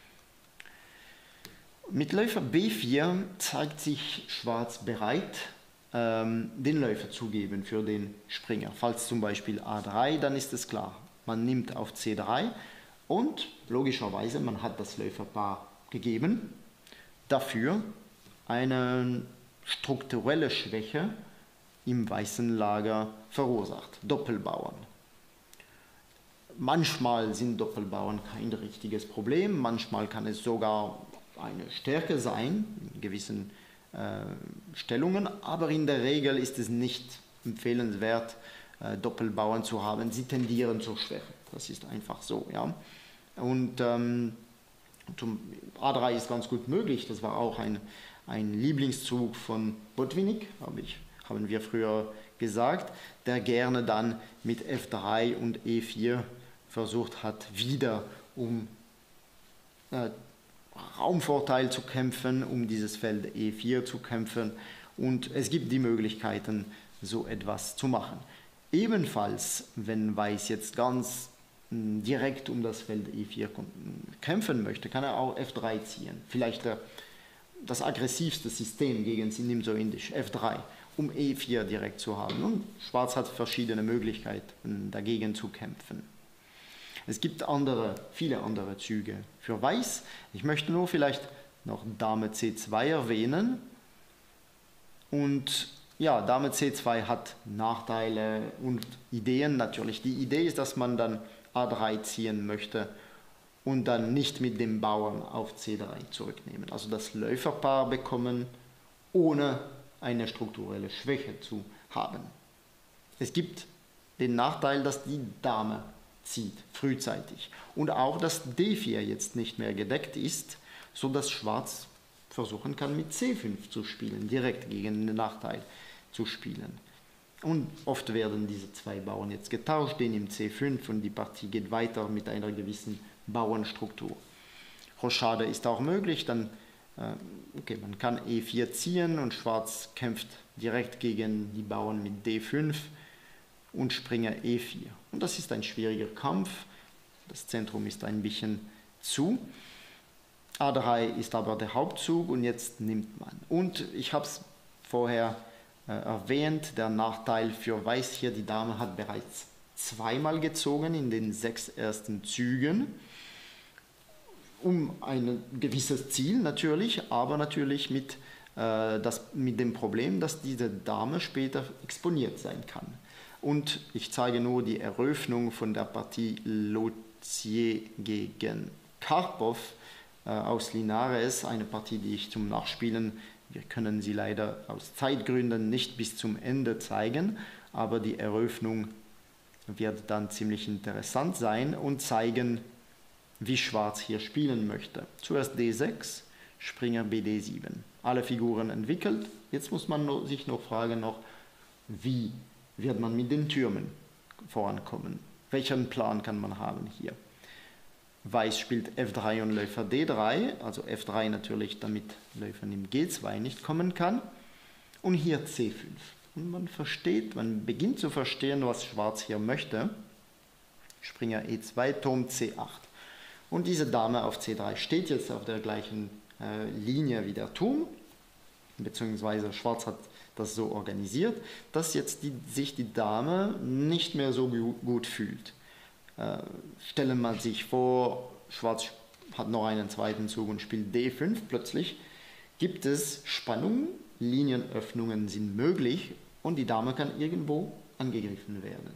Mit Läufer B4 zeigt sich Schwarz bereit, den Läufer zu geben für den Springer. Falls zum Beispiel A3, dann ist es klar, man nimmt auf C3 und logischerweise, man hat das Läuferpaar gegeben, dafür eine strukturelle Schwäche im weißen Lager verursacht, Doppelbauern. Manchmal sind Doppelbauern kein richtiges Problem, manchmal kann es sogar eine Stärke sein in gewissen Stellungen, aber in der Regel ist es nicht empfehlenswert, Doppelbauern zu haben. Sie tendieren zur Schwäche, das ist einfach so. Ja? Und zum A3 ist ganz gut möglich, das war auch ein Lieblingszug von Botvinnik, haben wir früher gesagt, der gerne dann mit F3 und E4 versucht hat, wieder um Raumvorteil zu kämpfen, um dieses Feld E4 zu kämpfen, und es gibt die Möglichkeiten, so etwas zu machen. Ebenfalls, wenn Weiß jetzt ganz direkt um das Feld E4 kämpfen möchte, kann er auch F3 ziehen. Vielleicht das aggressivste System gegen Nimzo-Indisch, F3, um E4 direkt zu haben. Und Schwarz hat verschiedene Möglichkeiten, dagegen zu kämpfen. Es gibt viele andere Züge für Weiß. Ich möchte nur vielleicht noch Dame C2 erwähnen. Und ja, Dame C2 hat Nachteile und Ideen natürlich. Die Idee ist, dass man dann A3 ziehen möchte und dann nicht mit dem Bauern auf C3 zurücknehmen. Also das Läuferpaar bekommen, ohne eine strukturelle Schwäche zu haben. Es gibt den Nachteil, dass die Dame zieht, frühzeitig. Und auch, dass D4 jetzt nicht mehr gedeckt ist, sodass Schwarz versuchen kann, mit C5 zu spielen, direkt gegen den Nachteil zu spielen. Und oft werden diese zwei Bauern jetzt getauscht, den im C5, und die Partie geht weiter mit einer gewissen Bauernstruktur. Rochade ist auch möglich, dann okay, man kann E4 ziehen und Schwarz kämpft direkt gegen die Bauern mit D5 und Springer E4. Und das ist ein schwieriger Kampf, das Zentrum ist ein bisschen zu. A3 ist aber der Hauptzug und jetzt nimmt man. Und ich habe es vorher erwähnt, der Nachteil für Weiß hier, die Dame hat bereits zweimal gezogen in den 6 ersten Zügen, um ein gewisses Ziel natürlich, aber natürlich mit dem Problem, dass diese Dame später exponiert sein kann. Und ich zeige nur die Eröffnung von der Partie Lozier gegen Karpov aus Linares, eine Partie, die ich zum Nachspielen, wir können sie leider aus Zeitgründen nicht bis zum Ende zeigen, aber die Eröffnung wird dann ziemlich interessant sein und zeigen, wie Schwarz hier spielen möchte. Zuerst D6, Springer BD7. Alle Figuren entwickelt. Jetzt muss man sich noch fragen, wie wird man mit den Türmen vorankommen? Welchen Plan kann man haben hier? Weiß spielt F3 und Läufer D3, also F3 natürlich, damit Läufer im G2 nicht kommen kann. Und hier C5. Und man beginnt zu verstehen, was Schwarz hier möchte. Springer E2, Turm C8. Und diese Dame auf C3 steht jetzt auf der gleichen Linie wie der Turm, beziehungsweise Schwarz hat das so organisiert, dass jetzt sich die Dame nicht mehr so gut fühlt. Stellen wir sich vor, Schwarz hat noch einen zweiten Zug und spielt D5, plötzlich gibt es Spannung, Linienöffnungen sind möglich und die Dame kann irgendwo angegriffen werden.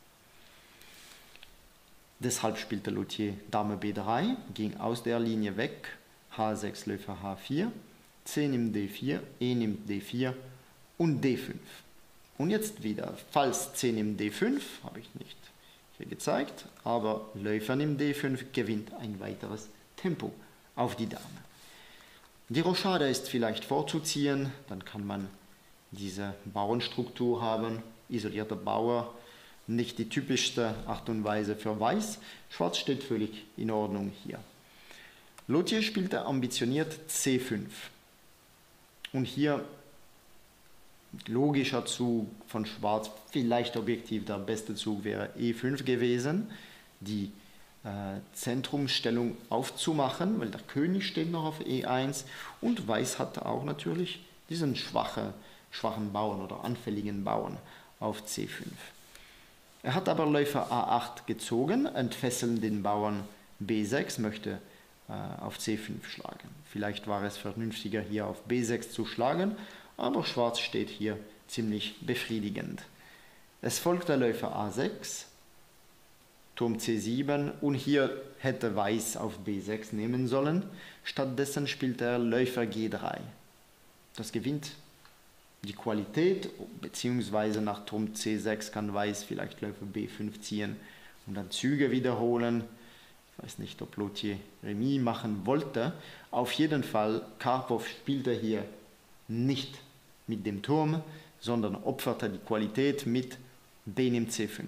Deshalb spielte Lozier Dame B3, ging aus der Linie weg, H6 Läufer H4, C nimmt D4, E nimmt D4 und D5. Und jetzt wieder, falls C nimmt D5, habe ich nicht hier gezeigt, aber Läufer nimmt D5 gewinnt ein weiteres Tempo auf die Dame. Die Rochade ist vielleicht vorzuziehen, dann kann man diese Bauernstruktur haben, isolierter Bauer, nicht die typischste Art und Weise für Weiß. Schwarz steht völlig in Ordnung hier. Lozier spielte ambitioniert C5. Und hier logischer Zug von Schwarz, vielleicht objektiv der beste Zug wäre E5 gewesen, die Zentrumsstellung aufzumachen, weil der König steht noch auf E1 und Weiß hatte auch natürlich diesen schwachen Bauern oder anfälligen Bauern auf C5. Er hat aber Läufer A8 gezogen, entfesseln den Bauern B6, möchte auf C5 schlagen. Vielleicht war es vernünftiger, hier auf B6 zu schlagen, aber Schwarz steht hier ziemlich befriedigend. Es folgt der Läufer A6, Turm C7 und hier hätte Weiß auf B6 nehmen sollen. Stattdessen spielt er Läufer G3. Das gewinnt die Qualität, beziehungsweise nach Turm C6 kann Weiß vielleicht Läufer B5 ziehen und dann Züge wiederholen. Ich weiß nicht, ob Lothier Remis machen wollte. Auf jeden Fall, Karpov spielte hier nicht mit dem Turm, sondern opferte die Qualität mit B nimmt C5.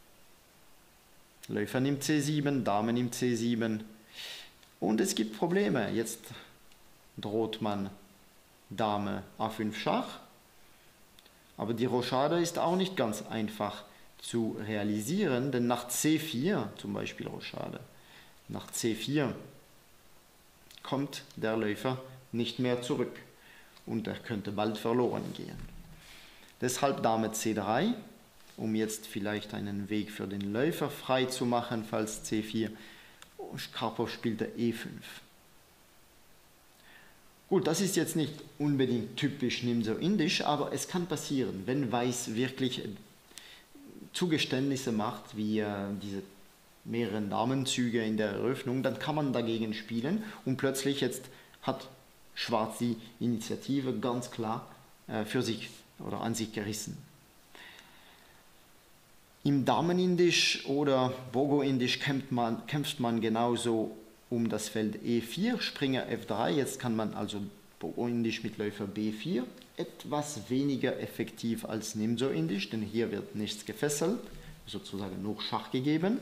Läufer nimmt C7, Dame nimmt C7 und es gibt Probleme. Jetzt droht man Dame A5 Schach, aber die Rochade ist auch nicht ganz einfach zu realisieren, denn nach C4, zum Beispiel Rochade, nach C4 kommt der Läufer nicht mehr zurück und er könnte bald verloren gehen. Deshalb Dame C3, um jetzt vielleicht einen Weg für den Läufer frei zu machen, falls C4. Karpov spielte E5. Gut, das ist jetzt nicht unbedingt typisch Nimzo-Indisch, aber es kann passieren, wenn Weiß wirklich Zugeständnisse macht, wie diese mehreren Damenzüge in der Eröffnung, dann kann man dagegen spielen und plötzlich jetzt hat Schwarz die Initiative ganz klar für sich oder an sich gerissen. Im Damenindisch oder Bogo-Indisch kämpft man genauso um das Feld E4, Springer F3. Jetzt kann man also Bogo-Indisch mit Läufer B4 etwas weniger effektiv als Nimzo-Indisch, denn hier wird nichts gefesselt, sozusagen nur Schach gegeben.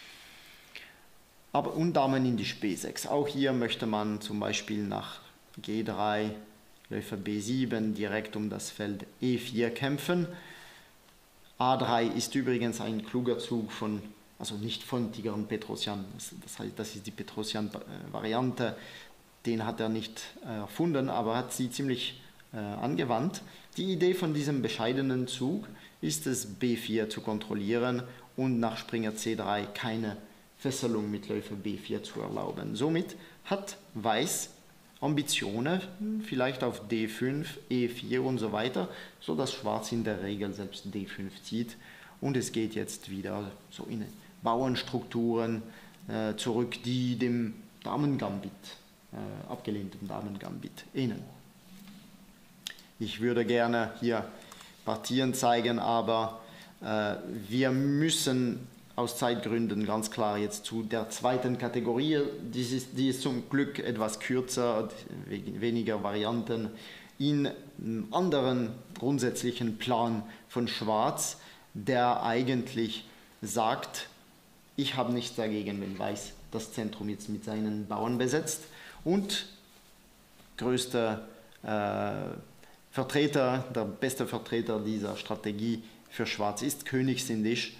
Aber und Damenindisch B6. Auch hier möchte man zum Beispiel nach G3, Läufer B7 direkt um das Feld E4 kämpfen. A3 ist übrigens ein kluger Zug von, also nicht von Tigran Petrosyan, das heißt, das ist die Petrosyan-Variante, den hat er nicht erfunden, aber hat sie ziemlich angewandt. Die Idee von diesem bescheidenen Zug ist es, B4 zu kontrollieren und nach Springer C3 keine Fesselung mit Läufer B4 zu erlauben. Somit hat Weiß Ambitionen, vielleicht auf D5, E4 und so weiter, sodass Schwarz in der Regel selbst D5 zieht. Und es geht jetzt wieder so in Bauernstrukturen zurück, die dem Damengambit, abgelehnten Damengambit ähneln. Ich würde gerne hier Partien zeigen, aber wir müssen aus Zeitgründen ganz klar jetzt zu der zweiten Kategorie, die ist zum Glück etwas kürzer, weniger Varianten, in einem anderen grundsätzlichen Plan von Schwarz, der eigentlich sagt, ich habe nichts dagegen, wenn Weiß das Zentrum jetzt mit seinen Bauern besetzt. Und größter Vertreter, der beste Vertreter dieser Strategie für Schwarz ist Königsindisch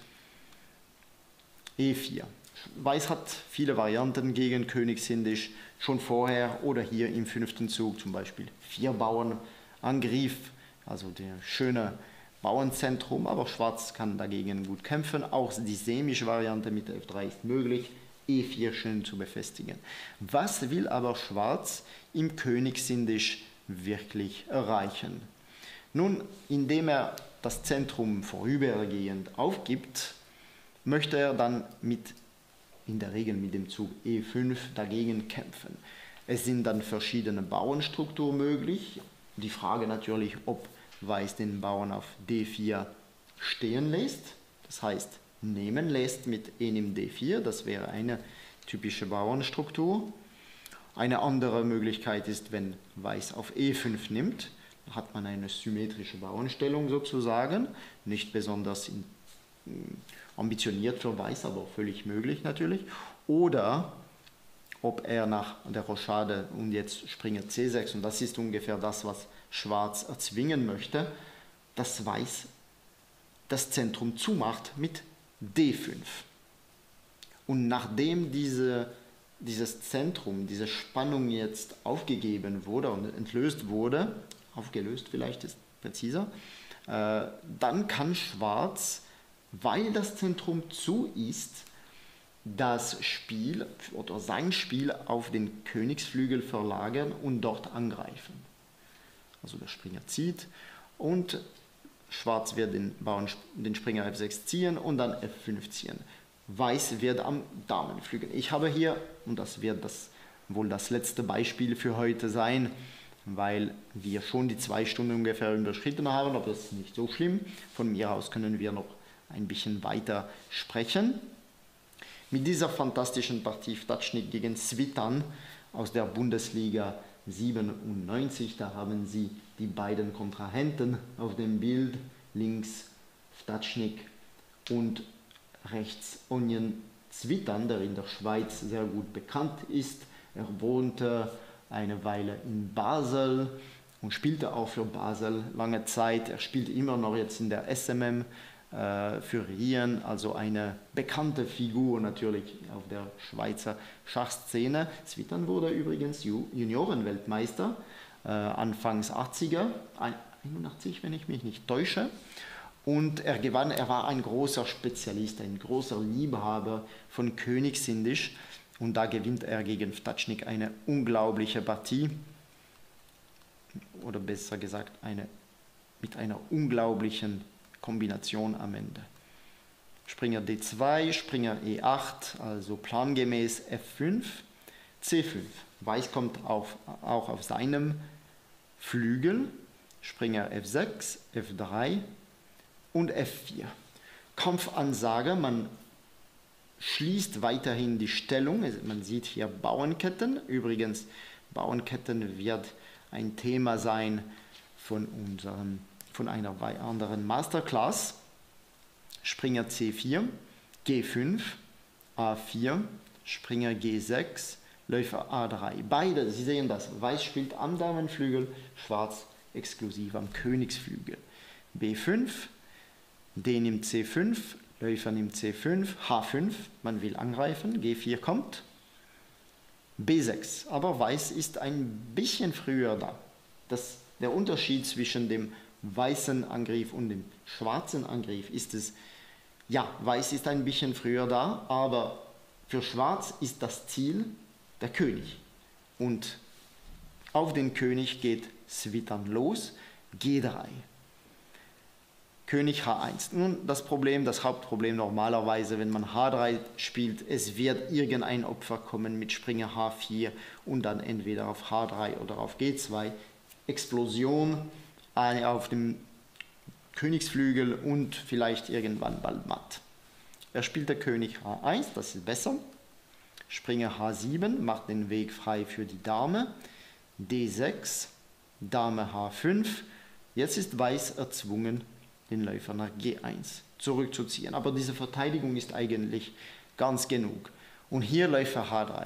E4. Weiß hat viele Varianten gegen Königsindisch, schon vorher oder hier im 5. Zug, zum Beispiel 4 Bauernangriff, also der schöne Bauernzentrum, aber Schwarz kann dagegen gut kämpfen. Auch die semische Variante mit F3 ist möglich, E4 schön zu befestigen. Was will aber Schwarz im Königsindisch wirklich erreichen? Nun, indem er das Zentrum vorübergehend aufgibt, möchte er dann in der Regel mit dem Zug E5 dagegen kämpfen. Es sind dann verschiedene Bauernstrukturen möglich. Die Frage natürlich, ob Weiß den Bauern auf D4 stehen lässt, das heißt nehmen lässt mit E nimmt D4, das wäre eine typische Bauernstruktur. Eine andere Möglichkeit ist, wenn Weiß auf E5 nimmt, dann hat man eine symmetrische Bauernstellung sozusagen, nicht besonders ambitioniert für Weiß, aber völlig möglich natürlich. Oder ob er nach der Rochade und jetzt Springer C6, und das ist ungefähr das, was Schwarz erzwingen möchte, dass Weiß das Zentrum zumacht mit D5. Und nachdem dieses Zentrum, diese Spannung jetzt aufgegeben wurde und entlöst wurde, aufgelöst vielleicht ist präziser, dann kann Schwarz, weil das Zentrum zu ist, das Spiel oder sein Spiel auf den Königsflügel verlagern und dort angreifen. Also der Springer zieht und Schwarz wird den Springer F6 ziehen und dann F5 ziehen. Weiß wird am Damenflügel. Ich habe hier, und das wird wohl das letzte Beispiel für heute sein, weil wir schon die 2 Stunden ungefähr überschritten haben, aber das ist nicht so schlimm. Von mir aus können wir noch ein bisschen weiter sprechen. Mit dieser fantastischen Partie Vtačnik gegen Cvitan aus der Bundesliga 97, da haben Sie die beiden Kontrahenten auf dem Bild, links Vtačnik und rechts Onion Cvitan, der in der Schweiz sehr gut bekannt ist. Er wohnte eine Weile in Basel und spielte auch für Basel lange Zeit. Er spielt immer noch jetzt in der SMM für Rien, also eine bekannte Figur natürlich auf der Schweizer Schachszene. Cvitan wurde übrigens Juniorenweltmeister Anfangs 80er, 81, wenn ich mich nicht täusche. Und er gewann, er war ein großer Spezialist, ein großer Liebhaber von Königsindich. Und da gewinnt er gegen Vtačnik eine unglaubliche Partie. Oder besser gesagt, mit einer unglaublichen Kombination am Ende. Springer D2, Springer E8, also plangemäß F5, C5. Weiß kommt auch auf seinem Flügel. Springer F6, F3 und F4. Kampfansage, man schließt weiterhin die Stellung. Man sieht hier Bauernketten. Übrigens, Bauernketten wird ein Thema sein von einer anderen Masterclass. Springer C4, G5, A4, Springer G6, Läufer A3. Beide, Sie sehen das, Weiß spielt am Damenflügel, Schwarz exklusiv am Königsflügel. B5, D nimmt C5, Läufer nimmt C5, H5, man will angreifen, G4 kommt, B6, aber Weiß ist ein bisschen früher da. Der Unterschied zwischen dem weißen Angriff und dem schwarzen Angriff ist es, ja, Weiß ist ein bisschen früher da, aber für Schwarz ist das Ziel der König. Und auf den König geht Cvitan los, G3. König H1. Nun, das Hauptproblem normalerweise, wenn man H3 spielt, es wird irgendein Opfer kommen mit Springer H4 und dann entweder auf H3 oder auf G2. Explosion auf dem Königsflügel und vielleicht irgendwann bald matt. Er spielt der König H1, das ist besser. Springer H7 macht den Weg frei für die Dame. D6, Dame H5. Jetzt ist Weiß erzwungen, den Läufer nach G1 zurückzuziehen. Aber diese Verteidigung ist eigentlich ganz genug. Und hier Läufer H3.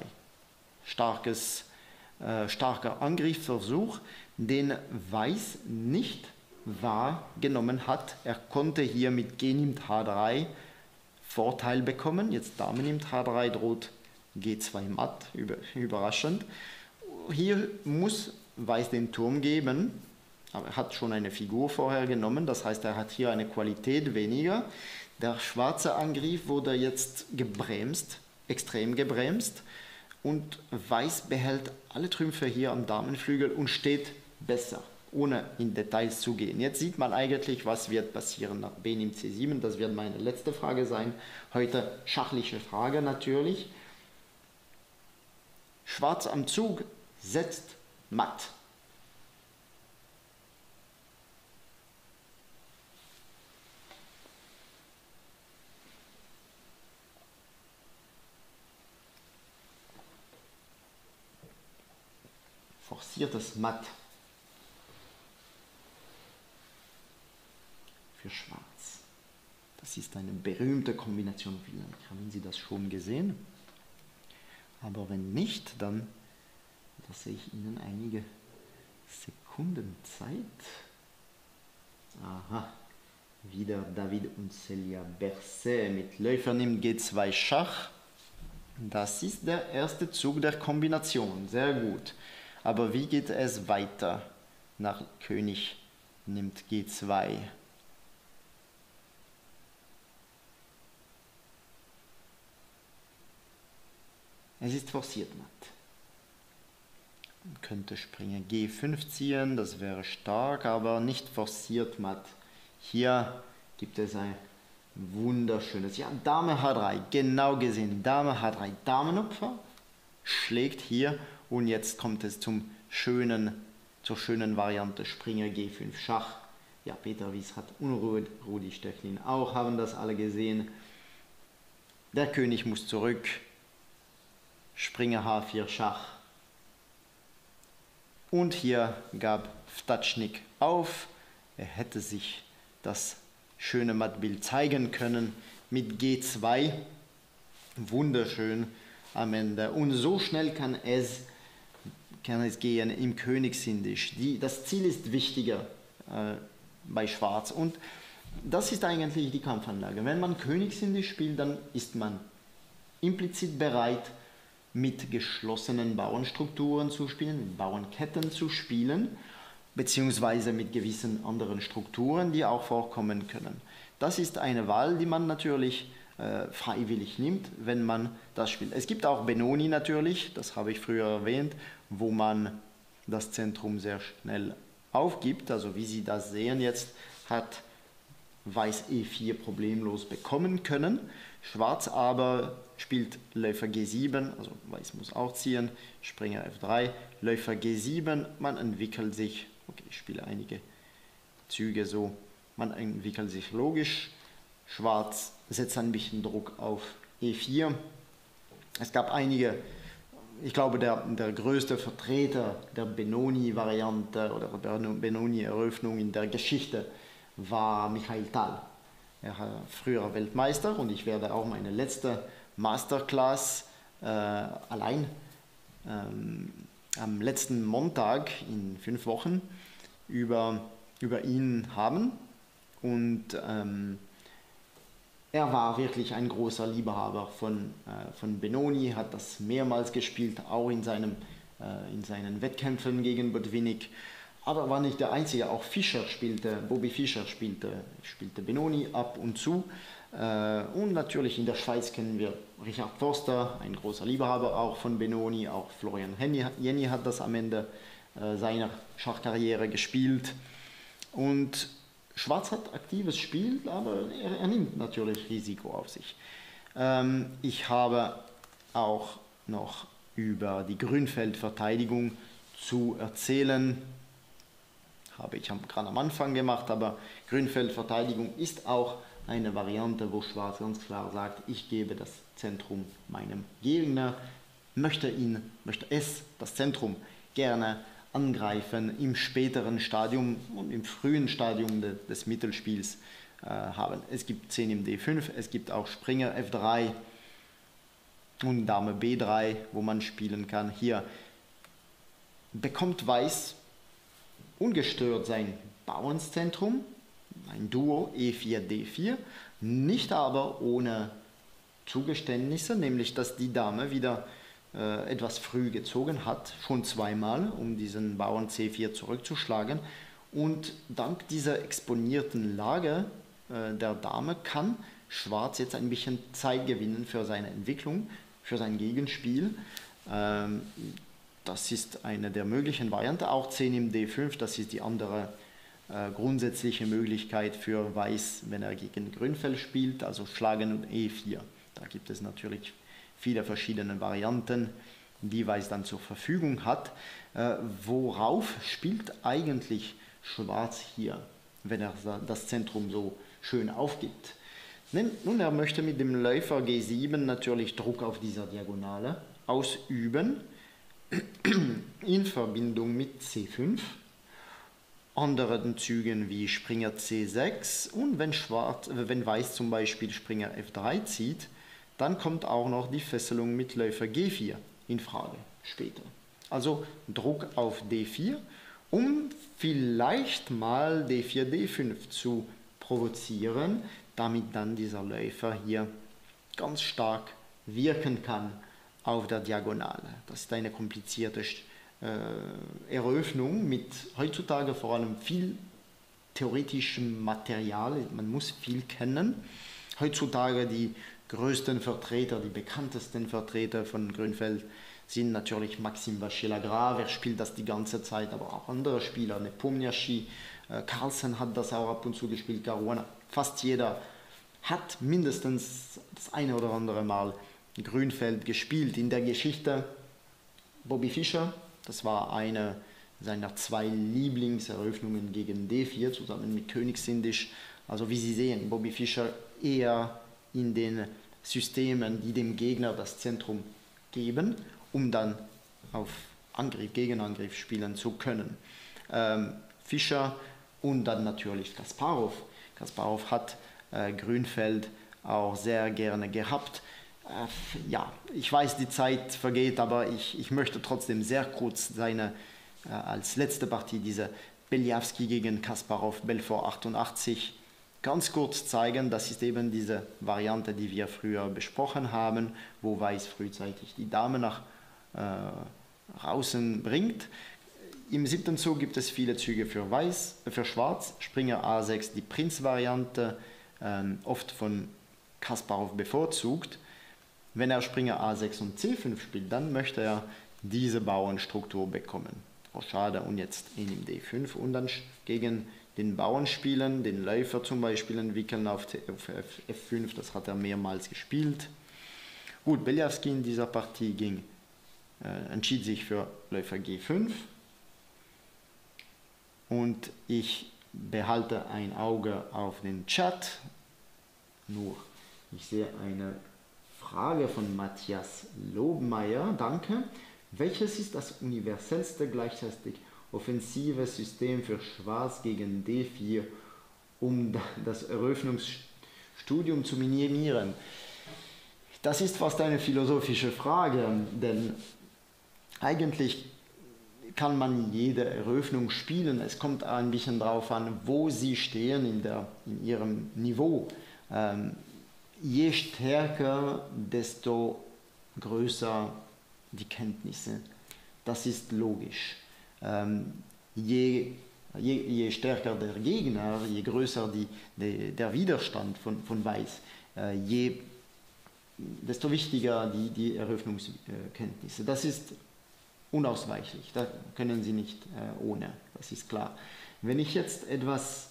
Starker Angriffsversuch, den Weiß nicht wahrgenommen hat. Er konnte hier mit G nimmt H3 Vorteil bekommen. Jetzt Dame nimmt H3, droht G2 matt, überraschend. Hier muss Weiß den Turm geben, aber er hat schon eine Figur vorher genommen, das heißt, er hat hier eine Qualität weniger. Der schwarze Angriff wurde jetzt gebremst, extrem gebremst, und Weiß behält alle Trümpfe hier am Damenflügel und steht besser, ohne in Details zu gehen. Jetzt sieht man eigentlich, was wird passieren nach B nimmt C7, das wird meine letzte Frage sein. Heute schachliche Frage natürlich. Schwarz am Zug setzt matt. Forciertes Matt für Schwarz. Das ist eine berühmte Kombination. Vielleicht haben Sie das schon gesehen. Aber wenn nicht, dann lasse ich Ihnen einige Sekunden Zeit. Aha, wieder David und Celia Berset mit Läufer nimmt G2 Schach. Das ist der erste Zug der Kombination. Sehr gut. Aber wie geht es weiter nach König nimmt G2? Es ist forciert matt. Man könnte Springer G5 ziehen, das wäre stark, aber nicht forciert matt. Hier gibt es Wunderschönes. Ja, Dame H3, genau gesehen. Dame H3, Damenopfer, schlägt hier und jetzt kommt es zur schönen Variante Springer G5 Schach. Ja, Peter Wies hat Unruhe, Rudi Stechlin auch, haben das alle gesehen. Der König muss zurück. Springer H4 Schach. Und hier gab Vtačnik auf. Er hätte sich das schöne Mattbild zeigen können mit G2. Wunderschön am Ende. Und so schnell kann es gehen im Königsindisch. Das Ziel ist wichtiger bei Schwarz. Und das ist eigentlich die Kampfanlage. Wenn man Königsindisch spielt, dann ist man implizit bereit, mit geschlossenen Bauernstrukturen zu spielen, mit Bauernketten zu spielen, beziehungsweise mit gewissen anderen Strukturen, die auch vorkommen können. Das ist eine Wahl, die man natürlich freiwillig nimmt, wenn man das spielt. Es gibt auch Benoni natürlich, das habe ich früher erwähnt, wo man das Zentrum sehr schnell aufgibt. Also wie Sie das sehen jetzt, hat Weiß E4 problemlos bekommen können. Schwarz aber spielt Läufer G7, also Weiß muss auch ziehen, Springer F3, Läufer G7, man entwickelt sich, okay, ich spiele einige Züge so, man entwickelt sich logisch, Schwarz setzt ein bisschen Druck auf E4. Es gab einige, ich glaube der größte Vertreter der Benoni-Variante oder der Benoni-Eröffnung in der Geschichte war Michail Tal. Er war früher Weltmeister und ich werde auch meine letzte Masterclass allein am letzten Montag in 5 Wochen über ihn haben. Und er war wirklich ein großer Liebhaber von Benoni, hat das mehrmals gespielt, auch in seinen Wettkämpfen gegen Botvinnik. Aber war nicht der Einzige, auch Bobby Fischer spielte Benoni ab und zu. Und natürlich in der Schweiz kennen wir Richard Forster, ein großer Liebhaber auch von Benoni, auch Florian Jenny hat das am Ende seiner Schachkarriere gespielt. Und Schwarz hat aktives Spiel, aber er nimmt natürlich Risiko auf sich. Ich habe auch noch über die Grünfeldverteidigung zu erzählen. Habe ich gerade am Anfang gemacht, aber Grünfeldverteidigung ist auch eine Variante, wo Schwarz ganz klar sagt, ich gebe das Zentrum meinem Gegner, möchte das Zentrum gerne angreifen im späteren Stadium und im frühen Stadium des Mittelspiels haben. Es gibt 10 im D5, es gibt auch Springer F3 und Dame B3, wo man spielen kann. Hier bekommt Weiß ungestört sein Bauernszentrum, ein Duo E4, D4, nicht aber ohne Zugeständnisse, nämlich dass die Dame wieder etwas früh gezogen hat, schon zweimal, um diesen Bauern C4 zurückzuschlagen. Und dank dieser exponierten Lage der Dame kann Schwarz jetzt ein bisschen Zeit gewinnen für seine Entwicklung, für sein Gegenspiel. Das ist eine der möglichen Varianten, auch 10 im D5, das ist die andere grundsätzliche Möglichkeit für Weiß, wenn er gegen Grünfeld spielt, also Schlagen und E4. Da gibt es natürlich viele verschiedene Varianten, die Weiß dann zur Verfügung hat. Worauf spielt eigentlich Schwarz hier, wenn er das Zentrum so schön aufgibt? Nun, er möchte mit dem Läufer G7 natürlich Druck auf dieser Diagonale ausüben, in Verbindung mit C5, anderen Zügen wie Springer C6 und wenn Weiß zum Beispiel Springer F3 zieht, dann kommt auch noch die Fesselung mit Läufer G4 in Frage später. Also Druck auf D4, um vielleicht mal D4, D5 zu provozieren, damit dann dieser Läufer hier ganz stark wirken kann auf der Diagonale. Das ist eine komplizierte Eröffnung mit heutzutage vor allem viel theoretischem Material. Man muss viel kennen. Heutzutage die größten Vertreter, die bekanntesten Vertreter von Grünfeld sind natürlich Maxime Vachier-Lagrave, er spielt das die ganze Zeit, aber auch andere Spieler, Nepomniachtchi, Carlsen hat das auch ab und zu gespielt, Caruana. Fast jeder hat mindestens das eine oder andere Mal Grünfeld gespielt. In der Geschichte Bobby Fischer, das war eine seiner 2 Lieblingseröffnungen gegen D4 zusammen mit Königsindisch. Also wie Sie sehen, Bobby Fischer eher in den Systemen, die dem Gegner das Zentrum geben, um dann auf Angriff, Gegenangriff spielen zu können. Fischer und dann natürlich Kasparov. Kasparov hat Grünfeld auch sehr gerne gehabt. Ja, ich weiß, die Zeit vergeht, aber ich möchte trotzdem sehr kurz seine als letzte Partie, diese Beliavsky gegen Kasparov, Belfort 88, ganz kurz zeigen. Das ist eben diese Variante, die wir früher besprochen haben, wo Weiß frühzeitig die Dame nach außen bringt. Im 7. Zug gibt es viele Züge für Schwarz, Springer A6, die Prinz-Variante, oft von Kasparov bevorzugt. Wenn er Springer A6 und C5 spielt, dann möchte er diese Bauernstruktur bekommen. Oh, schade, und jetzt in D5 und dann gegen den Bauern spielen, den Läufer zum Beispiel entwickeln auf F5, das hat er mehrmals gespielt. Gut, Beliavsky in dieser Partie entschied sich für Läufer G5 und ich behalte ein Auge auf den Chat. Nur, ich sehe eine Frage von Matthias Lobmeier, danke. Welches ist das universellste gleichzeitig offensive System für Schwarz gegen D4, um das Eröffnungsstudium zu minimieren? Das ist fast eine philosophische Frage, denn eigentlich kann man jede Eröffnung spielen. Es kommt ein bisschen darauf an, wo Sie stehen in Ihrem Niveau. Je stärker, desto größer die Kenntnisse. Das ist logisch. Je stärker der Gegner, je größer der Widerstand von Weiß, desto wichtiger die Eröffnungskenntnisse. Das ist unausweichlich, da können Sie nicht ohne, das ist klar. Wenn ich jetzt etwas,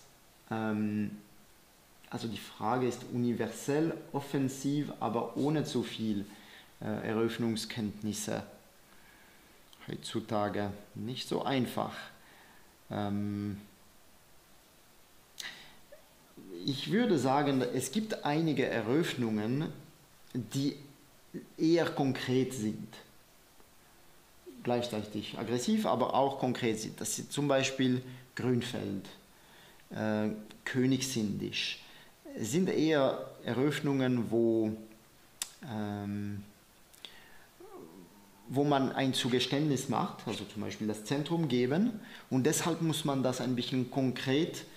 also die Frage ist universell offensiv, aber ohne zu viel Eröffnungskenntnisse. Heutzutage nicht so einfach. Ich würde sagen, es gibt einige Eröffnungen, die eher konkret sind. Gleichzeitig aggressiv, aber auch konkret sind. Das ist zum Beispiel Grünfeld, Königsindisch. Es sind eher Eröffnungen, wo man ein Zugeständnis macht, also zum Beispiel das Zentrum geben, und deshalb muss man das ein bisschen konkret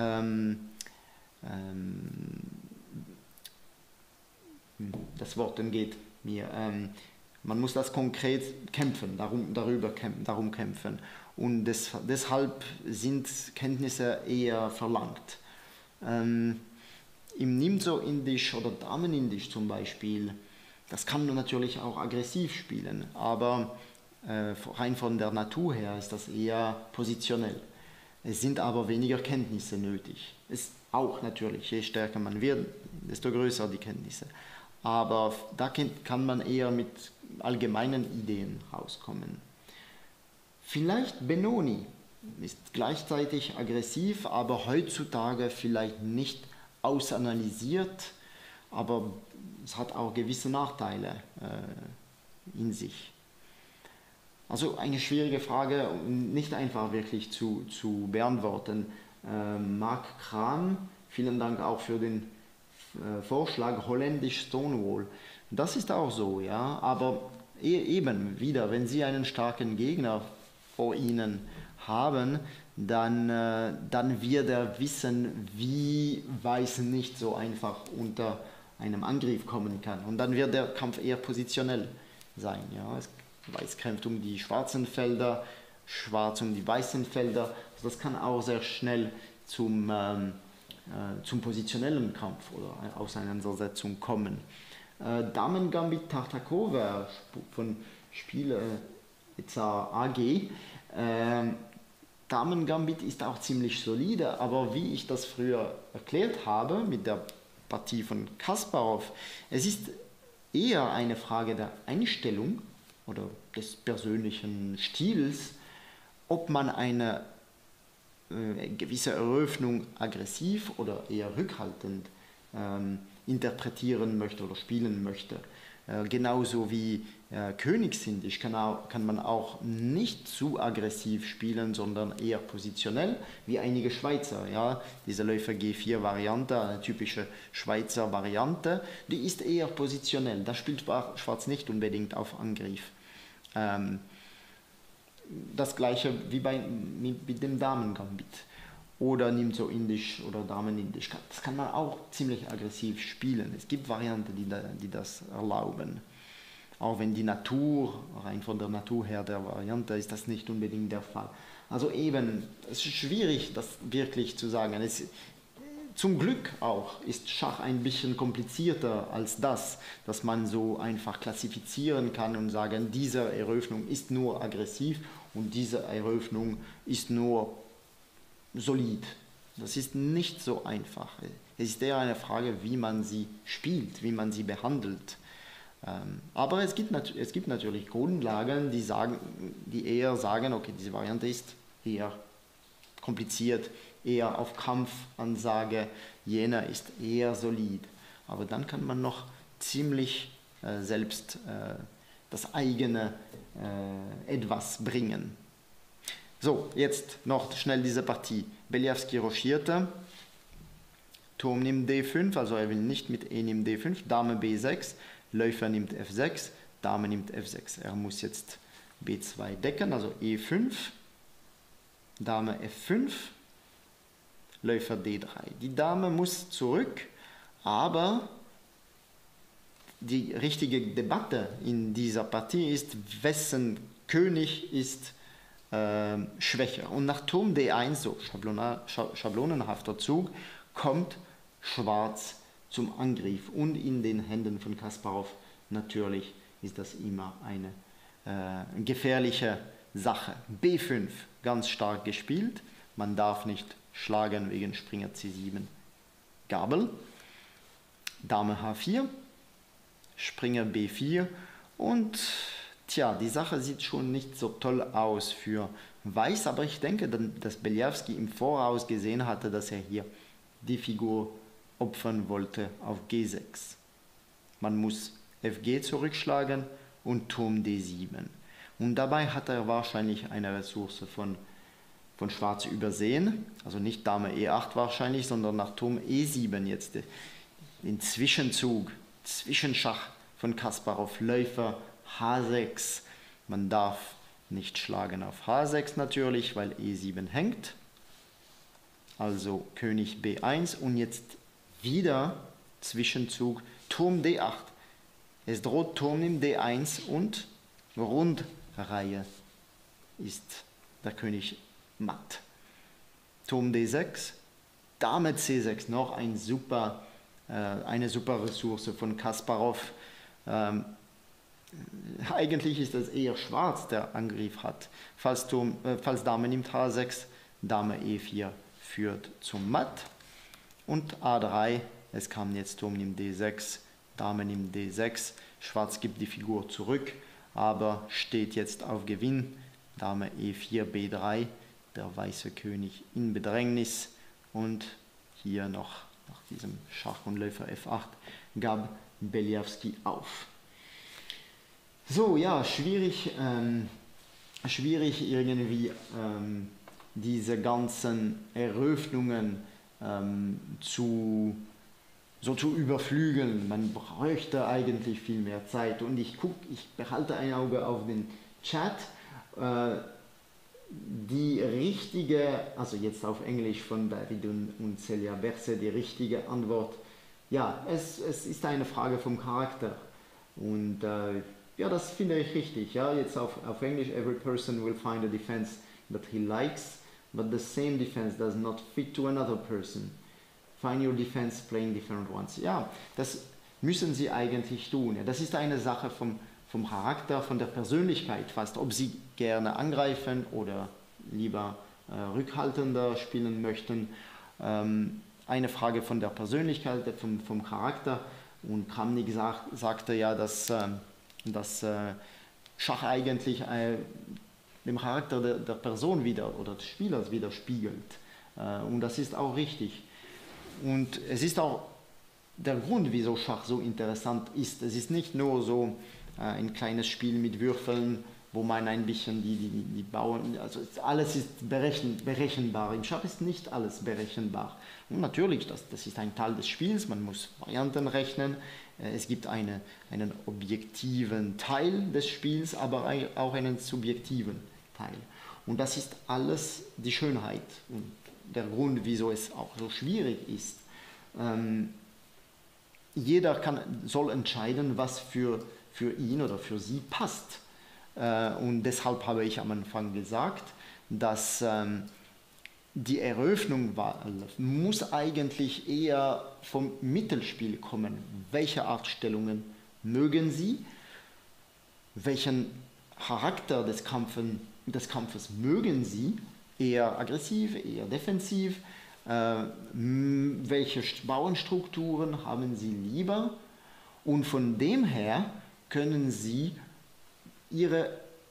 das Wort entgeht mir, man muss das konkret kämpfen, darum kämpfen, und deshalb sind Kenntnisse eher verlangt. Im Nimzo-Indisch oder Damen-Indisch zum Beispiel, das kann man natürlich auch aggressiv spielen, aber rein von der Natur her ist das eher positionell. Es sind aber weniger Kenntnisse nötig. Es auch natürlich, je stärker man wird, desto größer die Kenntnisse. Aber da kann man eher mit allgemeinen Ideen rauskommen. Vielleicht Benoni ist gleichzeitig aggressiv, aber heutzutage vielleicht nicht ausanalysiert, aber es hat auch gewisse Nachteile in sich. Also eine schwierige Frage, nicht einfach wirklich zu beantworten. Mark Kram, vielen Dank auch für den Vorschlag, holländisch Stonewall. Das ist auch so, ja, aber eben wieder, wenn Sie einen starken Gegner vor Ihnen haben, dann wird er wissen, wie Weiß nicht so einfach unter einem Angriff kommen kann. Und dann wird der Kampf eher positionell sein. Ja. Weiß kämpft um die schwarzen Felder, Schwarz um die weißen Felder. Also das kann auch sehr schnell zum positionellen Kampf oder Auseinandersetzung kommen. Damen-Gambit Tartakova von Spielezar AG. Damen-Gambit ist auch ziemlich solide, aber wie ich das früher erklärt habe, mit der Partie von Kasparov. Es ist eher eine Frage der Einstellung oder des persönlichen Stils, ob man eine gewisse Eröffnung aggressiv oder eher rückhaltend interpretieren möchte oder spielen möchte. Genauso wie Königsindisch kann man auch nicht zu aggressiv spielen, sondern eher positionell, wie einige Schweizer. Ja? Diese Läufer G4-Variante, eine typische Schweizer Variante, die ist eher positionell. Da spielt Schwarz nicht unbedingt auf Angriff. Das gleiche wie mit dem Damen-Gambit. Oder nimmt so Indisch oder Damen-Indisch. Das kann man auch ziemlich aggressiv spielen. Es gibt Varianten, die das erlauben. Auch wenn die Natur, rein von der Natur her der Variante, ist das nicht unbedingt der Fall. Also eben, es ist schwierig, das wirklich zu sagen. Zum Glück auch ist Schach ein bisschen komplizierter als das, dass man so einfach klassifizieren kann und sagen, diese Eröffnung ist nur aggressiv und diese Eröffnung ist nur solid. Das ist nicht so einfach. Es ist eher eine Frage, wie man sie spielt, wie man sie behandelt. Aber es gibt natürlich Grundlagen, die eher sagen, okay, diese Variante ist eher kompliziert, eher auf Kampfansage, jener ist eher solid. Aber dann kann man noch ziemlich selbst das eigene etwas bringen. So, jetzt noch schnell diese Partie. Beliavsky rochierte, Turm nimmt D5, also er will nicht mit E nimmt D5, Dame B6, Läufer nimmt F6, Dame nimmt F6. Er muss jetzt B2 decken, also E5, Dame F5, Läufer D3. Die Dame muss zurück, aber die richtige Debatte in dieser Partie ist, wessen König ist schwächer. Und nach Turm D1, so schablonenhafter Zug, kommt Schwarz zum Angriff. Und in den Händen von Kasparov natürlich ist das immer eine gefährliche Sache. B5, ganz stark gespielt. Man darf nicht schlagen wegen Springer C7 Gabel. Dame H4, Springer B4 und tja, die Sache sieht schon nicht so toll aus für Weiß, aber ich denke, dass Beliavsky im Voraus gesehen hatte, dass er hier die Figur opfern wollte auf G6. Man muss Fg zurückschlagen und Turm D7. Und dabei hat er wahrscheinlich eine Ressource von Schwarz übersehen, also nicht Dame E8 wahrscheinlich, sondern nach Turm E7 jetzt den Zwischenzug, Zwischenschach von Kasparov, Läufer H6. Man darf nicht schlagen auf H6 natürlich, weil E7 hängt. Also König B1 und jetzt wieder Zwischenzug Turm D8. Es droht Turm im D1 und Rundreihe ist der König matt. Turm D6, Dame C6, noch eine super Ressource von Kasparov. Eigentlich ist es eher Schwarz, der Angriff hat. Falls Dame nimmt H6, Dame E4 führt zum Matt. Und A3, es kam jetzt Turm nimmt D6, Dame nimmt D6. Schwarz gibt die Figur zurück, aber steht jetzt auf Gewinn. Dame E4, B3, der weiße König in Bedrängnis. Und hier noch nach diesem Schach und Läufer F8 gab Beliavsky auf. So, ja, schwierig irgendwie diese ganzen Eröffnungen zu überflügeln. Man bräuchte eigentlich viel mehr Zeit. Und ich behalte ein Auge auf den Chat. Die richtige, also jetzt auf Englisch von David und Celia Berse, die richtige Antwort, ja, es ist eine Frage vom Charakter. Und ja, das finde ich richtig. Ja, jetzt auf Englisch, every person will find a defense that he likes, but the same defense does not fit to another person. Find your defense playing different ones. Ja, das müssen Sie eigentlich tun. Ja, das ist eine Sache vom Charakter, von der Persönlichkeit fast, ob Sie gerne angreifen oder lieber rückhaltender spielen möchten. eine Frage von der Persönlichkeit, vom Charakter. Und Kramnik sagte ja, dass Schach eigentlich dem Charakter der Person oder des Spielers widerspiegelt. Und das ist auch richtig. Und es ist auch der Grund, wieso Schach so interessant ist. Es ist nicht nur so ein kleines Spiel mit Würfeln, wo man ein bisschen die Bauern, also alles ist berechenbar. Im Schach ist nicht alles berechenbar. Und natürlich, das ist ein Teil des Spiels, man muss Varianten rechnen. Es gibt einen objektiven Teil des Spiels, aber auch einen subjektiven Teil. Und das ist alles die Schönheit und der Grund, wieso es auch so schwierig ist. Jeder soll entscheiden, was für ihn oder für sie passt. Und deshalb habe ich am Anfang gesagt, dass die Eröffnung muss eigentlich eher vom Mittelspiel kommen. Welche Art Stellungen mögen Sie? Welchen Charakter des Kampfes mögen Sie? Eher aggressiv, eher defensiv? Welche Bauernstrukturen haben Sie lieber? Und von dem her können Sie Ihr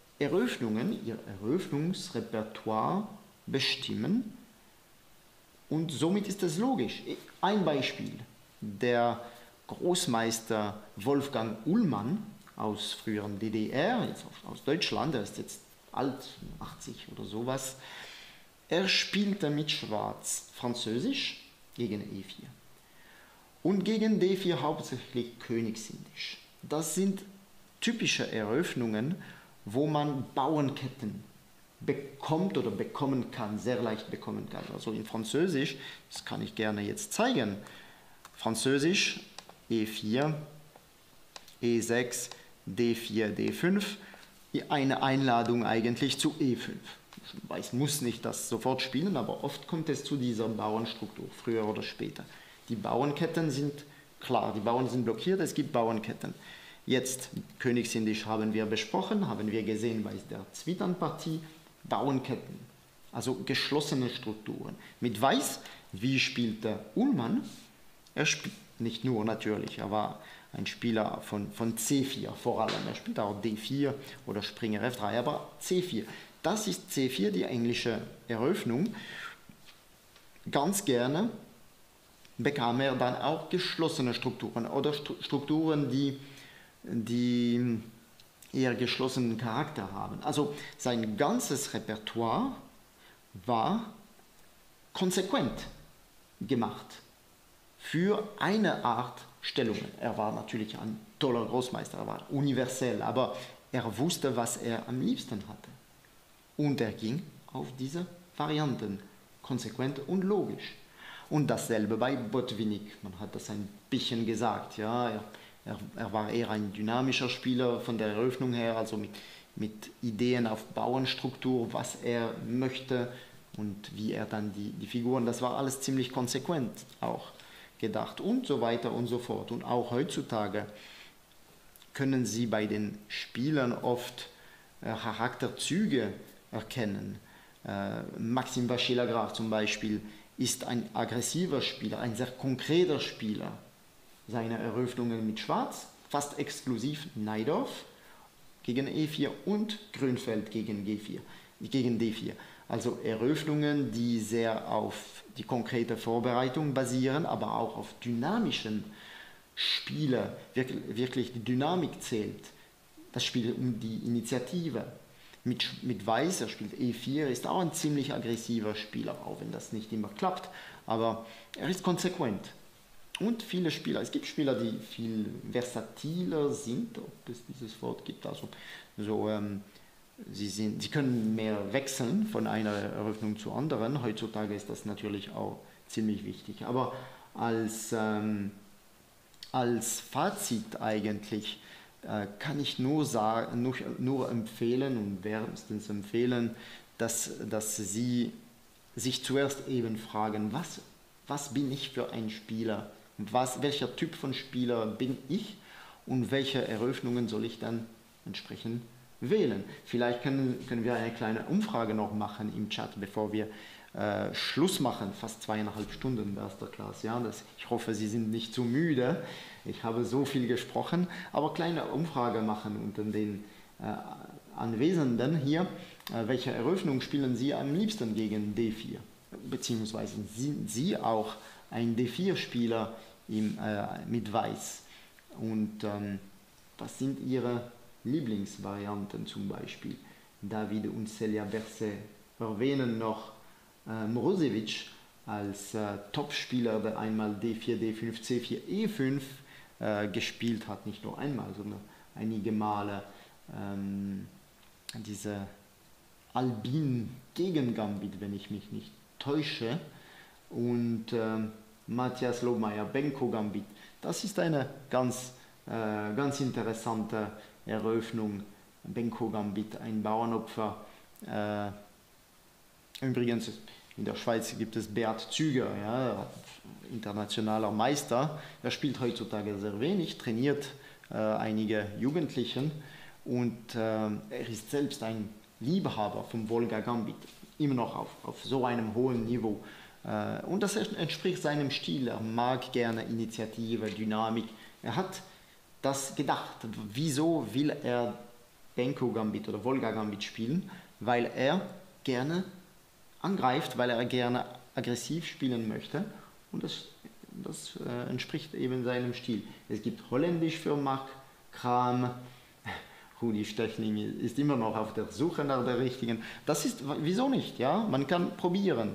Eröffnungsrepertoire bestimmen und somit ist es logisch. Ein Beispiel, der Großmeister Wolfgang Ullmann aus früheren DDR, jetzt aus Deutschland, er ist jetzt alt, 80 oder sowas, er spielte mit Schwarz Französisch gegen E4 und gegen D4 hauptsächlich Königsindisch. Das sind typische Eröffnungen, wo man Bauernketten bekommt oder bekommen kann, sehr leicht bekommen kann. Also in Französisch, das kann ich gerne jetzt zeigen, Französisch E4, E6, D4, D5, eine Einladung eigentlich zu E5. Ich muss nicht das sofort spielen, aber oft kommt es zu dieser Bauernstruktur, früher oder später. Die Bauernketten sind klar, die Bauern sind blockiert, es gibt Bauernketten. Jetzt, Königsindisch haben wir besprochen, haben wir gesehen bei der Zwittern-Partie, Bauernketten, also geschlossene Strukturen. Mit Weiß, wie spielte Ullmann? Er spielt nicht nur natürlich, er war ein Spieler von C4 vor allem. Er spielt auch D4 oder Springer F3, aber C4. Das ist C4, die englische Eröffnung. Ganz gerne bekam er dann auch geschlossene Strukturen oder Strukturen, die eher geschlossenen Charakter haben. Also sein ganzes Repertoire war konsequent gemacht für eine Art Stellungen. Er war natürlich ein toller Großmeister, er war universell, aber er wusste, was er am liebsten hatte. Und er ging auf diese Varianten, konsequent und logisch. Und dasselbe bei Botvinnik, man hat das ein bisschen gesagt, ja, er war eher ein dynamischer Spieler von der Eröffnung her, also mit Ideen auf Bauernstruktur, was er möchte und wie er dann die Figuren, das war alles ziemlich konsequent auch gedacht und so weiter und so fort. Und auch heutzutage können Sie bei den Spielern oft Charakterzüge erkennen. Maxime Vachier-Lagrave zum Beispiel ist ein aggressiver Spieler, ein sehr konkreter Spieler. Seine Eröffnungen mit Schwarz, fast exklusiv Najdorf gegen E4 und Grünfeld gegen D4. Also Eröffnungen, die sehr auf die konkrete Vorbereitung basieren, aber auch auf dynamischen Spiele. Wirklich die Dynamik zählt. Das Spiel um die Initiative. Mit Weiß, er spielt E4, ist auch ein ziemlich aggressiver Spieler, auch wenn das nicht immer klappt, aber er ist konsequent. Und viele Spieler, es gibt Spieler, die viel versatiler sind, ob es dieses Wort gibt, also so, sie können mehr wechseln von einer Eröffnung zur anderen. Heutzutage ist das natürlich auch ziemlich wichtig. Aber als Fazit eigentlich kann ich nur empfehlen und wärmstens empfehlen, dass Sie sich zuerst eben fragen, was bin ich für ein Spieler? Welcher Typ von Spieler bin ich und welche Eröffnungen soll ich dann entsprechend wählen? Vielleicht können wir eine kleine Umfrage noch machen im Chat, bevor wir Schluss machen, fast 2,5 Stunden Masterclass. Ja? Ich hoffe, Sie sind nicht zu müde. Ich habe so viel gesprochen, aber kleine Umfrage machen unter den Anwesenden hier. Welche Eröffnung spielen Sie am liebsten gegen D4? Beziehungsweise sind Sie auch ein D4-Spieler mit Weiß? Und was sind Ihre Lieblingsvarianten zum Beispiel? David und Celia Berset erwähnen noch Mrozevic als Topspieler, der einmal D4, D5, C4, E5 gespielt hat, nicht nur einmal, sondern einige Male diese Albin-Gegengambit, wenn ich mich nicht täusche, und Matthias Lohmeier Benko-Gambit. Das ist eine ganz interessante Eröffnung. Benko-Gambit, ein Bauernopfer. Übrigens, in der Schweiz gibt es Beat Züger, ja, internationaler Meister. Er spielt heutzutage sehr wenig, trainiert einige Jugendlichen und er ist selbst ein Liebhaber vom Volga Gambit, immer noch auf so einem hohen Niveau. Und das entspricht seinem Stil. Er mag gerne Initiative, Dynamik. Er hat das gedacht. Wieso will er Benko Gambit oder Volga Gambit spielen? Weil er gerne angreift, weil er gerne aggressiv spielen möchte. Und das entspricht eben seinem Stil. Es gibt Holländisch für Mark Kram. Rudi Stechling ist immer noch auf der Suche nach der richtigen. Das ist, wieso nicht? Ja? Man kann probieren.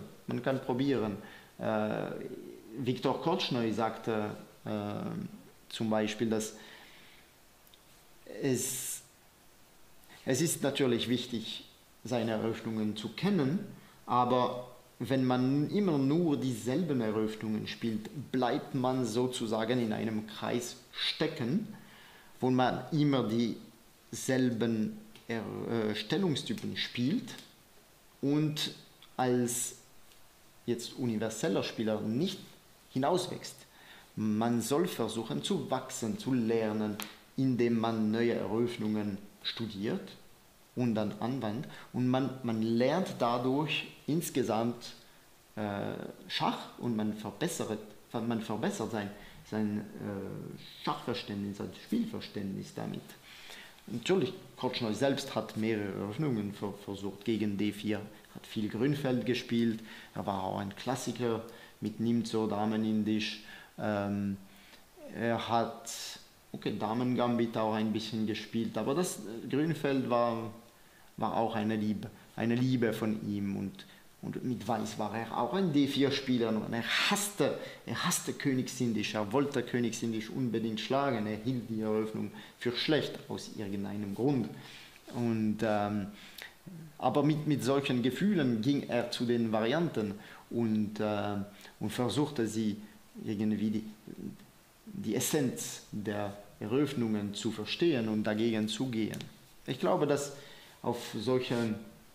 Viktor Korchnoi sagte zum Beispiel, dass es ist natürlich wichtig, seine Eröffnungen zu kennen, aber wenn man immer nur dieselben Eröffnungen spielt, bleibt man sozusagen in einem Kreis stecken, wo man immer dieselben Stellungstypen spielt und als jetzt universeller Spieler nicht hinauswächst. Man soll versuchen zu wachsen, zu lernen, indem man neue Eröffnungen studiert und dann anwendet. Und man lernt dadurch insgesamt Schach und man verbessert sein Schachverständnis, sein Spielverständnis damit. Natürlich, Korchnoi selbst hat mehrere Eröffnungen versucht gegen D4, hat viel Grünfeld gespielt, er war auch ein Klassiker mit Nimzo, Damenindisch. Er hat Damen-Gambit auch ein bisschen gespielt, aber das Grünfeld war auch eine Liebe von ihm und mit Weiß war er auch ein D4-Spieler und er hasste Königsindisch, er wollte Königsindisch unbedingt schlagen, er hielt die Eröffnung für schlecht aus irgendeinem Grund. Aber mit solchen Gefühlen ging er zu den Varianten und versuchte sie irgendwie die Essenz der Eröffnungen zu verstehen und dagegen zu gehen. Ich glaube, dass auf solchen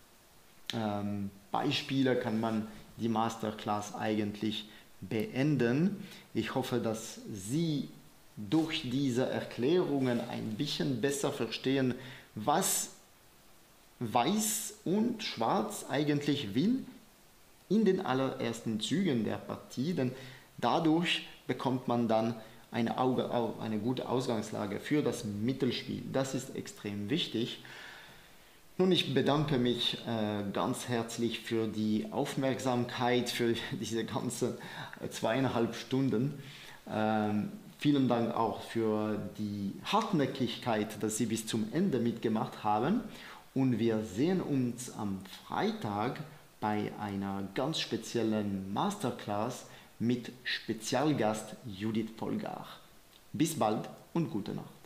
Beispiele kann man die Masterclass eigentlich beenden. Ich hoffe, dass Sie durch diese Erklärungen ein bisschen besser verstehen, was Weiß und Schwarz eigentlich will in den allerersten Zügen der Partie, denn dadurch bekommt man dann eine gute Ausgangslage für das Mittelspiel. Das ist extrem wichtig. Nun, ich bedanke mich ganz herzlich für die Aufmerksamkeit, für diese ganzen 2,5 Stunden. Vielen Dank auch für die Hartnäckigkeit, dass Sie bis zum Ende mitgemacht haben. Und wir sehen uns am Freitag bei einer ganz speziellen Masterclass mit Spezialgast Judith Polgar. Bis bald und gute Nacht.